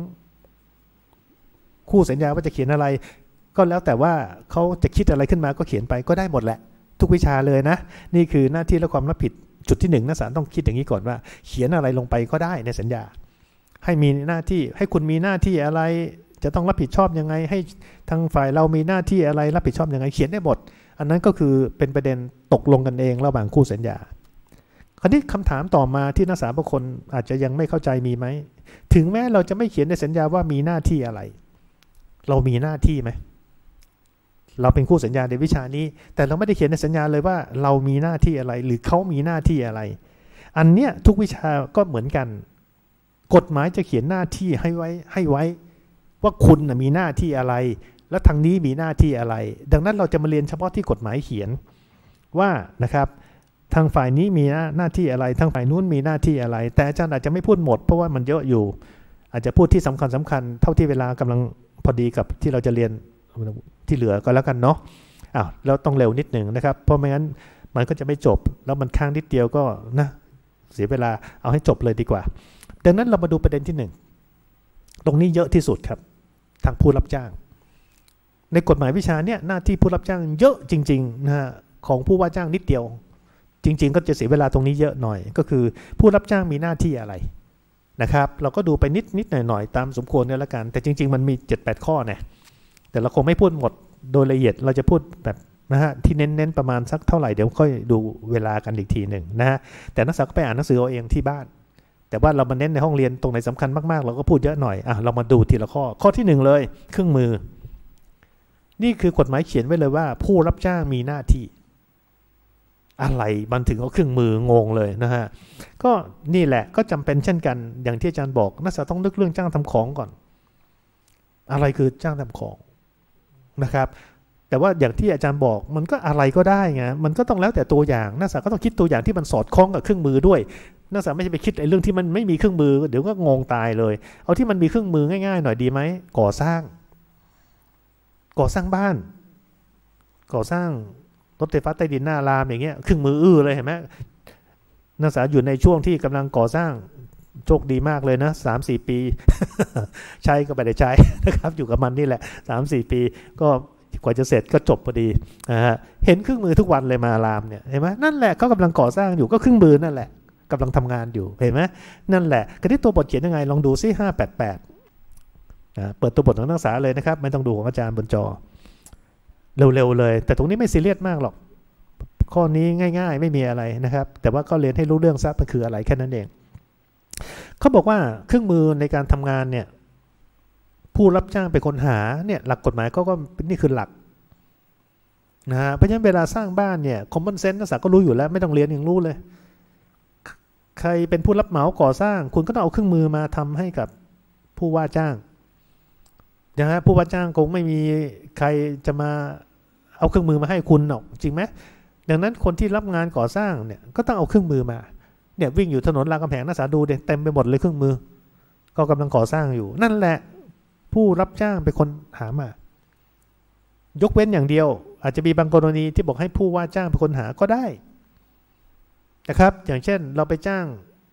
คู่สัญญาว่าจะเขียนอะไรก็แล้วแต่ว่าเขาจะคิดอะไรขึ้นมาก็เขียนไปก็ได้หมดแหละทุกวิชาเลยนะนี่คือหน้าที่และความรับผิดจุดที่หนึ่งนักศึกษาต้องคิดอย่างนี้ก่อนว่าเขียนอะไรลงไปก็ได้ในสัญญาให้มีหน้าที่ให้คุณมีหน้าที่อะไรจะต้องรับผิดชอบยังไงให้ทางฝ่ายเรามีหน้าที่อะไรรับผิดชอบยังไงเขียนได้หมดอันนั้นก็คือเป็นประเด็นตกลงกันเองระหว่างคู่สัญญาคราวนี้คำถามต่อมาที่นักศึกษาบางคนอาจจะยังไม่เข้าใจมีไหมถึงแม้เราจะไม่เขียนในสัญญาว่ามีหน้าที่อะไรเรามีหน้าที่ไหมเราเป็นคู่สัญญาในวิชานี้แต่เราไม่ได้เขียนในสัญญาเลยว่าเรามีหน้าที่อะไรหรือเขามีหน้าที่อะไรอันเนี้ยทุกวิชาก็เหมือนกันกฎหมายจะเขียนหน้าที่ให้ไว้ให้ไว้ว่าคุณมีหน้าที่อะไรและทางนี้มีหน้าที่อะไรดังนั้นเราจะมาเรียนเฉพาะที่กฎหมายเขียนว่านะครับทางฝ่ายนี้มีหน้าที่อะไรทางฝ่ายนู้นมีหน้าที่อะไรแต่อาจารย์อาจจะไม่พูดหมดเพราะว่ามันเยอะอยู่อาจจะพูดที่สำคัญสำคัญเท่าที่เวลากำลังพอดีกับที่เราจะเรียนที่เหลือก็แล้วกันเนาะอ้าวแล้วต้องเร็วนิดหนึ่งนะครับเพราะไม่งั้นมันก็จะไม่จบแล้วมันค้างนิดเดียวก็นะเสียเวลาเอาให้จบเลยดีกว่าดังนั้นเรามาดูประเด็นที่หนึ่งตรงนี้เยอะที่สุดครับทางผู้รับจ้างในกฎหมายวิชาเนี่ยหน้าที่ผู้รับจ้างเยอะจริงๆนะฮะของผู้ว่าจ้างนิดเดียวจริงๆก็จะเสียเวลาตรงนี้เยอะหน่อยก็คือผู้รับจ้างมีหน้าที่อะไรนะครับเราก็ดูไปนิดนิดหน่อยหน่อยตามสมควรเนี่ยละกันแต่จริงๆมันมี เจ็ดแปด ข้อเนี่ยแต่เราคงไม่พูดหมดโดยละเอียดเราจะพูดแบบนะฮะที่เน้นๆประมาณสักเท่าไหร่เดี๋ยวค่อยดูเวลากันอีกทีหนึ่งนะฮะแต่นักศึกษาก็ไปอ่านหนังสือเอาเองที่บ้านแต่ว่าเรามาเน้นในห้องเรียนตรงไหนสำคัญมากๆเราก็พูดเยอะหน่อยอ่ะเรามาดูทีละข้อข้อที่หนึ่งเลยเครื่องมือนี่คือกฎหมายเขียนไว้เลยว่าผู้รับจ้างมีหน้าที่อะไรมันถึงเอาเครื่องมืองงเลยนะฮะก็นี่แหละก็จำเป็นเช่นกันอย่างที่อาจารย์บอกนักศึกษาต้องนึกเรื่องจ้างทำของก่อนอะไรคือจ้างทำของนะครับแต่ว่าอย่างที่อาจารย์บอกมันก็อะไรก็ได้ไงมันก็ต้องแล้วแต่ตัวอย่างนักศึกษาก็ต้องคิดตัวอย่างที่มันสอดคล้องกับเครื่องมือด้วยนักศึกษาไม่ใช่ไปคิดไอ้เรื่องที่มันไม่มีเครื่องมือเดี๋ยวก็งงตายเลยเอาที่มันมีเครื่องมือง่ายๆหน่อยดีไหมก่อสร้างก่อสร้างบ้านก่อสร้างรถไฟฟ้าใต้ดินหน้ารามอย่างเงี้ยเครื่องมืออื้อเลยเห็นไหมนักศึกษาอยู่ในช่วงที่กำลังก่อสร้างโชคดีมากเลยนะสามสี่ปี ใช้ก็ไม่ได้ใช้นะครับอยู่กับมันนี่แหละสามสี่ปีก็กว่าจะเสร็จก็จบพอดีนะฮะเห็นเครื่องมือทุกวันเลยมารามเนี่ยเห็นไหมนั่นแหละเขากำลังก่อสร้างอยู่ก็เครื่องมือนั่นแหละกำลังทำงานอยู่เห็นไหมนั่นแหละกระที่ตัวบทเขียนยังไงลองดูซิห้าแปดแปดนะเปิดตัวบทของนักศึกษาเลยนะครับไม่ต้องดูของอาจารย์บนจอเร็วๆเลยแต่ตรงนี้ไม่ซีเรียสมากหรอกข้อนี้ง่ายๆไม่มีอะไรนะครับแต่ว่าก็เรียนให้รู้เรื่องซะมันคืออะไรแค่นั้นเองเขาบอกว่าเครื่องมือในการทำงานเนี่ยผู้รับจ้างเป็นคนหาเนี่ยหลักกฎหมายก็ก็นี่คือหลักนะฮะเพราะฉะนั้นเวลาสร้างบ้านเนี่ยคอมมอนเซนส์นักศึกษาก็รู้อยู่แล้วไม่ต้องเรียนอย่างรู้เลยใครเป็นผู้รับเหมาก่อสร้างคุณก็ต้องเอาเครื่องมือมาทำให้กับผู้ว่าจ้างนะฮะผู้ว่าจ้างคงไม่มีใครจะมาเอาเครื่องมือมาให้คุณหรอกจริงไหมดังนั้นคนที่รับงานก่อสร้างเนี่ยก็ต้องเอาเครื่องมือมาเนี่ยวิ่งอยู่ถนนรามคำแหงนักศึกษาดูเต็มไปหมดเลยเครื่องมือก็กำลังก่อสร้างอยู่นั่นแหละผู้รับจ้างเป็นคนหามายกเว้นอย่างเดียวอาจจะมีบางกรณีที่บอกให้ผู้ว่าจ้างเป็นคนหาก็ได้นะครับอย่างเช่นเราไปจ้าง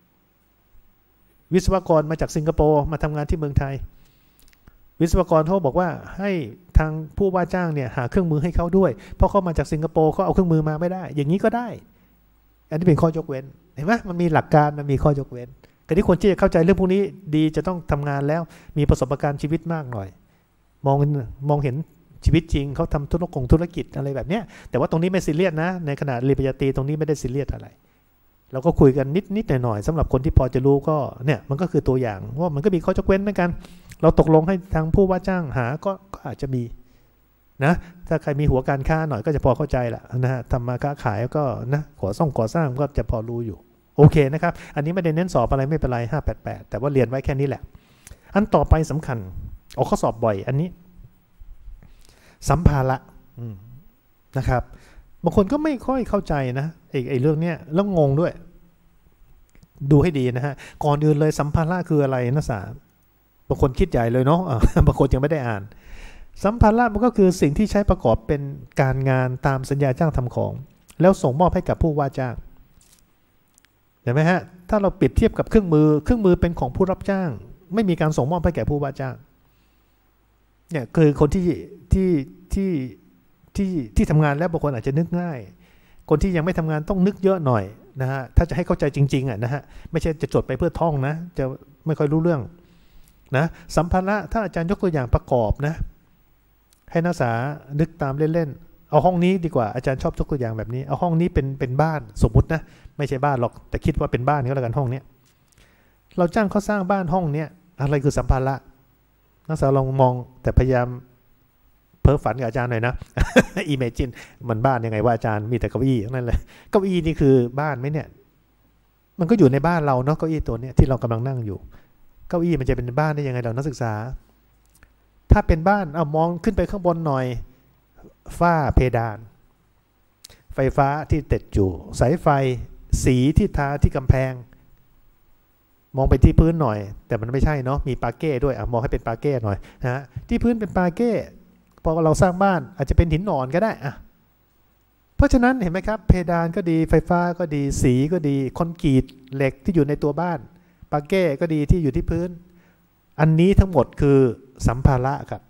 วิศวกรมาจากสิงคโปร์มาทำงานที่เมืองไทยวิศวกรเขาบอกว่าให้ทางผู้ว่าจ้างเนี่ยหาเครื่องมือให้เขาด้วยเพราะเขามาจากสิงคโปร์เขาเอาเครื่องมือมาไม่ได้อย่างนี้ก็ได้อันนี้เป็นข้อยกเว้นเห็นไหมมันมีหลักการมันมีข้อยกเว้นแต่ที่คนที่จะเข้าใจเรื่องพวกนี้ดีจะต้องทำงานแล้วมีประสบการณ์ชีวิตมากหน่อยมองมองเห็นชีวิตจริงเขาทำธุรกงธุรกิจอะไรแบบนี้แต่ว่าตรงนี้ไม่ซีเรียสนะในขณะเรียนปริญญาตรีตรงนี้ไม่ได้ซีเรียสอะไรเราก็คุยกันนิดนิดหน่อยหน่อยสำหรับคนที่พอจะรู้ก็เนี่ยมันก็คือตัวอย่างว่ามันก็มีข้อยกเว้นเหมือนกันเราตกลงให้ทางผู้ว่าจ้างหาก็ก็อาจจะมีนะถ้าใครมีหัวการค้าหน่อยก็จะพอเข้าใจแหละนะฮะทำมาค้าขายก็นะก่อสร้างก่อสร้างก็จะพอรู้อยู่โอเคนะครับอันนี้ไม่ได้เน้นสอบอะไรไม่เป็นไรห้าแปดแปดแต่ว่าเรียนไว้แค่นี้แหละอันต่อไปสำคัญออกข้อสอบบ่อยอันนี้สัมภาระนะครับบางคนก็ไม่ค่อยเข้าใจนะไอ้ไอ้เรื่องเนี้ยแล้วงงด้วยดูให้ดีนะฮะก่อนอื่นเลยสัมภาระคืออะไรนะสาบางคนคิดใหญ่เลยเนาะบางคนยังไม่ได้อ่านสัมภาระมันก็คือสิ่งที่ใช้ประกอบเป็นการงานตามสัญญาจ้างทำของแล้วส่งมอบให้กับผู้ว่าจ้างเห็นไหมฮะถ้าเราเปรียบเทียบกับเครื่องมือเครื่องมือเป็นของผู้รับจ้างไม่มีการส่งมอบให้แก่ผู้ว่าจ้างเนี่ยคือคนที่ที่ที่ที่ที่ทำงานแล้วบางคนอาจจะนึกง่ายคนที่ยังไม่ทำงานต้องนึกเยอะหน่อยนะฮะถ้าจะให้เข้าใจจริงๆอ่ะนะฮะไม่ใช่จะจดไปเพื่อท่องนะจะไม่ค่อยรู้เรื่องนะสัมภาระถ้าอาจารย์ยกตัวอย่างประกอบนะให้นักศึกษานึกตามเล่นๆเอาห้องนี้ดีกว่าอาจารย์ชอบยกตัวอย่างแบบนี้เอาห้องนี้เป็นเป็นบ้านสมมุตินะไม่ใช่บ้านหรอกแต่คิดว่าเป็นบ้านก็แล้วกันห้องเนี้ยเราจ้างเขาสร้างบ้านห้องเนี้ยอะไรคือสัมภาระนักศึกษาลองมองแต่พยายามเพ้อฝันกับอาจารย์หน่อยนะ อิเมจินมันบ้านยังไงว่าอาจารย์มีแต่เก้าอี้นั่นเลยเก้าอี้นี่คือบ้านไหมเนี่ยมันก็อยู่ในบ้านเราเนาะเก้าอี้ตัวเนี้ยที่เรากำลังนั่งอยู่เก้าอี้มันจะเป็นบ้านได้ยังไงเรานักศึกษาถ้าเป็นบ้านเอามองขึ้นไปข้างบนหน่อยฝ้าเพดานไฟฟ้าที่ติดอยู่สายไฟสีที่ทาที่กำแพงมองไปที่พื้นหน่อยแต่มันไม่ใช่เนาะมีปาเก้ด้วยอ่ะมองให้เป็นปาเก้หน่อยนะฮะที่พื้นเป็นปาเก้พอเราสร้างบ้านอาจจะเป็นหินหนอนก็ได้อ่ะเพราะฉะนั้นเห็นไหมครับเพดานก็ดีไฟฟ้าก็ดีสีก็ดีคอนกรีตเหล็กที่อยู่ในตัวบ้านปาเก้ก็ดีที่อยู่ที่พื้นอันนี้ทั้งหมดคือสัมภาระครับ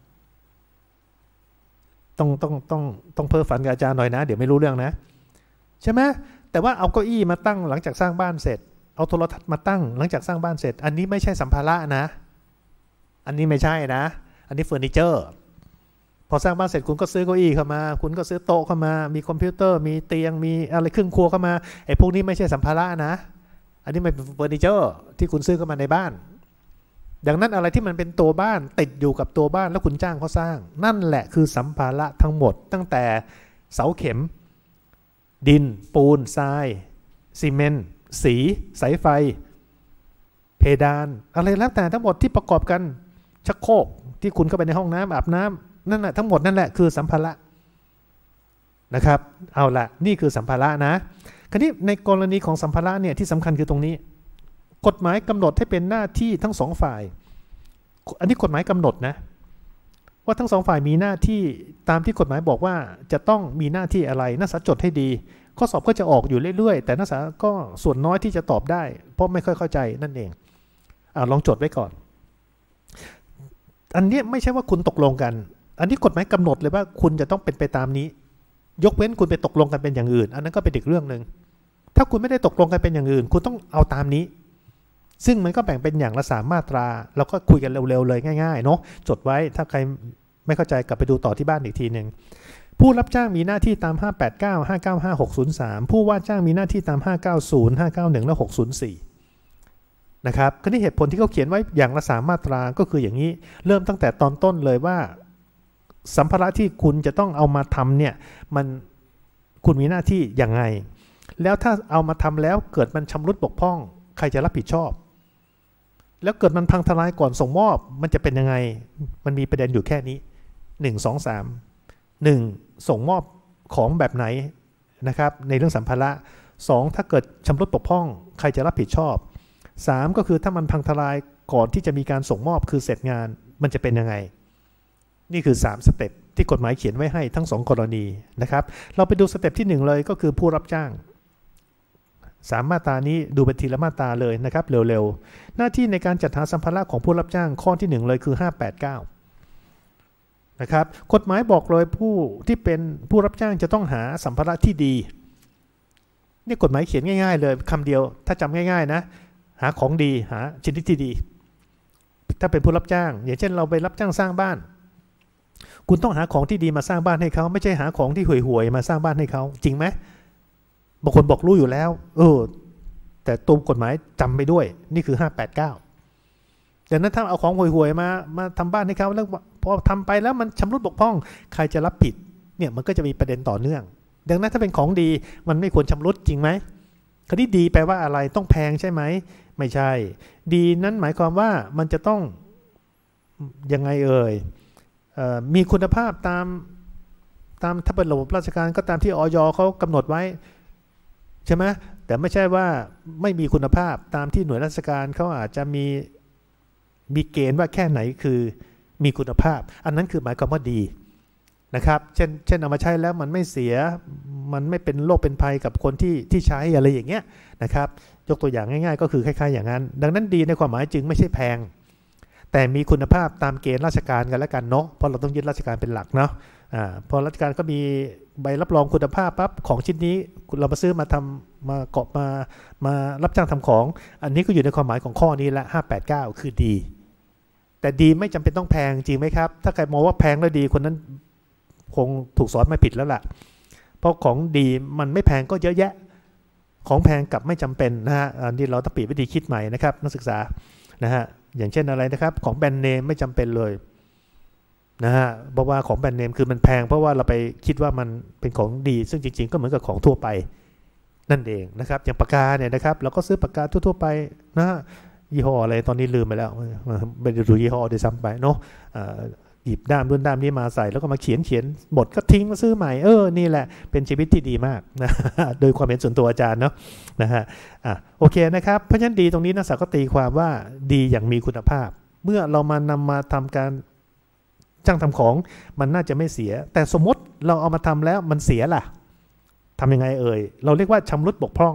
ต้องต้องต้องต้องเพ้อฝันกับอาจารย์หน่อยนะเดี๋ยวไม่รู้เรื่องนะใช่ไหมแต่ว่าเอาเก้าอี้มาตั้งหลังจากสร้างบ้านเสร็จเอาโทรทัศน์มาตั้งหลังจากสร้างบ้านเสร็จอันนี้ไม่ใช่สัมภาระนะอันนี้ไม่ใช่นะอันนี้เฟอร์นิเจอร์พอสร้างบ้านเสร็จคุณก็ซื้อเก้าอี้เข้ามาคุณก็ซื้อโต๊ะเข้ามามีคอมพิวเตอร์มีเตียงมีอะไรเครื่องครัวเข้ามาไอ้พวกนี้ไม่ใช่สัมภาระนะอันนี้มันเป็นเฟอร์นิเจอร์ที่คุณซื้อเข้ามาในบ้านดังนั้นอะไรที่มันเป็นตัวบ้านติดอยู่กับตัวบ้านแล้วคุณจ้างเขาสร้างนั่นแหละคือสัมภาระทั้งหมดตั้งแต่เสาเข็มดินปูนทรายซีเมนต์สีสายไฟเพดานอะไรแล้วแต่ทั้งหมดที่ประกอบกันชักโครกที่คุณเข้าไปในห้องน้ำอาบน้ำนั่นแหละทั้งหมดนั่นแหละคือสัมภาระนะครับเอาละนี่คือสัมภาระนะคราวนี้ในกรณีของสัมภาระเนี่ยที่สำคัญคือตรงนี้กฎหมายกำหนดให้เป็นหน้าที่ทั้งสองฝ่ายอันนี้กฎหมายกำหนดนะว่าทั้งสองฝ่ายมีหน้าที่ตามที่กฎหมายบอกว่าจะต้องมีหน้าที่อะไรนักศึกษาจดให้ดีข้อสอบก็จะออกอยู่เรื่อยๆแต่นักศึกษาก็ส่วนน้อยที่จะตอบได้เพราะไม่ค่อยเข้าใจนั่นเองอ่าลองจดไว้ก่อนอันนี้ไม่ใช่ว่าคุณตกลงกันอันนี้กฎหมายกำหนดเลยว่าคุณจะต้องเป็นไปตามนี้ยกเว้นคุณไปตกลงกันเป็นอย่างอื่นอันนั้นก็เป็นอีกเรื่องนึงถ้าคุณไม่ได้ตกลงกันเป็นอย่างอื่นคุณต้องเอาตามนี้ซึ่งมันก็แบ่งเป็นอย่างละสามมาตราเราก็คุยกันเร็วๆเลยง่ายๆเนาะจดไว้ถ้าใครไม่เข้าใจกลับไปดูต่อที่บ้านอีกทีหนึ่งผู้รับจ้างมีหน้าที่ตามห้าแปดเก้า ห้าเก้าห้า หกศูนย์สามผู้ว่าจ้างมีหน้าที่ตามห้าเก้าศูนย์ ห้าเก้าหนึ่งและหกศูนย์สี่นะครับก็นี่เหตุผลที่เขาเขียนไว้อย่างละสามมาตราก็คืออย่างนี้เริ่มตั้งแต่ตอนต้นเลยว่าสัมภาระที่คุณจะต้องเอามาทำเนี่ยมันคุณมีหน้าที่อย่างไงแล้วถ้าเอามาทำแล้วเกิดมันชำรุดบกพร่องใครจะรับผิดชอบแล้วเกิดมันพังทลายก่อนส่งมอบมันจะเป็นยังไงมันมีประเด็นอยู่แค่นี้หนึ่ง สอง สาม หนึ่งส่งมอบของแบบไหนนะครับในเรื่องสัมภาระสองถ้าเกิดชำรุดบกพร่องใครจะรับผิดชอบสามก็คือถ้ามันพังทลายก่อนที่จะมีการส่งมอบคือเสร็จงานมันจะเป็นยังไงนี่คือสามสเต็ปที่กฎหมายเขียนไว้ให้ทั้งสองกรณีนะครับเราไปดูสเต็ปที่หนึ่งเลยก็คือผู้รับจ้างสามมาตรานี้ดูเป็นทีละมาตราเลยนะครับเร็วๆหน้าที่ในการจัดหาสัมภาระของผู้รับจ้างข้อที่หนึ่งเลยคือห้าแปดเก้านะครับกฎหมายบอกเลยผู้ที่เป็นผู้รับจ้างจะต้องหาสัมภาระที่ดีนี่กฎหมายเขียนง่ายๆเลยคำเดียวถ้าจำง่ายๆนะหาของดีหาชนิดที่ดีถ้าเป็นผู้รับจ้างอย่างเช่นเราไปรับจ้างสร้างบ้านคุณต้องหาของที่ดีมาสร้างบ้านให้เขาไม่ใช่หาของที่ห่วยๆมาสร้างบ้านให้เขาจริงไหมบางคนบอกรู้อยู่แล้วเออแต่ตัวกฎหมายจำไปด้วยนี่คือห้าแปดเก้าดังนั้นถ้าเอาของห่วยๆมามาทำบ้านให้เขาแล้วพอทำไปแล้วมันชำรุดบกพร่องใครจะรับผิดเนี่ยมันก็จะมีประเด็นต่อเนื่องดังนั้นถ้าเป็นของดีมันไม่ควรชำรุดจริงไหมคดีดีแปลว่าอะไรต้องแพงใช่ไหมไม่ใช่ดีนั้นหมายความว่ามันจะต้องยังไงเอ่ยมีคุณภาพตามตามถ้าเป็นระบบราชการก็ตามที่อย.เขากำหนดไว้ใช่ไหมแต่ไม่ใช่ว่าไม่มีคุณภาพตามที่หน่วยราชการเขาอาจจะมีมีเกณฑ์ว่าแค่ไหนคือมีคุณภาพอันนั้นคือหมายความว่าดีนะครับเช่นเช่นเอามาใช้แล้วมันไม่เสียมันไม่เป็นโรคเป็นภัยกับคนที่ที่ใช้อะไรอย่างเงี้ยนะครับยกตัวอย่างง่ายๆก็คือคล้ายๆอย่างนั้นดังนั้นดีในความหมายจึงไม่ใช่แพงแต่มีคุณภาพตามเกณฑ์ราชการกันแล้วกันเนาะเพราะเราต้องยึดราชการเป็นหลักเนาะอ่าพอราชการก็มีใบรับรองคุณภาพปั๊บของชิ้นนี้เรามาซื้อมาทำมาเกาะมามารับจ้างทำของอันนี้ก็อยู่ในความหมายของข้อนี้ละห้าแปดเก้าคือดีแต่ดีไม่จำเป็นต้องแพงจริงไหมครับถ้าใครมองว่าแพงแล้วดีคนนั้นคงถูกสอนมาผิดแล้วล่ะเพราะของดีมันไม่แพงก็เยอะแยะของแพงกับไม่จำเป็นนะฮะอันนี้เราต้องเปลี่ยนวิธีคิดใหม่นะครับนักศึกษานะฮะอย่างเช่นอะไรนะครับของแบรนด์เนมไม่จำเป็นเลยนะฮะเพราะว่าของแบรนด์เนมคือมันแพงเพราะว่าเราไปคิดว่ามันเป็นของดีซึ่งจริงๆก็เหมือนกับของทั่วไปนั่นเองนะครับอย่างปากกาเนี่ยนะครับเราก็ซื้อปากกาทั่วๆไปนะฮะยี่ห้ออะไรตอนนี้ลืมไปแล้วไม่ได้ดูยี่ห้อด้วยซ้ำไปเนาะหยิบด้ามรุ่นด้ามนี้มาใส่แล้วก็มาเขียนเขียนบทก็ทิ้งมาซื้อใหม่เออนี่แหละเป็นชีวิตที่ดีมากนะโดยความเห็นส่วนตัวอาจารย์เนาะนะฮะอ่ะโอเคนะครับเพราะฉะนั้นดีตรงนี้นักศึกษาก็ตีความว่าดีอย่างมีคุณภาพเมื่อเรามานำมาทำการจ้างทำของมันน่าจะไม่เสียแต่สมมติเราเอามาทำแล้วมันเสียล่ะทำยังไงเอ่ยเราเรียกว่าชำรุดบกพร่อง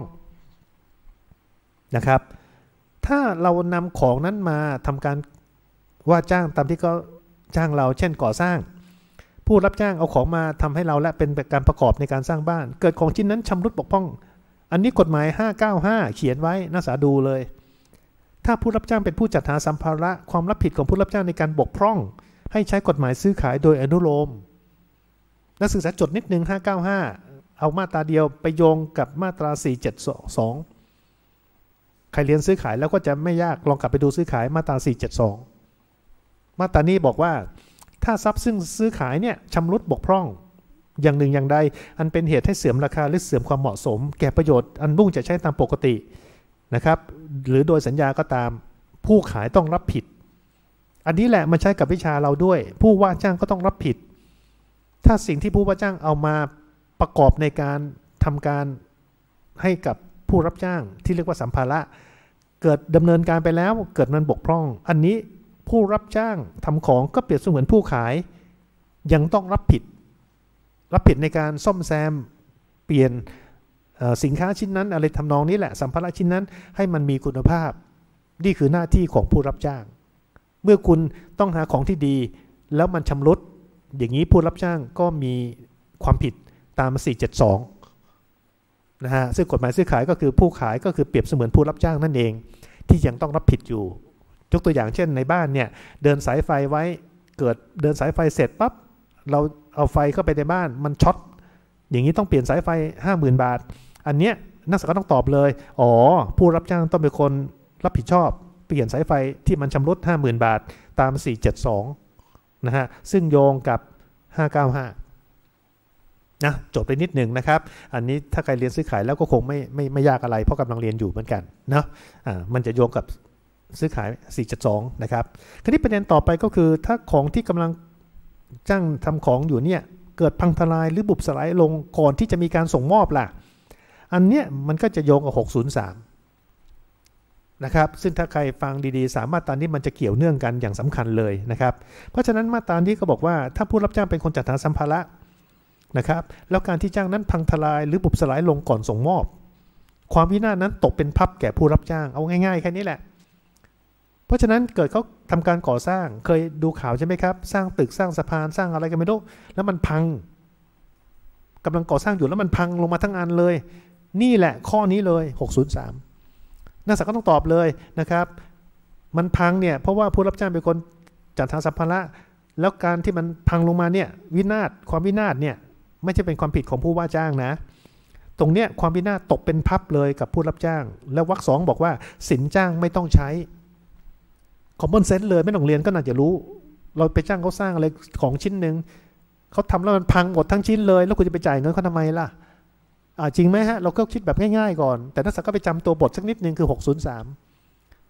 นะครับถ้าเรานำของนั้นมาทำการว่าจ้างตามที่เขาจ้างเราเช่นก่อสร้างผู้รับจ้างเอาของมาทำให้เราและเป็นการประกอบในการสร้างบ้านเกิดของชิ้นนั้นชำรุดบกพร่องอันนี้กฎหมายห้าเก้าห้าเขียนไว้นักศึกษาดูเลยถ้าผู้รับจ้างเป็นผู้จัดหาสัมภาระความรับผิดของผู้รับจ้างในการบกพร่องให้ใช้กฎหมายซื้อขายโดยอนุโลมนักศึกษาจดนิดนึงห้าเก้าห้าเอามาตราเดียวไปโยงกับมาตราสี่เจ็ดสองใครเรียนซื้อขายแล้วก็จะไม่ยากลองกลับไปดูซื้อขายมาตราสี่เจ็ดสองมาตรานี้บอกว่าถ้าทรัพย์ซึ่งซื้อขายเนี่ยชำรุดบกพร่องอย่างหนึ่งอย่างใดอันเป็นเหตุให้เสื่อมราคาหรือเสื่อมความเหมาะสมแก่ประโยชน์อันมุ่งจะใช้ตามปกตินะครับหรือโดยสัญญาก็ตามผู้ขายต้องรับผิดอันนี้แหละมันใช้กับวิชาเราด้วยผู้ว่าจ้างก็ต้องรับผิดถ้าสิ่งที่ผู้ว่าจ้างเอามาประกอบในการทำการให้กับผู้รับจ้างที่เรียกว่าสัมภาระเกิดดำเนินการไปแล้วเกิดมันบกพร่องอันนี้ผู้รับจ้างทำของก็เปรียบเสมือนผู้ขายยังต้องรับผิดรับผิดในการซ่อมแซมเปลี่ยนสินค้าชิ้นนั้นอะไรทำนองนี้แหละสัมภาระชิ้นนั้นให้มันมีคุณภาพนี่คือหน้าที่ของผู้รับจ้างเมื่อคุณต้องหาของที่ดีแล้วมันชำรุดอย่างนี้ผู้รับจ้างก็มีความผิดตามสี่เจ็ดสองนะฮะซึ่งกฎหมายซื้อขายก็คือผู้ขายก็คือเปรียบเสมือนผู้รับจ้างนั่นเองที่ยังต้องรับผิดอยู่ยกตัวอย่างเช่นในบ้านเนี่ยเดินสายไฟไว้เกิดเดินสายไฟเสร็จปั๊บเราเอาไฟเข้าไปในบ้านมันช็อตอย่างนี้ต้องเปลี่ยนสายไฟ ห้าหมื่น บาทอันเนี้ยนักศึกษาต้องตอบเลยอ๋อผู้รับจ้างต้องเป็นคนรับผิดชอบเปลี่ยนสายไฟที่มันชำรุด ห้าหมื่น บาทตามสี่เจ็ดสองนะฮะซึ่งโยงกับห้าเก้าห้านะจบไปนิดหนึ่งนะครับอันนี้ถ้าใครเรียนซื้อขายแล้วก็คงไม่ไม่ไม่ยากอะไรเพราะกำลังเรียนอยู่เหมือนกันเนาะอ่ามันจะโยงกับซื้อขายสี่เจ็ดสองนะครับคราวนี้ประเด็นต่อไปก็คือถ้าของที่กำลังจ้างทำของอยู่เนี่ยเกิดพังทลายหรือบุบสลายลงก่อนที่จะมีการส่งมอบล่ะอันเนี้ยมันก็จะโยงกับหกศูนย์สามนะครับซึ่งถ้าใครฟังดีๆสามมาตรานี้มันจะเกี่ยวเนื่องกันอย่างสำคัญเลยนะครับเพราะฉะนั้นมาตรานี้ก็บอกว่าถ้าผู้รับจ้างเป็นคนจัดหาสัมภาระนะครับแล้วการที่จ้างนั้นพังทลายหรือบุบสลายลงก่อนส่งมอบความวินาศนั้นตกเป็นภัพแก่ผู้รับจ้างเอาง่ายๆแค่นี้แหละเพราะฉะนั้นเกิดเขาทำการก่อสร้างเคยดูข่าวใช่ไหมครับสร้างตึกสร้างสะพานสร้างอะไรกันไม่รู้แล้วมันพังกำลังก่อสร้างอยู่แล้วมันพังลงมาทั้งอันเลยนี่แหละข้อนี้เลยหกศูนย์สามนักศึกษาก็ต้องตอบเลยนะครับมันพังเนี่ยเพราะว่าผู้รับจ้างเป็นคนจัดหาสัมภาระแล้วการที่มันพังลงมาเนี่ยวินาศความวินาศเนี่ยไม่ใช่เป็นความผิดของผู้ว่าจ้างนะตรงเนี้ยความวินาศตกเป็นภัพเลยกับผู้รับจ้างแล้ววรรคสองบอกว่าสินจ้างไม่ต้องใช้คอมมอนเซนส์เลยไม่ต้องเรียนก็น่าจะรู้เราไปจ้างเขาสร้างอะไรของชิ้นหนึ่งเขาทำแล้วมันพังหมดทั้งชิ้นเลยแล้วคุณจะไปจ่ายเงินเขาทำไมล่ะจริงไหมฮะเราก็คิดแบบง่ายๆก่อนแต่นักศึกษาก็ไปจำตัวบทสักนิดนึงคือหกศูนย์สาม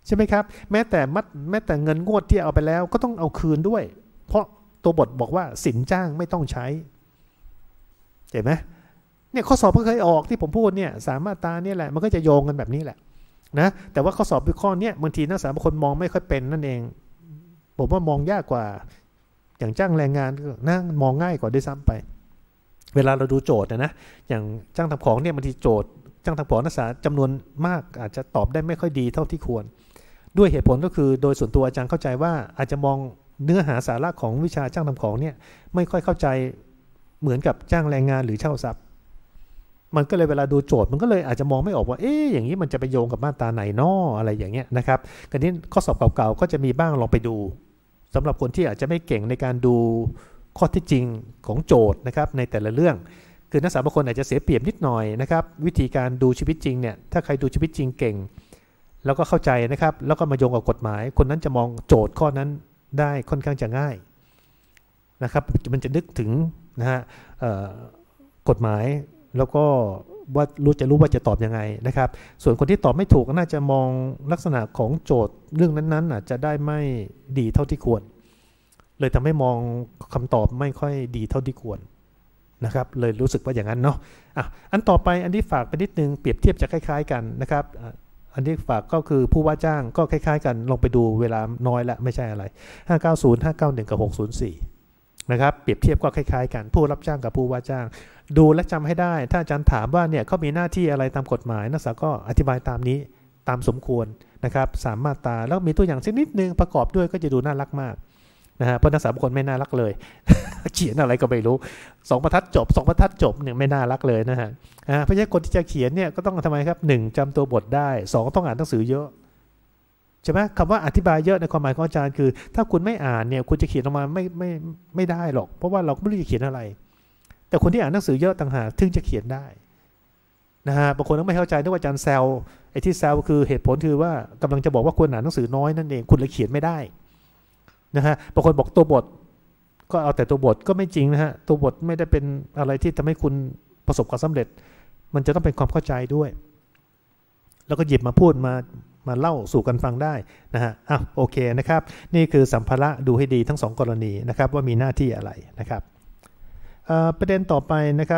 ใช่ไหมครับแม้แต่มัดแม้แต่เงินงวดที่เอาไปแล้วก็ต้องเอาคืนด้วยเพราะตัวบทบอกว่าสินจ้างไม่ต้องใช้เห็นไหมเนี่ยข้อสอบก็เคยออกที่ผมพูดเนี่ยสามมาตราเนี่ยแหละมันก็จะโยงกันแบบนี้แหละนะแต่ว่าข้อสอบข้อนี้บางทีนักศึกษาบางคนมองไม่ค่อยเป็นนั่นเองผมว่ามองยากกว่าอย่างจ้างแรงงานนั่งมองง่ายกว่าด้วยซ้ำไปเวลาเราดูโจทย์นะอย่างจ้างทำของเนี่ยบางทีโจทย์จ้างทำของนักศึกษาจำนวนมากอาจจะตอบได้ไม่ค่อยดีเท่าที่ควรด้วยเหตุผลก็คือโดยส่วนตัวอาจารย์เข้าใจว่าอาจจะมองเนื้อหาสาระของวิชาจ้างทำของเนี่ยไม่ค่อยเข้าใจเหมือนกับจ้างแรงงานหรือเช่าทรัพย์มันก็เลยเวลาดูโจทย์มันก็เลยอาจจะมองไม่ออกว่าเอ๊ะอย่างนี้มันจะไปโยงกับมาตราไหนน้ออะไรอย่างเงี้ยนะครับกันนี้ข้อสอบเก่าๆก็จะมีบ้างลองไปดูสำหรับคนที่อาจจะไม่เก่งในการดูข้อเท็จจริงของโจทย์นะครับในแต่ละเรื่องคือนักศึกษาบางคนอาจจะเสียเปรียบนิดหน่อยนะครับวิธีการดูชีวิตจริงเนี่ยถ้าใครดูชีวิตจริงเก่งแล้วก็เข้าใจนะครับแล้วก็มาโยงกับกฎหมายคนนั้นจะมองโจทย์ข้อนั้นได้ค่อนข้างจะง่ายนะครับมันจะนึกถึงนะฮะกฎหมายแล้วก็ว่ารู้จะรู้ว่าจะตอบยังไงนะครับส่วนคนที่ตอบไม่ถูกน่าจะมองลักษณะของโจทย์เรื่องนั้นๆอาจจะได้ไม่ดีเท่าที่ควรเลยทำให้มองคำตอบไม่ค่อยดีเท่าที่ควรนะครับเลยรู้สึกว่าอย่างนั้นเนาะอ่ะอันต่อไปอันที่ฝากไปนิดนึงเปรียบเทียบจะคล้ายๆกันนะครับอันที่ฝากก็คือผู้ว่าจ้างก็คล้ายๆกันลองไปดูเวลาน้อยละไม่ใช่อะไรห้าเก้าศูนย์ ห้าเก้าหนึ่งกับหกศูนย์สี่นะครับเปรียบเทียบก็คล้ายๆกันผู้รับจ้างกับผู้ว่าจ้างดูและจำให้ได้ถ้าอาจารย์ถามว่าเนี่ยเขามีหน้าที่อะไรตามกฎหมายนักศึกษาก็อธิบายตามนี้ตามสมควรนะครับสามมาตราแล้วมีตัวอย่างสักนิดนึงประกอบด้วยก็จะดูน่ารักมากนะฮะเพราะนักศึกษาบางคนไม่น่ารักเลย เขียนอะไรก็ไม่รู้สองบรรทัดจบสองบรรทัดจบเนี่ยไม่น่ารักเลยนะฮะเพราะฉะนั้นคนที่จะเขียนเนี่ยก็ต้องทำไมครับหนึ่งจำตัวบทได้สองต้องอ่านหนังสือเยอะใช่ไหมคำว่าอธิบายเยอะในความหมายของอาจารย์คือถ้าคุณไม่อ่านเนี่ยคุณจะเขียนออกมาไม่ไม่ไม่ได้หรอกเพราะว่าเราไม่รู้จะเขียนอะไรแต่คนที่อ่านหนังสือเยอะต่างหากถึงจะเขียนได้นะฮะบางคนต้องไม่เข้าใจนึกว่าอาจารย์แซวไอ้ที่แซวคือเหตุผลคือว่ากำลังจะบอกว่าควรอ่านหนังสือน้อยนั่นเองคุณเลยเขียนไม่ได้นะฮะบางคนบอกตัวบทก็เอาแต่ตัวบทก็ไม่จริงนะฮะตัวบทไม่ได้เป็นอะไรที่ทำให้คุณประสบความสำเร็จมันจะต้องเป็นความเข้าใจด้วยแล้วก็หยิบมาพูดมามาเล่าสู่กันฟังได้นะฮะอ่ะโอเคนะครับนี่คือสัมภาระดูให้ดีทั้งสองกรณีนะครับว่ามีหน้าที่อะไรนะครับประเด็นต่อไปนะครับ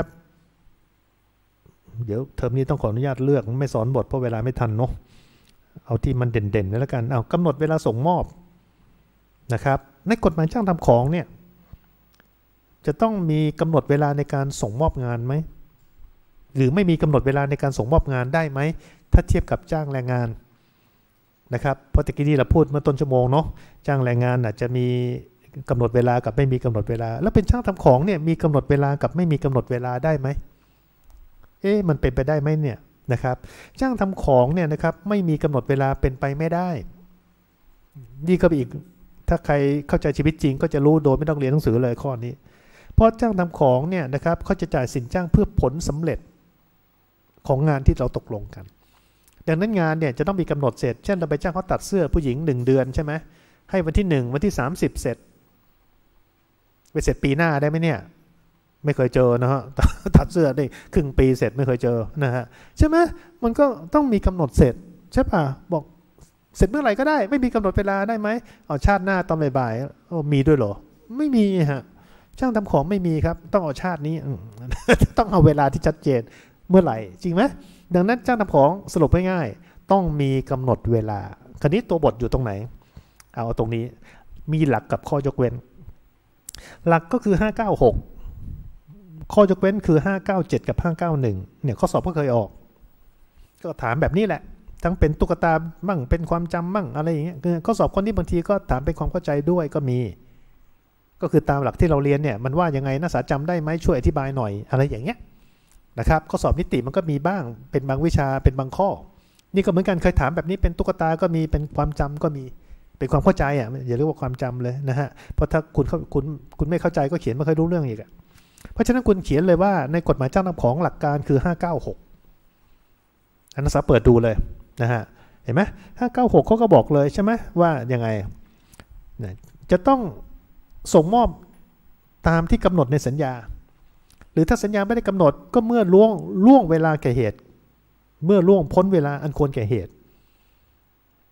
เดี๋ยวเทอมนี้ต้องขออนุญาตเลือกไม่สอนบทเพราะเวลาไม่ทันเนาะเอาที่มันเด่นๆแล้วกันเอากำหนดเวลาส่งมอบนะครับในกฎหมายจ้างทำของเนี่ยจะต้องมีกำหนดเวลาในการส่งมอบงานไหมหรือไม่มีกำหนดเวลาในการส่งมอบงานได้ไหมถ้าเทียบกับจ้างแรงงานนะครับเพราะตะกี้นี้เราพูดเมื่อต้นชั่วโมงเนาะจ้างแรงงานอาจจะมีกำหนดเวลากับไม่มีกำหนดเวลาแล้วเป็นช่างทำของเนี่ยมีกำหนดเวลากับไม่มีกำหนดเวลาได้ไหมเอ๊ะมันเป็นไปได้ไหมเนี่ยนะครับจ้างทำของเนี่ยนะครับไม่มีกำหนดเวลาเป็นไปไม่ได้นี่ก็เป็นอีกถ้าใครเข้าใจชีวิตจริงก็จะรู้โดยไม่ต้องเรียนหนังสือเลยข้อนี้เพราะจ้างทำของเนี่ยนะครับเขาจะจ่ายสินจ้างเพื่อผลสำเร็จของงานที่เราตกลงกันดังนั้นงานเนี่ยจะต้องมีกำหนดเสร็จเช่นเราไปจ้างเขาตัดเสื้อผู้หญิงหนึ่งเดือนใช่ไหมให้วันที่หนึ่งวันที่สามสิบเสร็จไปเสร็จปีหน้าได้ไหมเนี่ยไม่เคยเจอนะฮะตัดเสื้อได้ครึ่งปีเสร็จไม่เคยเจอนะฮะใช่ไหมมันก็ต้องมีกำหนดเสร็จใช่ป่ะบอกเสร็จเมื่อไหร่ก็ได้ไม่มีกำหนดเวลาได้ไหมเอาชาติหน้าตอนบ่ายๆมีด้วยเหรอไม่มีฮะช่างทำของไม่มีครับต้องเอาชาตินี้ต้องเอาเวลาที่ชัดเจนเมื่อไหร่จริงไหมดังนั้นจ้างทำของสรุปง่ายๆต้องมีกำหนดเวลาคราวนี้ตัวบทอยู่ตรงไหนเอาตรงนี้มีหลักกับข้อยกเว้นหลักก็คือห้าเก้าหกข้อยกเว้นคือห้าเก้าเจ็ดกับห้าเก้าหนึ่งเนี่ยข้อสอบก็เคยออกก็ถามแบบนี้แหละทั้งเป็นตุ๊กตาบ้างเป็นความจำบ้างอะไรอย่างเงี้ยข้อสอบคนนี้บางทีก็ถามเป็นความเข้าใจด้วยก็มีก็คือตามหลักที่เราเรียนเนี่ยมันว่ายังไงนักศึกษาจำได้ไหมช่วยอธิบายหน่อยอะไรอย่างเงี้ยนะครับข้อสอบนิติมันก็มีบ้างเป็นบางวิชาเป็นบางข้อนี่ก็เหมือนกันเคยถามแบบนี้เป็นตุ๊กตาก็มีเป็นความจำก็มีเป็นความเข้าใจอ่ะอย่าเรียกว่าความจำเลยนะฮะเพราะถ้าคุณคุณคุณไม่เข้าใจก็เขียนไม่เคยรู้เรื่องอีกอ่ะเพราะฉะนั้นคุณเขียนเลยว่าในกฎหมายจ้างทำของหลักการคือห้าเก้าหกนักศึกษาเปิดดูเลยนะฮะเห็นไหมห้าเก้าหกเขาก็บอกเลยใช่ไหมว่ายังไงจะต้องส่งมอบตามที่กำหนดในสัญญาหรือถ้าสัญญาไม่ได้กำหนดก็เมื่อล่วงล่วงเวลาแก่เหตุเมื่อล่วงพ้นเวลาอันควรแก่เหตุ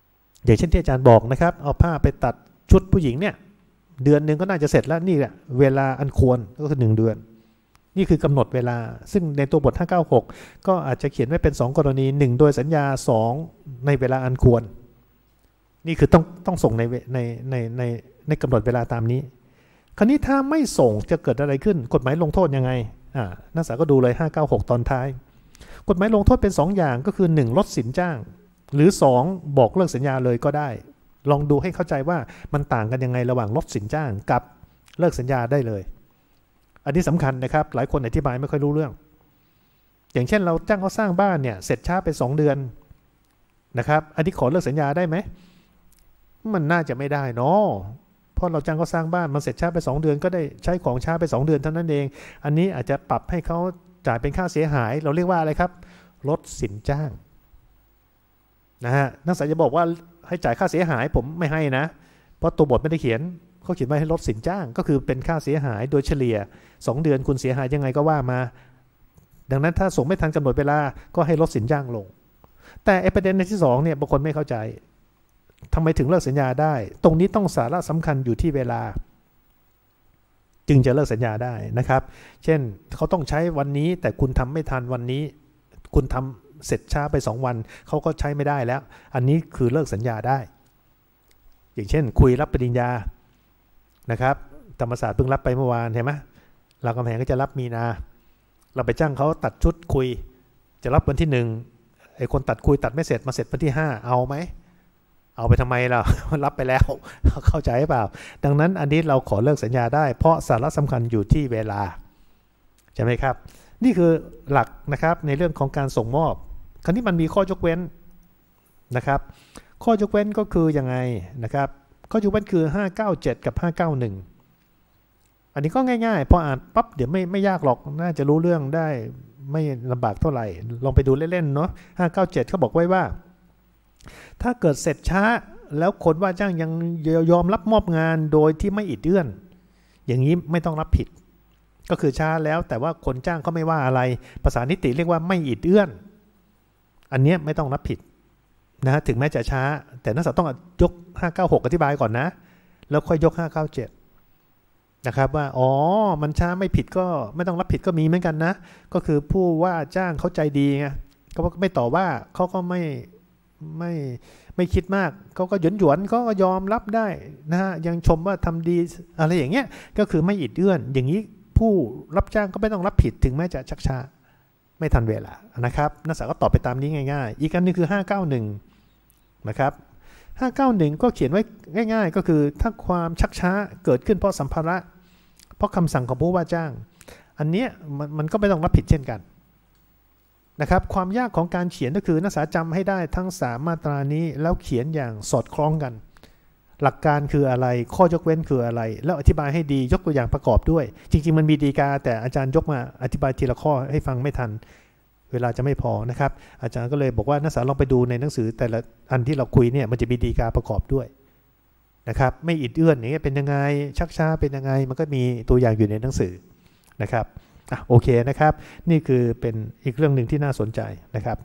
อย่างเช่นที่อาจารย์บอกนะครับเอาผ้าไปตัดชุดผู้หญิงเนี่ยเดือนหนึ่งก็น่าจะเสร็จแล้วนี่แหละเวลาอันควรก็คือหนึ่งเดือนนี่คือกำหนดเวลาซึ่งในตัวบทห้าเก้าหกก็อาจจะเขียนไว้เป็นสองกรณีหนึ่งโดยสัญญาสองในเวลาอันควรนี่คือต้องต้องส่งในในในในในกำหนดเวลาตามนี้คราวนี้ถ้าไม่ส่งจะเกิดอะไรขึ้นกฎหมายลงโทษยังไงอ่านักศึกษาก็ดูเลยห้าเก้าหกตอนท้ายกฎหมายลงโทษเป็นสองอย่างก็คือหนึ่งลดสินจ้างหรือสองบอกเลิกสัญญาเลยก็ได้ลองดูให้เข้าใจว่ามันต่างกันยังไงระหว่างลดสินจ้างกับเลิกสัญญาได้เลยอันนี้สำคัญนะครับหลายคนอธิบายไม่ค่อยรู้เรื่องอย่างเช่นเราจ้างเขาสร้างบ้านเนี่ยเสร็จช้าไปสองเดือนนะครับอันนี้ขอเลิกสัญญาได้ไหมมันน่าจะไม่ได้เนาะเพราะเราจ้างเขาสร้างบ้านมันเสร็จช้าไปสองเดือนก็ได้ใช้ของช้าไปสองเดือนเท่านั้นเองอันนี้อาจจะปรับให้เขาจ่ายเป็นค่าเสียหายเราเรียกว่าอะไรครับลดสินจ้างนะฮะนักศึกษาจะบอกว่าให้จ่ายค่าเสียหายผมไม่ให้นะเพราะตัวบทไม่ได้เขียนเขาเขียนไว้ให้ลดสินจ้างก็คือเป็นค่าเสียหายโดยเฉลี่ยสองเดือนคุณเสียหายยังไงก็ว่ามาดังนั้นถ้าส่งไม่ทันกำหนดเวลาก็ให้ลดสินจ้างลงแต่ประเด็นในที่สองเนี่ยบางคนไม่เข้าใจทำไมถึงเลิกสัญญาได้ตรงนี้ต้องสาระสำคัญอยู่ที่เวลาจึงจะเลิกสัญญาได้นะครับเช่นเขาต้องใช้วันนี้แต่คุณทำไม่ทันวันนี้คุณทำเสร็จช้าไปสองวันเขาก็ใช้ไม่ได้แล้วอันนี้คือเลิกสัญญาได้อย่างเช่นคุยรับปริญญานะครับธรรมศาสตร์เพิ่งรับไปเมื่อวานเห็นไหมรามคำแหงก็จะรับมีนาเราไปจ้างเขาตัดชุดคุยจะรับวันที่หนึ่งไอ้คนตัดคุยตัดไม่เสร็จมาเสร็จวันที่ห้าเอาไหมเอาไปทำไมล่ะรับไปแล้วเข้าใจเปล่าดังนั้นอันนี้เราขอเลิกสัญญาได้เพราะสาระสำคัญอยู่ที่เวลาใช่ไหมครับนี่คือหลักนะครับในเรื่องของการส่งมอบคราวนี้มันมีข้อยกเว้นนะครับข้อยกเว้นก็คือยังไงนะครับข้อยกเว้นคือห้าเก้าเจ็ดกับห้าเก้าหนึ่งอันนี้ก็ง่ายๆพออ่านปั๊บเดี๋ยวไม่ไม่ยากหรอกน่าจะรู้เรื่องได้ไม่ลำบากเท่าไหร่ลองไปดูเล่นๆเนาะห้าเก้าเจ็ดเขาบอกไว้ว่าถ้าเกิดเสร็จช้าแล้วคนว่าจ้างยังยอมรับมอบงานโดยที่ไม่อิดเอื้อนอย่างนี้ไม่ต้องรับผิดก็คือช้าแล้วแต่ว่าคนจ้างก็ไม่ว่าอะไรภาษานิติเรียกว่าไม่อิดเอื้อนอันนี้ไม่ต้องรับผิดนะถึงแม้จะช้าแต่นักศึกษาต้องยกห้าเก้าหกอธิบายก่อนนะแล้วค่อยยกห้าเก้าเจ็ดนะครับว่าอ๋อมันช้าไม่ผิดก็ไม่ต้องรับผิดก็มีเหมือนกันนะก็คือผู้ว่าจ้างเขาใจดีไงเขาไม่ต่อว่าเขาก็ไม่ไม่ไม่คิดมากเขาก็หยวนหยวนเขาก็ยอมรับได้นะฮะยังชมว่าทำดีอะไรอย่างเงี้ยก็คือไม่อิดเอื้อนอย่างนี้ผู้รับจ้างก็ไม่ต้องรับผิดถึงแม้จะชักช้าไม่ทันเวลานะครับนักศึกษาก็ตอบไปตามนี้ง่ายๆอีกอันนึงคือห้าเก้าหนึ่งนะครับห้าเก้าหนึ่งก็เขียนไว้ง่ายๆก็คือถ้าความชักช้าเกิดขึ้นเพราะสัมภาระเพราะคำสั่งของผู้ว่าจ้างอันนี้มันมันก็ไม่ต้องรับผิดเช่นกันนะครับความยากของการเขียนก็คือนักศึกษาจำให้ได้ทั้งสามมาตรานี้แล้วเขียนอย่างสอดคล้องกันหลักการคืออะไรข้อยกเว้นคืออะไรแล้วอธิบายให้ดียกตัวอย่างประกอบด้วยจริงๆมันมีฎีกาแต่อาจารย์ยกมาอธิบายทีละข้อให้ฟังไม่ทันเวลาจะไม่พอนะครับอาจารย์ก็เลยบอกว่านักศึกษาลองไปดูในหนังสือแต่ละอันที่เราคุยเนี่ยมันจะมีฎีกาประกอบด้วยนะครับไม่อิดเอื้อนอย่างเงี้ยเป็นยังไงชักช้าเป็นยังไงมันก็มีตัวอย่างอยู่ในหนังสือนะครับอ่ะโอเคนะครับนี่คือเป็นอีกเรื่องหนึ่งที่น่าสนใจนะครับ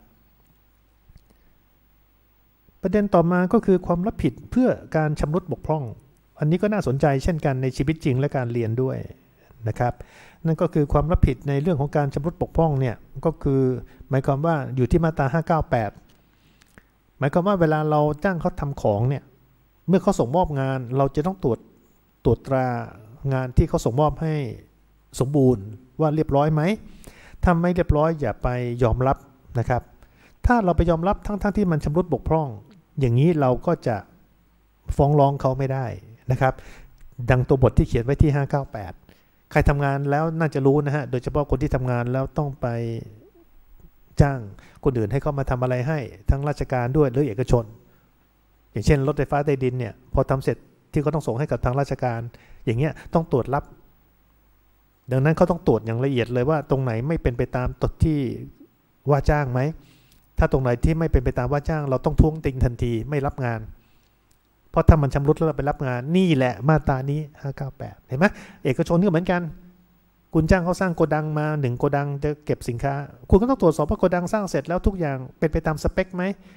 ประเด็นต่อมาก็คือความรับผิดเพื่อการชำรุดบกพร่องอันนี้ก็น่าสนใจเช่นกันในชีวิตจริงและการเรียนด้วยนะครับนั่นก็คือความรับผิดในเรื่องของการชำรุดบกพร่องเนี่ยก็คือหมายความว่าอยู่ที่มาตราห้าเก้าแปดหมายความว่าเวลาเราจ้างเขาทำของเนี่ยเมื่อเขาส่งมอบงานเราจะต้องตรวจตรวจตรางานที่เขาส่งมอบให้สมบูรณ์ว่าเรียบร้อยไหมถ้าไม่เรียบร้อยอย่าไปยอมรับนะครับถ้าเราไปยอมรับทั้งๆ ท, ที่มันชำรุดบกพร่องอย่างนี้เราก็จะฟ้องร้องเขาไม่ได้นะครับดังตัวบทที่เขียนไว้ที่ห้าเก้าแปดใครทำงานแล้วน่าจะรู้นะฮะโดยเฉพาะคนที่ทำงานแล้วต้องไปจ้างคนอื่นให้เขามาทำอะไรให้ทั้งราชการด้วยหรือเอกชนอย่างเช่นรถไฟฟ้าใต้ดินเนี่ยพอทำเสร็จที่เขาต้องส่งให้กับทางราชการอย่างเงี้ยต้องตรวจรับดังนั้นเขาต้องตรวจอย่างละเอียดเลยว่าตรงไหนไม่เป็นไปตามตดที่ว่าจ้างไหมถ้าตรงไหนที่ไม่เป็นไปตามว่าจ้างเราต้องท้วงติงทันทีไม่รับงานเพราะถ้ามันชำรุดแล้วเราไปรับงานนี่แหละมาตรานี้ห้าเก้าแปดเห็นไหมเอกชนก็เหมือนกันคุณจ้างเขาสร้างโกดังมาหนึ่งโกดังจะเก็บสินค้าคุณก็ต้องตรวจสอบว่าโกดังสร้างเสร็จแล้วทุกอย่างเป็นไปตามสเปคไหม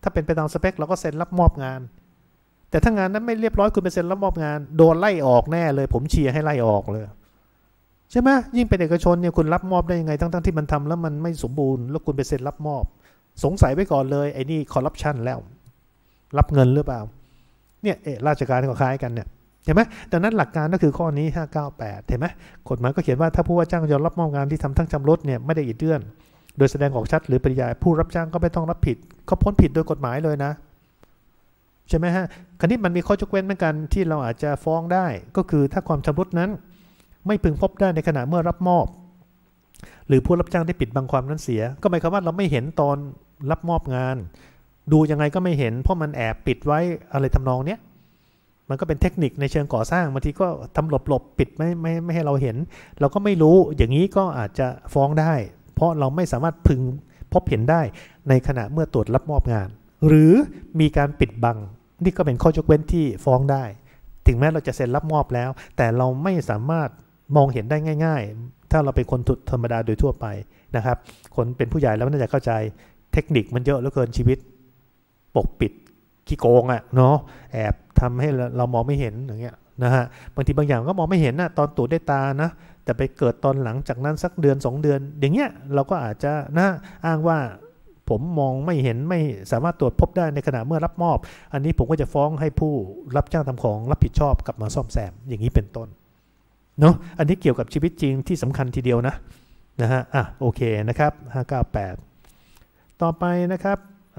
ถ้าเป็นไปตามสเปคเราก็เซ็นรับมอบงานแต่ถ้างานนั้นไม่เรียบร้อยคุณไปเซ็นรับมอบงานโดนไล่ออกแน่เลยผมเชียร์ให้ไล่ออกเลยใช่ไหมยิ่งเป็นเอกชนเนี่ยคุณรับมอบได้ยังไงทั้งๆที่มันทำแล้วมันไม่สมบูรณ์แล้วคุณไปเซ็นรับมอบสงสัยไว้ก่อนเลยไอ้นี่คอร์รัปชันแล้วรับเงินหรือเปล่าเนี่ยเออราชการก็คล้ายกันเนี่ยเห็นไหมดังนั้นหลักการก็คือข้อนี้ห้าเก้าแปดเห็นไหมกฎหมายก็เขียนว่าถ้าผู้ว่าจ้างยอมรับมอบงานที่ทำทั้งชำรุดเนี่ยไม่ได้อิดเดือนโดยแสดงออกชัดหรือปริยายผู้รับจ้างก็ไม่ต้องรับผิดเขาพ้นผิดโดยกฎหมายเลยนะใช่ไหมฮะคราวนี้มันมีข้อยกเว้นเหมือนกันที่เราอาจจะฟ้องได้ก็คือถ้าความชำรุดนั้นไม่พึงพบได้ในขณะเมื่อรับมอบหรือผู้รับจ้างได้ปิดบังความนั้นเสียก็หมายความว่าเราไม่เห็นตอนรับมอบงานดูยังไงก็ไม่เห็นเพราะมันแอบปิดไว้อะไรทำนองเนี้ยมันก็เป็นเทคนิคในเชิงก่อสร้างบางทีก็ทำหลบๆปิดไม่ไม่ไม่ให้เราเห็นเราก็ไม่รู้อย่างนี้ก็อาจจะฟ้องได้เพราะเราไม่สามารถพึงพบเห็นได้ในขณะเมื่อตรวจรับมอบงานหรือมีการปิดบังนี่ก็เป็นข้อยกเว้นที่ฟ้องได้ถึงแม้เราจะเซ็นรับมอบแล้วแต่เราไม่สามารถมองเห็นได้ง่ายๆถ้าเราเป็นคนธรรมดาโดยทั่วไปนะครับคนเป็นผู้ใหญ่แล้วน่าจะเข้าใจเทคนิคมันเยอะเหลือเกินชีวิตปกปิดขี้โกงอ่ะเนาะแอบทำให้เรามองไม่เห็นอย่างเงี้ยนะฮะบางทีบางอย่างก็มองไม่เห็นนะตอนตรวจด้วยตานะแต่ไปเกิดตอนหลังจากนั้นสักเดือนสองเดือนอย่างเงี้ยเราก็อาจจะนะอ้างว่าผมมองไม่เห็นไม่สามารถตรวจพบได้ในขณะเมื่อรับมอบอันนี้ผมก็จะฟ้องให้ผู้รับจ้างทำของรับผิดชอบกลับมาซ่อมแซมอย่างนี้เป็นต้นเนาะอันนี้เกี่ยวกับชีวิตจริงที่สำคัญทีเดียวนะนะฮะอ่ะโอเคนะครับห้าเก้าแปดต่อไปนะครับ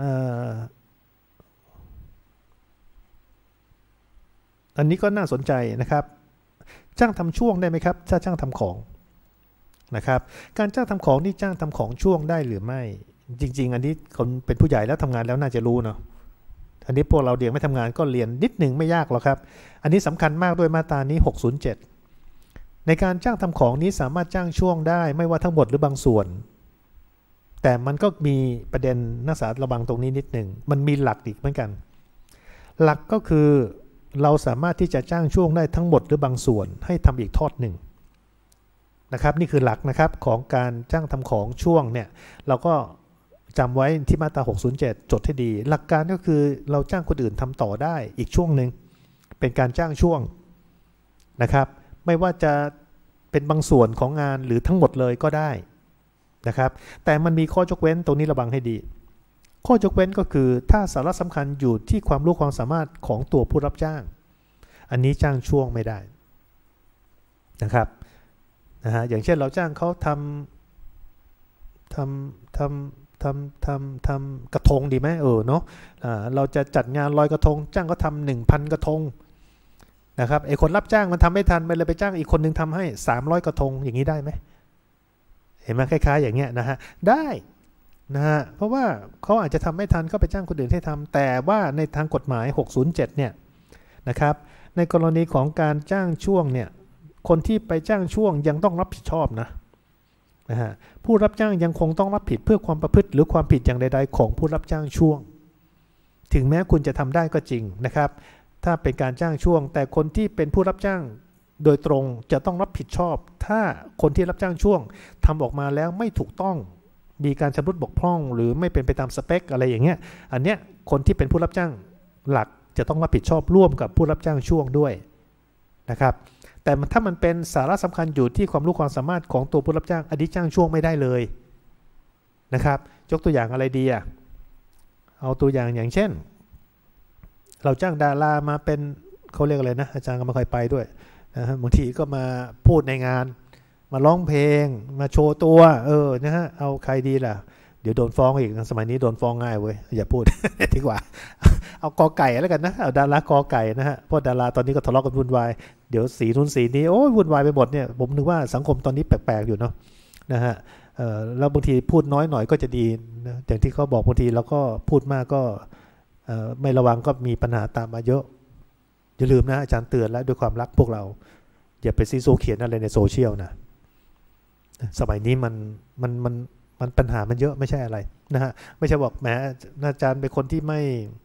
อันนี้ก็น่าสนใจนะครับจ้างทำช่วงได้ไหมครับถ้าจ้างทำของนะครับการจ้างทำของนี่จ้างทำของช่วงได้หรือไม่จริงๆอันนี้คนเป็นผู้ใหญ่แล้วทำงานแล้วน่าจะรู้เนาะอันนี้พวกเราเด็กไม่ทำงานก็เรียนนิดหนึ่งไม่ยากหรอกครับอันนี้สำคัญมากด้วยมาตรานี้หกศูนย์เจ็ดในการจ้างทำของนี้สามารถจ้างช่วงได้ไม่ว่าทั้งหมดหรือบางส่วนแต่มันก็มีประเด็นนักศึกษาระวังตรงนี้นิดหนึ่งมันมีหลักอีกเหมือนกันหลักก็คือเราสามารถที่จะจ้างช่วงได้ทั้งหมดหรือบางส่วนให้ทำอีกทอดหนึ่งนะครับนี่คือหลักนะครับของการจ้างทำของช่วงเนี่ยเราก็จำไว้ที่มาตราหกศูนย์เจ็ดจดให้ดีหลักการก็คือเราจ้างคนอื่นทำต่อได้อีกช่วงหนึ่งเป็นการจ้างช่วงนะครับไม่ว่าจะเป็นบางส่วนของงานหรือทั้งหมดเลยก็ได้นะครับแต่มันมีข้อยกเว้นตรงนี้ระวังให้ดีข้อยกเว้นก็คือถ้าสาระสำคัญอยู่ที่ความรู้ความสามารถของตัวผู้รับจ้างอันนี้จ้างช่วงไม่ได้นะครับนะฮะอย่างเช่นเราจ้างเขาทำทำทำทำทำทำกระทงดีไหมเออเนาะเราจะจัดงานลอยกระทงจ้างเขาทำหนึ่งพันกระทงนะครับไอ้คนรับจ้างมันทำไม่ทันมันเลยไปจ้างอีกคนนึงทำให้สามร้อยกระทงอย่างนี้ได้ไหมเห็นไหมคล้ายๆอย่างเงี้ยนะฮะได้นะฮะเพราะว่าเขาอาจจะทำไม่ทันก็ไปจ้างคนอื่นให้ทำแต่ว่าในทางกฎหมายหกศูนย์เจ็ดเนี่ยนะครับในกรณีของการจ้างช่วงเนี่ยคนที่ไปจ้างช่วงยังต้องรับผิดชอบนะนะฮะผู้รับจ้างยังคงต้องรับผิดเพื่อความประพฤติหรือความผิดอย่างใดๆของผู้รับจ้างช่วงถึงแม้คุณจะทำได้ก็จริงนะครับถ้าเป็นการจ้างช่วงแต่คนที่เป็นผู้รับจ้างโดยตรงจะต้องรับผิดชอบถ้าคนที่รับจ้างช่วงทำออกมาแล้วไม่ถูกต้องมีการชำรุดบกพร่องหรือไม่เป็นไปตามสเปคอะไรอย่างเงี้ยอันเนี้ยคนที่เป็นผู้รับจ้างหลักจะต้องรับผิดชอบร่วมกับผู้รับจ้างช่วงด้วยนะครับแต่ถ้ามันเป็นสาระสำคัญอยู่ที่ความรู้ความสามารถของตัวผู้รับจ้างอันนี้จ้างช่วงไม่ได้เลยนะครับยกตัวอย่างอะไรดีอ่ะเอาตัวอย่างอย่างเช่นเราจ้างดารามาเป็นเขาเรียกอะไรนะอาจารย์ก็ไม่ค่อยไปด้วยนะฮะบางทีก็มาพูดในงานมาร้องเพลงมาโชว์ตัวเออนะฮะเอาใครดีล่ะเดี๋ยวโดนฟ้องอีกสมัยนี้โดนฟ้องง่ายเว้ยอย่าพูด ดีกว่าเอากอไก่แล้วกันนะเอาดารากอไก่นะฮะเพราะดาราตอนนี้ก็ทะเลาะกันวุ่นวายเดี๋ยวสีนู้นสีนี้โอ้ยวุ่นวายไปหมดเนี่ยผมนึกว่าสังคมตอนนี้แปลกๆอยู่เนาะนะฮะเออแล้วบางทีพูดน้อยหน่อยก็จะดีนะอย่างที่เขาบอกบางทีเราก็พูดมากก็ไม่ระวังก็มีปัญหาตามมาเยอะอย่าลืมนะอาจารย์เตือนแล้วด้วยความรักพวกเราอย่าไปซีโซเขียนอะไรในโซเชียลนะสมัยนี้มันมันมันมันปัญหามันเยอะไม่ใช่อะไรนะฮะไม่ใช่บอกแหมอาจารย์เป็นคนที่ไม่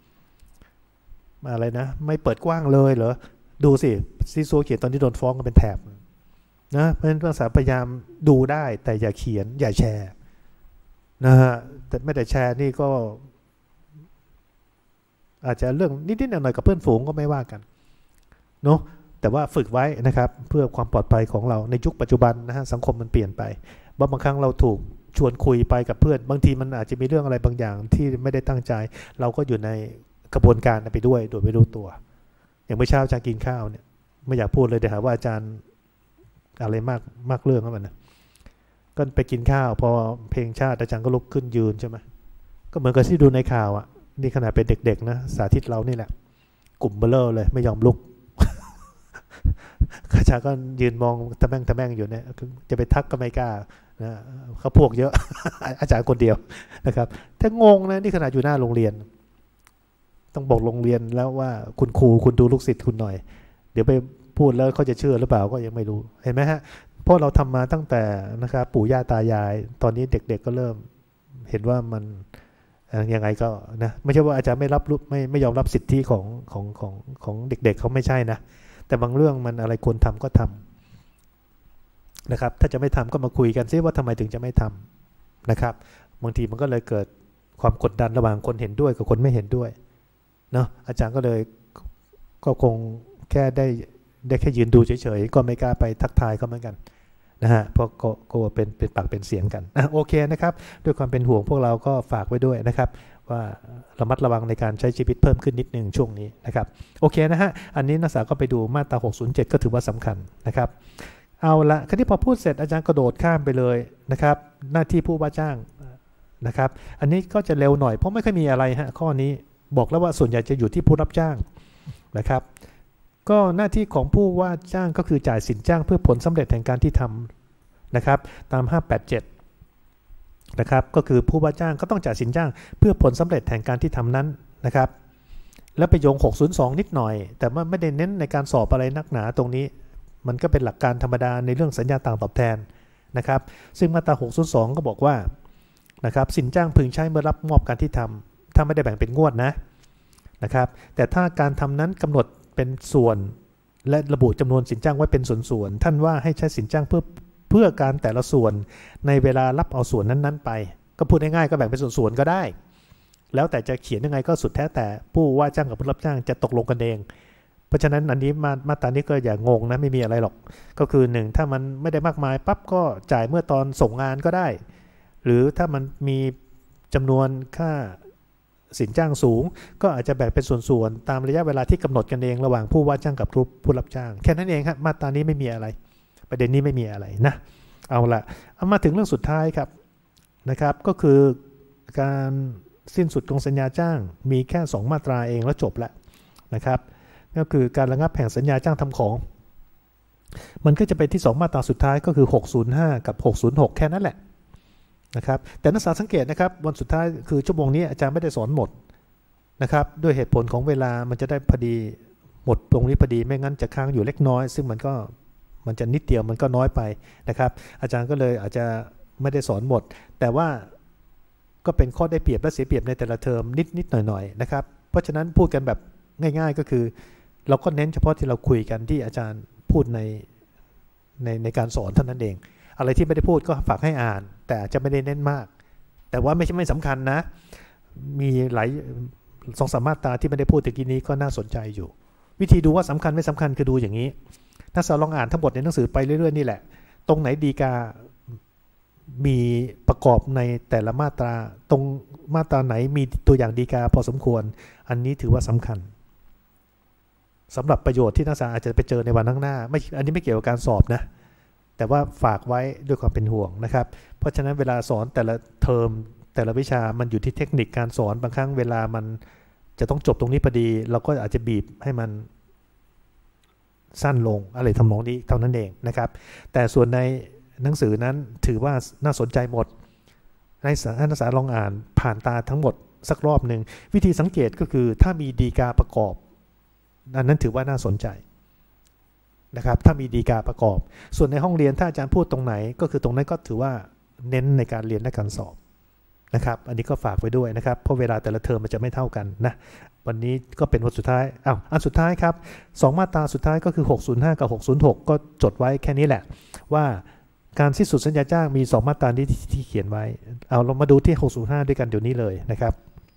อะไรนะไม่เปิดกว้างเลยเหรอดูสิซีโซเขียนตอนที่โดนฟ้องกันเป็นแถบนะเพราะฉะนั้นภาษาพยายามดูได้แต่อย่าเขียนอย่าแชร์นะฮะแต่ไม่แต่แชร์นี่ก็อาจจะเรื่องนิดๆหน่อยๆกับเพื่อนฝูงก็ไม่ว่ากันเนาะแต่ว่าฝึกไว้นะครับเพื่อความปลอดภัยของเราในยุคปัจจุบันนะฮะสังคมมันเปลี่ยนไปบางครั้งเราถูกชวนคุยไปกับเพื่อนบางทีมันอาจจะมีเรื่องอะไรบางอย่างที่ไม่ได้ตั้งใจเราก็อยู่ในกระบวนการไปด้วยโดยไม่รู้ตัวอย่างเมื่อเช้าอาจารย์กินข้าวเนี่ยไม่อยากพูดเลยเดี๋ยวหาว่าอาจารย์อะไรมากมากเรื่องเข้ามานะก็ไปกินข้าวพอเพลงชาติอาจารย์ก็ลุกขึ้นยืนใช่ไหมก็เหมือนกับที่ดูในข่าวอ่ะนี่ขนาดเป็นเด็กๆนะสาธิตเรานี่แหละกลุ่มเบลเลอร์เลยไม่ยอมลุกอาจารย์ก็ยืนมองตะแม่งตะแม่งอยู่เนี่ยจะไปทักก็ไม่กล้านะเขาพวกเยอะ อาจารย์คนเดียวนะครับถ้างงนะนี่ขนาดอยู่หน้าโรงเรียนต้องบอกโรงเรียนแล้วว่าคุณครูคุณดูลูกศิษย์คุณหน่อยเดี๋ยวไปพูดแล้วเขาจะเชื่อหรือเปล่าก็ยังไม่รู้เห็นไหมฮะเพราะเราทำมาตั้งแต่นะครับปู่ย่าตายายตอนนี้เด็กๆก็เริ่มเห็นว่ามันยังไงก็นะไม่ใช่ว่าอาจารย์ไม่รับรู้ไม่ไม่ยอมรับสิทธิของของของของเด็กๆเขาไม่ใช่นะแต่บางเรื่องมันอะไรควรทำก็ทำนะครับถ้าจะไม่ทำก็มาคุยกันซิว่าทำไมถึงจะไม่ทำนะครับบางทีมันก็เลยเกิดความกดดันระหว่างคนเห็นด้วยกับคนไม่เห็นด้วยเนาะอาจารย์ก็เลยก็คงแค่ได้ได้แค่ยืนดูเฉยๆก็ไม่กล้าไปทักทายเขาเหมือนกันนะฮะเพราะก็ก็เป็นเป็นปากเป็นเสียงกันอ่ะโอเคนะครับด้วยความเป็นห่วงพวกเราก็ฝากไว้ด้วยนะครับว่าระมัดระวังในการใช้ชีวิตเพิ่มขึ้นนิดนึงช่วงนี้นะครับโอเคนะฮะอันนี้นักศึกษาก็ไปดูมาตราหกศูนย์เจ็ดก็ถือว่าสำคัญนะครับเอาละคราวนี้พอพูดเสร็จอาจารย์กระโดดข้ามไปเลยนะครับหน้าที่ผู้ว่าจ้างนะครับอันนี้ก็จะเร็วหน่อยเพราะไม่ค่อยมีอะไรฮะข้อนี้บอกแล้วว่าส่วนใหญ่จะอยู่ที่ผู้รับจ้างนะครับก็หน้าที่ของผู้ว่าจ้างก็คือจ่ายสินจ้างเพื่อผลสำเร็จแห่งการที่ทำนะครับตามห้าแปดเจ็ดนะครับก็คือผู้ว่าจ้างก็ต้องจ่ายสินจ้างเพื่อผลสำเร็จแห่งการที่ทำนั้นนะครับแล้วไปโยงหกศูนย์สองนิดหน่อยแต่ว่าไม่ได้เน้นในการสอบอะไรนักหนาตรงนี้มันก็เป็นหลักการธรรมดาในเรื่องสัญญาต่างตอบแทนนะครับซึ่งมาตราหกศูนย์สองก็บอกว่านะครับสินจ้างพึงใช้เมื่อรับมอบการที่ทำถ้าไม่ได้แบ่งเป็นงวดนะนะครับแต่ถ้าการทำนั้นกำหนดเป็นส่วนและระบุจำนวนสินจ้างไว้เป็นส่วนๆท่านว่าให้ใช้สินจ้างเพื่อเพื่อการแต่ละส่วนในเวลารับเอาส่วนนั้นๆไปก็พูดง่ายๆก็แบ่งเป็นส่วนๆก็ได้แล้วแต่จะเขียนยังไงก็สุดแท้แต่ผู้ว่าจ้างกับผู้รับจ้างจะตกลงกันเองเพราะฉะนั้นอันนี้มามาตรานี้ก็อย่างงงนะไม่มีอะไรหรอกก็คือหนึ่งถ้ามันไม่ได้มากมายปั๊บก็จ่ายเมื่อตอนส่งงานก็ได้หรือถ้ามันมีจำนวนค่าสินจ้างสูงก็อาจจะแบ่งเป็นส่วนๆตามระยะเวลาที่กำหนดกันเองระหว่างผู้ว่าจ้างกับผู้รับจ้างแค่นั้นเองครับมาตรานี้ไม่มีอะไรประเด็นนี้ไม่มีอะไรนะเอาละเอามาถึงเรื่องสุดท้ายครับนะครับก็คือการสิ้นสุดของสัญญาจ้างมีแค่สองมาตราเองแล้วจบแล้วนะครับก็คือการระงับแห่งสัญญาจ้างทำของมันก็จะไปที่สองมาตราสุดท้ายก็คือหกศูนย์ห้ากับหกศูนย์หกแค่นั้นแหละนะครับแต่นักศึกษาสังเกตนะครับวันสุดท้ายคือชั่วโมงนี้อาจารย์ไม่ได้สอนหมดนะครับด้วยเหตุผลของเวลามันจะได้พอดีหมดตรงนี้พอดีไม่งั้นจะค้างอยู่เล็กน้อยซึ่งมันก็มันจะนิดเดียวมันก็น้อยไปนะครับอาจารย์ก็เลยอาจจะไม่ได้สอนหมดแต่ว่าก็เป็นข้อได้เปรียบและเสียเปรียบในแต่ละเทอมนิดนิดหน่อยหน่อยนะครับเพราะฉะนั้นพูดกันแบบง่ายๆก็คือเราก็เน้นเฉพาะที่เราคุยกันที่อาจารย์พูดในในในการสอนเท่านั้นเองอะไรที่ไม่ได้พูดก็ฝากให้อ่านแต่อาจจะไม่ได้เน้นมากแต่ว่าไม่ใช่ไม่สำคัญนะมีหลายสองสามมาตราที่ไม่ได้พูดตะกี้นี้ก็น่าสนใจอยู่วิธีดูว่าสำคัญไม่สำคัญคือดูอย่างนี้ถ้าเราลองอ่านทั้งหมดในหนังสือไปเรื่อยๆนี่แหละตรงไหนดีกามีประกอบในแต่ละมาตราตรงมาตราไหนมีตัวอย่างดีกาพอสมควรอันนี้ถือว่าสำคัญสำหรับประโยชน์ที่นักศึกษาอาจจะไปเจอในวันข้างหน้าไม่อันนี้ไม่เกี่ยวกับการสอบนะแต่ว่าฝากไว้ด้วยความเป็นห่วงนะครับเพราะฉะนั้นเวลาสอนแต่ละเทอมแต่ละวิชามันอยู่ที่เทคนิคการสอนบางครั้งเวลามันจะต้องจบตรงนี้พอดีเราก็อาจจะบีบให้มันสั้นลงอะไรทำนองนี้เท่านั้นเองนะครับแต่ส่วนในหนังสือนั้นถือว่าน่าสนใจหมดให้นักศึกษาลองอ่านผ่านตาทั้งหมดสักรอบหนึ่งวิธีสังเกตก็คือถ้ามีดีกาประกอบอันนั้นถือว่าน่าสนใจนะครับถ้ามีดีกาประกอบส่วนในห้องเรียนถ้าอาจารย์พูดตรงไหนก็คือตรงนั้นก็ถือว่าเน้นในการเรียนและการสอบนะครับอันนี้ก็ฝากไว้ด้วยนะครับเพราะเวลาแต่ละเทอมมันจะไม่เท่ากันนะวันนี้ก็เป็นวันสุดท้ายอ้าวอันสุดท้ายครับสองมาตราสุดท้ายก็คือหกศูนย์ห้ากับหกศูนย์หกก็จดไว้แค่นี้แหละว่าการสิ้นสุดสัญญาจ้างมีสองมาตราที่ที่เขียนไว้เอาเรามาดูที่หกศูนย์ห้าด้วยกันเดี๋ยวนี้เลยนะครับ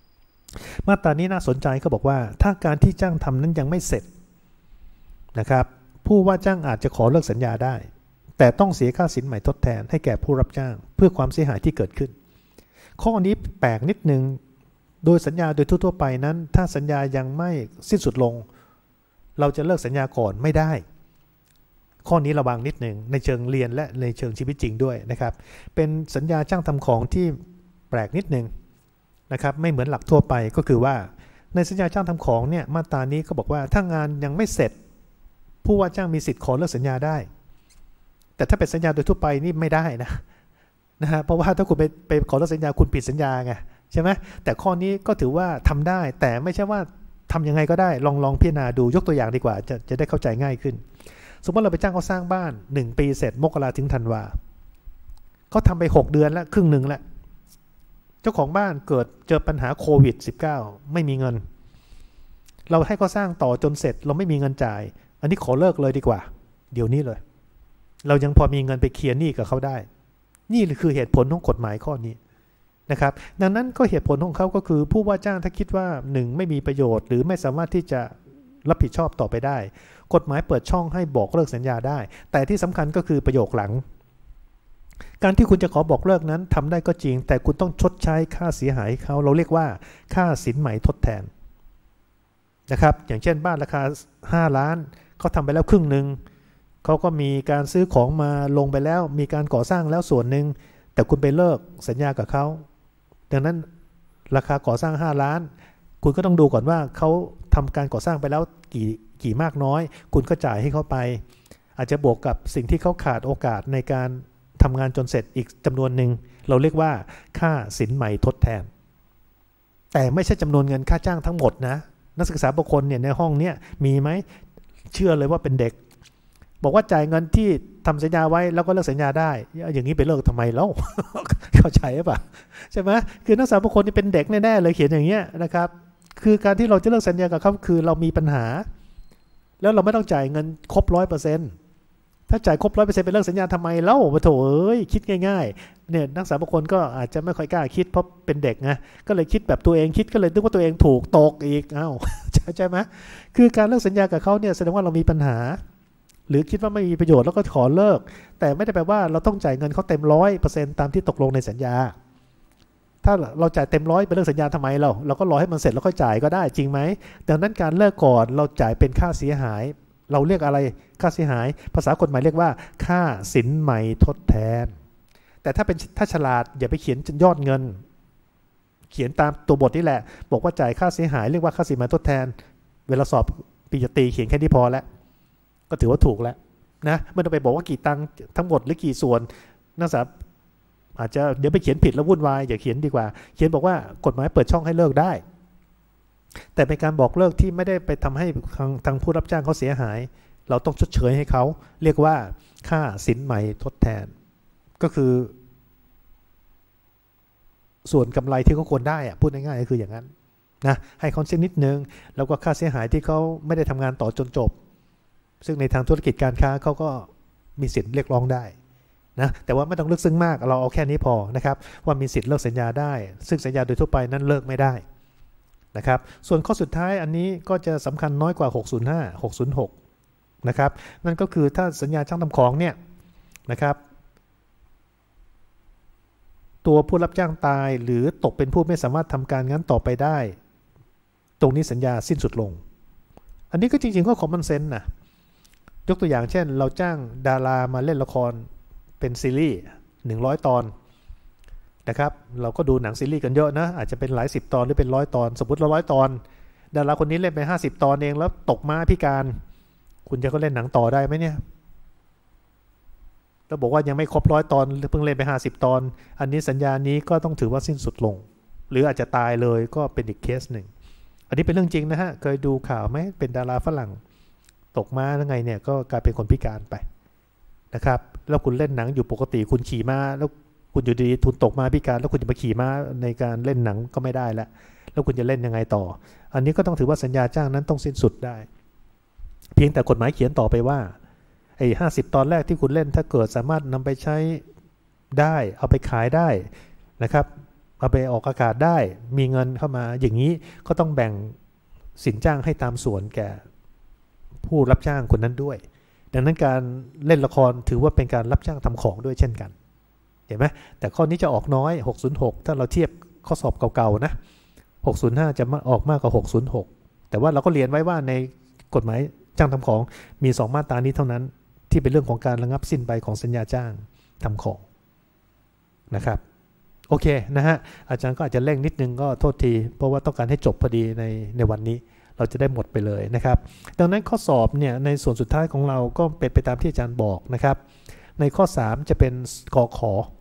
มาตรานี้น่าสนใจเขาบอกว่าถ้าการที่จ้างทำนั้นยังไม่เสร็จนะครับผู้ว่าจ้างอาจจะขอเลิกสัญญาได้แต่ต้องเสียค่าสินใหม่ทดแทนให้แก่ผู้รับจ้างเพื่อความเสียหายที่เกิดขึ้นข้อนี้แปลกนิดนึงโดยสัญญาโดยทั่วๆไปนั้นถ้าสัญญายังไม่สิ้นสุดลงเราจะเลิกสัญญาก่อนไม่ได้ข้อนี้ระวังนิดนึงในเชิงเรียนและในเชิงชีวิตจริงด้วยนะครับเป็นสัญญาจ้างทำของที่แปลกนิดนึงนะครับไม่เหมือนหลักทั่วไปก็คือว่าในสัญญาจ้างทำของเนี่ยมาตรานี้ก็บอกว่าถ้างานยังไม่เสร็จผู้ว่าจ้างมีสิทธิ์ขอเลิกสัญญาได้แต่ถ้าเป็นสัญญาโดยทั่วไปนี่ไม่ได้นะนะฮะเพราะว่าถ้าคุณไปไปขอเลิกสัญญาคุณผิดสัญญาไงใช่ไหมแต่ข้อนี้ก็ถือว่าทำได้แต่ไม่ใช่ว่าทำยังไงก็ได้ลองลองพิจารณาดูยกตัวอย่างดีกว่าจะจะได้เข้าใจง่ายขึ้นสมมติเราไปจ้างเขาสร้างบ้านหนึ่งปีเสร็จมกราถึงธันวาเขาทำไปหกเดือนแล้วครึ่งหนึ่งแล้วเจ้าของบ้านเกิดเจอปัญหาโควิด สิบเก้า ไม่มีเงินเราให้เขาสร้างต่อจนเสร็จเราไม่มีเงินจ่ายอันนี้ขอเลิกเลยดีกว่าเดี๋ยวนี้เลยเรายังพอมีเงินไปเคลียร์หนี้กับเขาได้นี่คือเหตุผลของกฎหมายข้อนี้นะครับดังนั้นก็เหตุผลของเขาก็คือผู้ว่าจ้างถ้าคิดว่าหนึ่งไม่มีประโยชน์หรือไม่สามารถที่จะรับผิดชอบต่อไปได้กฎหมายเปิดช่องให้บอกเลิกสัญญาได้แต่ที่สำคัญก็คือประโยคหลังการที่คุณจะขอบอกเลิกนั้นทำได้ก็จริงแต่คุณต้องชดใช้ค่าเสียหายเขาเราเรียกว่าค่าสินไหมทดแทนนะครับอย่างเช่นบ้านราคาห้าล้านเขาทำไปแล้วครึ่งหนึ่งเขาก็มีการซื้อของมาลงไปแล้วมีการก่อสร้างแล้วส่วนหนึ่งแต่คุณไปเลิกสัญญากับเขาดังนั้นราคาก่อสร้างห้าล้านคุณก็ต้องดูก่อนว่าเขาทำการก่อสร้างไปแล้วกี่กี่มากน้อยคุณก็จ่ายให้เขาไปอาจจะบวกกับสิ่งที่เขาขาดโอกาสในการทำงานจนเสร็จอีกจำนวนหนึ่งเราเรียกว่าค่าสินไหมทดแทนแต่ไม่ใช่จำนวนเงินค่าจ้างทั้งหมดนะนักศึกษาบางคนเนี่ยในห้องเนี้ยมีไหมเชื่อเลยว่าเป็นเด็กบอกว่าจ่ายเงินที่ทำสัญญาไว้แล้วก็เลิกสัญญาได้อย่างนี้ไปเลิกทำไมเล่า เข้าใจป่ะใช่ไหมคือนักศึกษาบางคนนี่เป็นเด็กแน่ๆเลยเขียนอย่างเงี้ยนะครับคือการที่เราจะเลิกสัญญากับเขาคือเรามีปัญหาแล้วเราไม่ต้องจ่ายเงินครบร้อยเปอร์เซ็นต์ถ้าจ่ายครบร้อยเปอร์เซ็นต์ไปเลิกสัญญาทำไมเล่ามาโถเอ้ยคิดง่ายๆเนี่ยนักศึกษาบางคนก็อาจจะไม่ค่อยกล้าคิดเพราะเป็นเด็กไงก็เลยคิดแบบตัวเองคิดก็เลยนึกว่าตัวเองถูกตกอีกอ้าวใช่ไหมคือการเลิกสัญญากับเขาเนี่ยแสดงว่าเรามีปัญหาหรือคิดว่าไม่มีประโยชน์แล้วก็ขอเลิกแต่ไม่ได้แปลว่าเราต้องจ่ายเงินเขาเต็มร้อยเปอร์เซ็นต์ตามที่ตกลงในสัญญาถ้าเราจ่ายเต็มร้อยไปเลิกสัญญาทำไมเราเราก็รอให้มันเสร็จแล้วค่อยจ่ายก็ได้จริงไหมดังนั้นการเลิกก่อนเราจ่ายเป็นค่าเสียหายเราเรียกอะไรค่าเสียหายภาษากฎหมายเรียกว่าค่าสินไหมทดแทนแต่ถ้าเป็นถ้าฉลาดอย่าไปเขียนยอดเงินเขียนตามตัวบทนี่แหละบอกว่าจ่ายค่าเสียหายเรียกว่าค่าสินไหมทดแทนเวลาสอบปริญญาตรีเขียนแค่นี้พอแล้วก็ถือว่าถูกแล้วนะไม่ต้องไปบอกว่ากี่ตังค์ทั้งหมดหรือกี่ส่วนนักศึกษาอาจจะเดี๋ยวไปเขียนผิดแล้ววุ่นวายอย่าเขียนดีกว่าเขียนบอกว่ากฎหมายเปิดช่องให้เลิกได้แต่เป็นการบอกเลิกที่ไม่ได้ไปทำให้ทางทางผู้รับจ้างเขาเสียหายเราต้องชดเชยให้เขาเรียกว่าค่าสินไหมทดแทนก็คือส่วนกำไรที่เขาควรได้อะพูดง่ายๆก็คืออย่างนั้นนะให้เขาเช็คนิดนึงแล้วก็ค่าเสียหายที่เขาไม่ได้ทำงานต่อจนจบซึ่งในทางธุรกิจการค้าเขาก็มีสิทธิ์เรียกร้องได้นะแต่ว่าไม่ต้องลึกซึ้งมากเราเอาแค่นี้พอนะครับว่ามีสิทธิ์เลิกสัญญาได้ซึ่งสัญญาโดยทั่วไปนั้นเลิกไม่ได้นะครับส่วนข้อสุดท้ายอันนี้ก็จะสำคัญน้อยกว่าหกศูนย์ห้า หกศูนย์หกนะครับนั่นก็คือถ้าสัญญาจ้างทำของเนี่ยนะครับตัวผู้รับจ้างตายหรือตกเป็นผู้ไม่สามารถทำการงั้นต่อไปได้ตรงนี้สัญญาสิ้นสุดลงอันนี้ก็จริงๆก็คอมมอนเซนส์นะยกตัวอย่างเช่นเราจ้างดารามาเล่นละครเป็นซีรีส์หนึ่งร้อยตอนนะครับเราก็ดูหนังซีรีส์กันเยอะนะอาจจะเป็นหลายสิบตอนหรือเป็นร้อยตอนสมมติเราร้อยตอนดาราคนนี้เล่นไปห้าสิบตอนเองแล้วตกม้าพิการคุณจะก็เล่นหนังต่อได้ไหมเนี่ยเราบอกว่ายังไม่ครบร้อยตอนเพิ่งเล่นไปห้าสิบตอนอันนี้สัญญานี้ก็ต้องถือว่าสิ้นสุดลงหรืออาจจะตายเลยก็เป็นอีกเคสหนึ่งอันนี้เป็นเรื่องจริงนะฮะเคยดูข่าวไหมเป็นดาราฝรั่งตกม้าแล้วไงเนี่ยก็กลายเป็นคนพิการไปนะครับแล้วคุณเล่นหนังอยู่ปกติคุณขี่ม้าแล้วคุณอยู่ดีทุนตกม้าพิการแล้วคุณจะมาขี่ม้าในการเล่นหนังก็ไม่ได้แล้วแล้วคุณจะเล่นยังไงต่ออันนี้ก็ต้องถือว่าสัญญาจ้างนั้นต้องสิ้นสุดได้เพียงแต่กฎหมายเขียนต่อไปว่าไอ้ห้าสิบตอนแรกที่คุณเล่นถ้าเกิดสามารถนำไปใช้ได้เอาไปขายได้นะครับเอาไปออกอากาศได้มีเงินเข้ามาอย่างนี้ก็ต้องแบ่งสินจ้างให้ตามส่วนแก่ผู้รับจ้างคนนั้นด้วยดังนั้นการเล่นละครถือว่าเป็นการรับจ้างทำของด้วยเช่นกันเห็นไหมแต่ข้อนี้จะออกน้อยหกศูนย์หกถ้าเราเทียบข้อสอบเก่าๆนะหกศูนย์ห้าจะออกมากกว่าหกศูนย์หกแต่ว่าเราก็เรียนไว้ว่าในกฎหมายจ้างทำของมีสองมาตรานี้เท่านั้นที่เป็นเรื่องของการระงับสิ้นไปของสัญญาจ้างทำของนะครับโอเคนะฮะอาจารย์ก็อาจจะเร่งนิดนึงก็โทษทีเพราะว่าต้องการให้จบพอดีในในวันนี้เราจะได้หมดไปเลยนะครับดังนั้นข้อสอบเนี่ยในส่วนสุดท้ายของเราก็เป็นไปตามที่อาจารย์บอกนะครับในข้อสามจะเป็นกข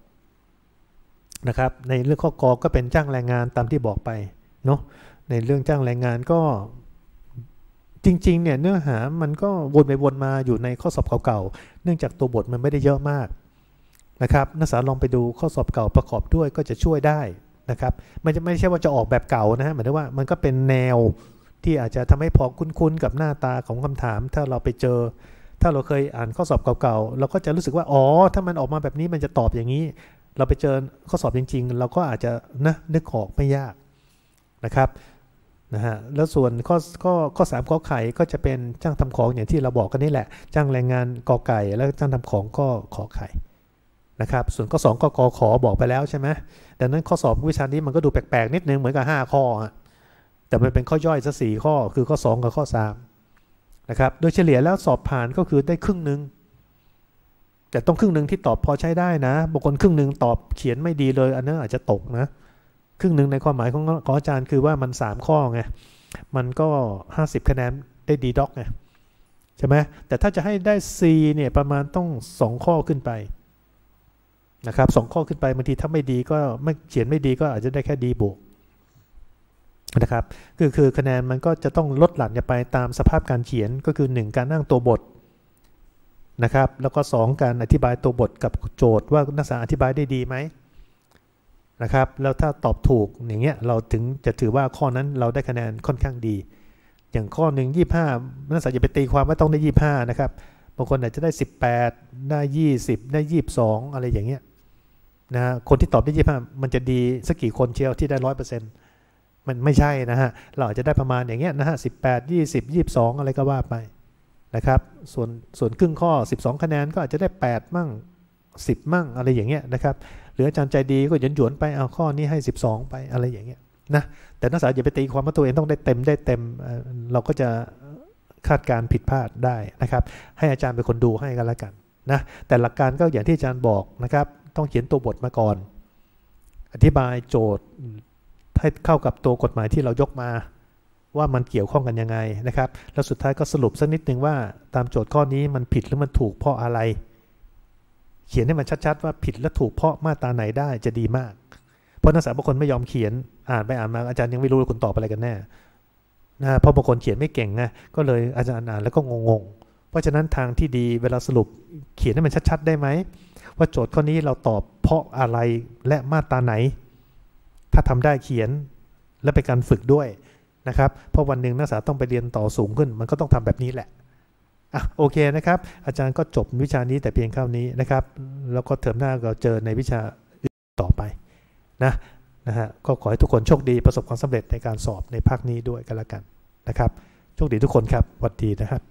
นะครับในเรื่องข้อกก็เป็นจ้างแรงงานตามที่บอกไปเนาะในเรื่องจ้างแรงงานก็จริงๆเนี่ยเนื้อหามันก็วนไปวนมาอยู่ในข้อสอบเก่าๆเนื่องจากตัวบทมันไม่ได้เยอะมากนะครับนักศึกษาลองไปดูข้อสอบเก่าประกอบด้วยก็จะช่วยได้นะครับไม่ไม่ใช่ว่าจะออกแบบเก่านะฮะหมายถึงว่ามันก็เป็นแนวที่อาจจะทำให้พอคุ้นๆกับหน้าตาของคำถามถ้าเราไปเจอถ้าเราเคยอ่านข้อสอบเก่าๆเราก็จะรู้สึกว่าอ๋อถ้ามันออกมาแบบนี้มันจะตอบอย่างนี้เราไปเจอข้อสอบจริงๆเราก็อาจจะนะนึกออกไม่ยากนะครับนะฮะแล้วส่วนข้อข้อข้อสามข้อไข่ก็จะเป็นจ้างทำของอย่างที่เราบอกกันนี่แหละจ้างแรงงานกอไก่แล้วจ้างทำของก็ขอไข่นะครับส่วนข้อสองก็กอขอบอกไปแล้วใช่ไหมดังนั้นข้อสอบวิชานี้มันก็ดูแปลกๆนิดนึงเหมือนกับห้าข้อแต่มันเป็นข้อย่อยซะสี่ข้อคือข้อสองกับข้อสามนะครับโดยเฉลี่ยแล้วสอบผ่านก็คือได้ครึ่งนึงแต่ต้องครึ่งนึงที่ตอบพอใช้ได้นะบางคนครึ่งนึงตอบเขียนไม่ดีเลยอันนั้นอาจจะตกนะครึ่งนึงในความหมายของของอาจารย์คือว่ามันสามข้อไงมันก็ห้าสิบคะแนนได้ดีด็อกไงใช่ไหมแต่ถ้าจะให้ได้ C เนี่ยประมาณต้องสองข้อขึ้นไปนะครับสองข้อขึ้นไปบางทีถ้าไม่ดีก็ไม่เขียนไม่ดีก็อาจจะได้แค่ดีบวกนะครับคือคือคะแนนมันก็จะต้องลดหลั่นไปตามสภาพการเขียนก็คือหนึ่งการนั่งตัวบทนะครับแล้วก็สองการอธิบายตัวบทกับโจทย์ว่านักศึกษาอธิบายได้ดีไหมนะครับแล้วถ้าตอบถูกอย่างเงี้ยเราถึงจะถือว่าข้อนั้นเราได้คะแนนค่อนข้างดีอย่างข้อหนึ่งยี่สิบห้านักศึกษาอย่าไปตีความว่าต้องได้ยี่สิบห้านะครับบางคนอาจจะได้สิบแปดได้ยี่สิบได้ยี่สิบสองอะไรอย่างเงี้ยนะคนที่ตอบได้ยี่สิบห้ามันจะดีสักกี่คนเชียวที่ได้ร้อยเปอร์เซ็นต์มันไม่ใช่นะฮะเราอาจจะได้ประมาณอย่างเงี้ยนะฮะสิบแปด ยี่สิบ ยี่สิบสองอะไรก็ว่าไปนะครับส่วนส่วนครึ่งข้อสิบสองคะแนนก็อาจจะได้แปดมั่งสิบมั่งอะไรอย่างเงี้ยนะครับหรืออาจารย์ใจดีก็หยวนๆไปเอาข้อนี้ให้สิบสองไปอะไรอย่างเงี้ยนะแต่นักศึกษาอย่าไปตีความว่าตัวเองต้องได้เต็มได้เต็มเราก็จะคาดการผิดพลาดได้นะครับให้อาจารย์เป็นคนดูให้กันแล้วกันนะแต่หลักการก็อย่างที่อาจารย์บอกนะครับต้องเขียนตัวบทมาก่อนอธิบายโจทย์ให้เข้ากับตัวกฎหมายที่เรายกมาว่ามันเกี่ยวข้องกันยังไงนะครับแล้วสุดท้ายก็สรุปสักนิดนึงว่าตามโจทย์ข้อนี้มันผิดหรือมันถูกเพราะอะไรเขียนให้มันชัดๆว่าผิดและถูกเพราะมาตราไหนได้จะดีมากเพราะนักศึกษาบางคนไม่ยอมเขียนอ่านไปอ่านมาอาจารย์ยังไม่รู้ว่าคุณตอบอะไรกันแน่นะเพราะบางคนเขียนไม่เก่งไงก็เลยอาจารย์อ่านแล้วก็งงๆเพราะฉะนั้นทางที่ดีเวลาสรุปเขียนให้มันชัดๆได้ไหมว่าโจทย์ข้อนี้เราตอบเพราะอะไรและมาตราไหนถ้าทำได้เขียนและเป็นการฝึกด้วยนะครับเพราะวันหนึ่งนักศึกษาต้องไปเรียนต่อสูงขึ้นมันก็ต้องทำแบบนี้แหละอ่ะโอเคนะครับอาจารย์ก็จบวิชานี้แต่เพียงเท่านี้นะครับแล้วก็เทอมหน้าเราเจอในวิชาต่อไปนะนะฮะก็ขอให้ทุกคนโชคดีประสบความสำเร็จในการสอบในภาคนี้ด้วยกันละกันนะครับโชคดีทุกคนครับสวัสดีนะครับ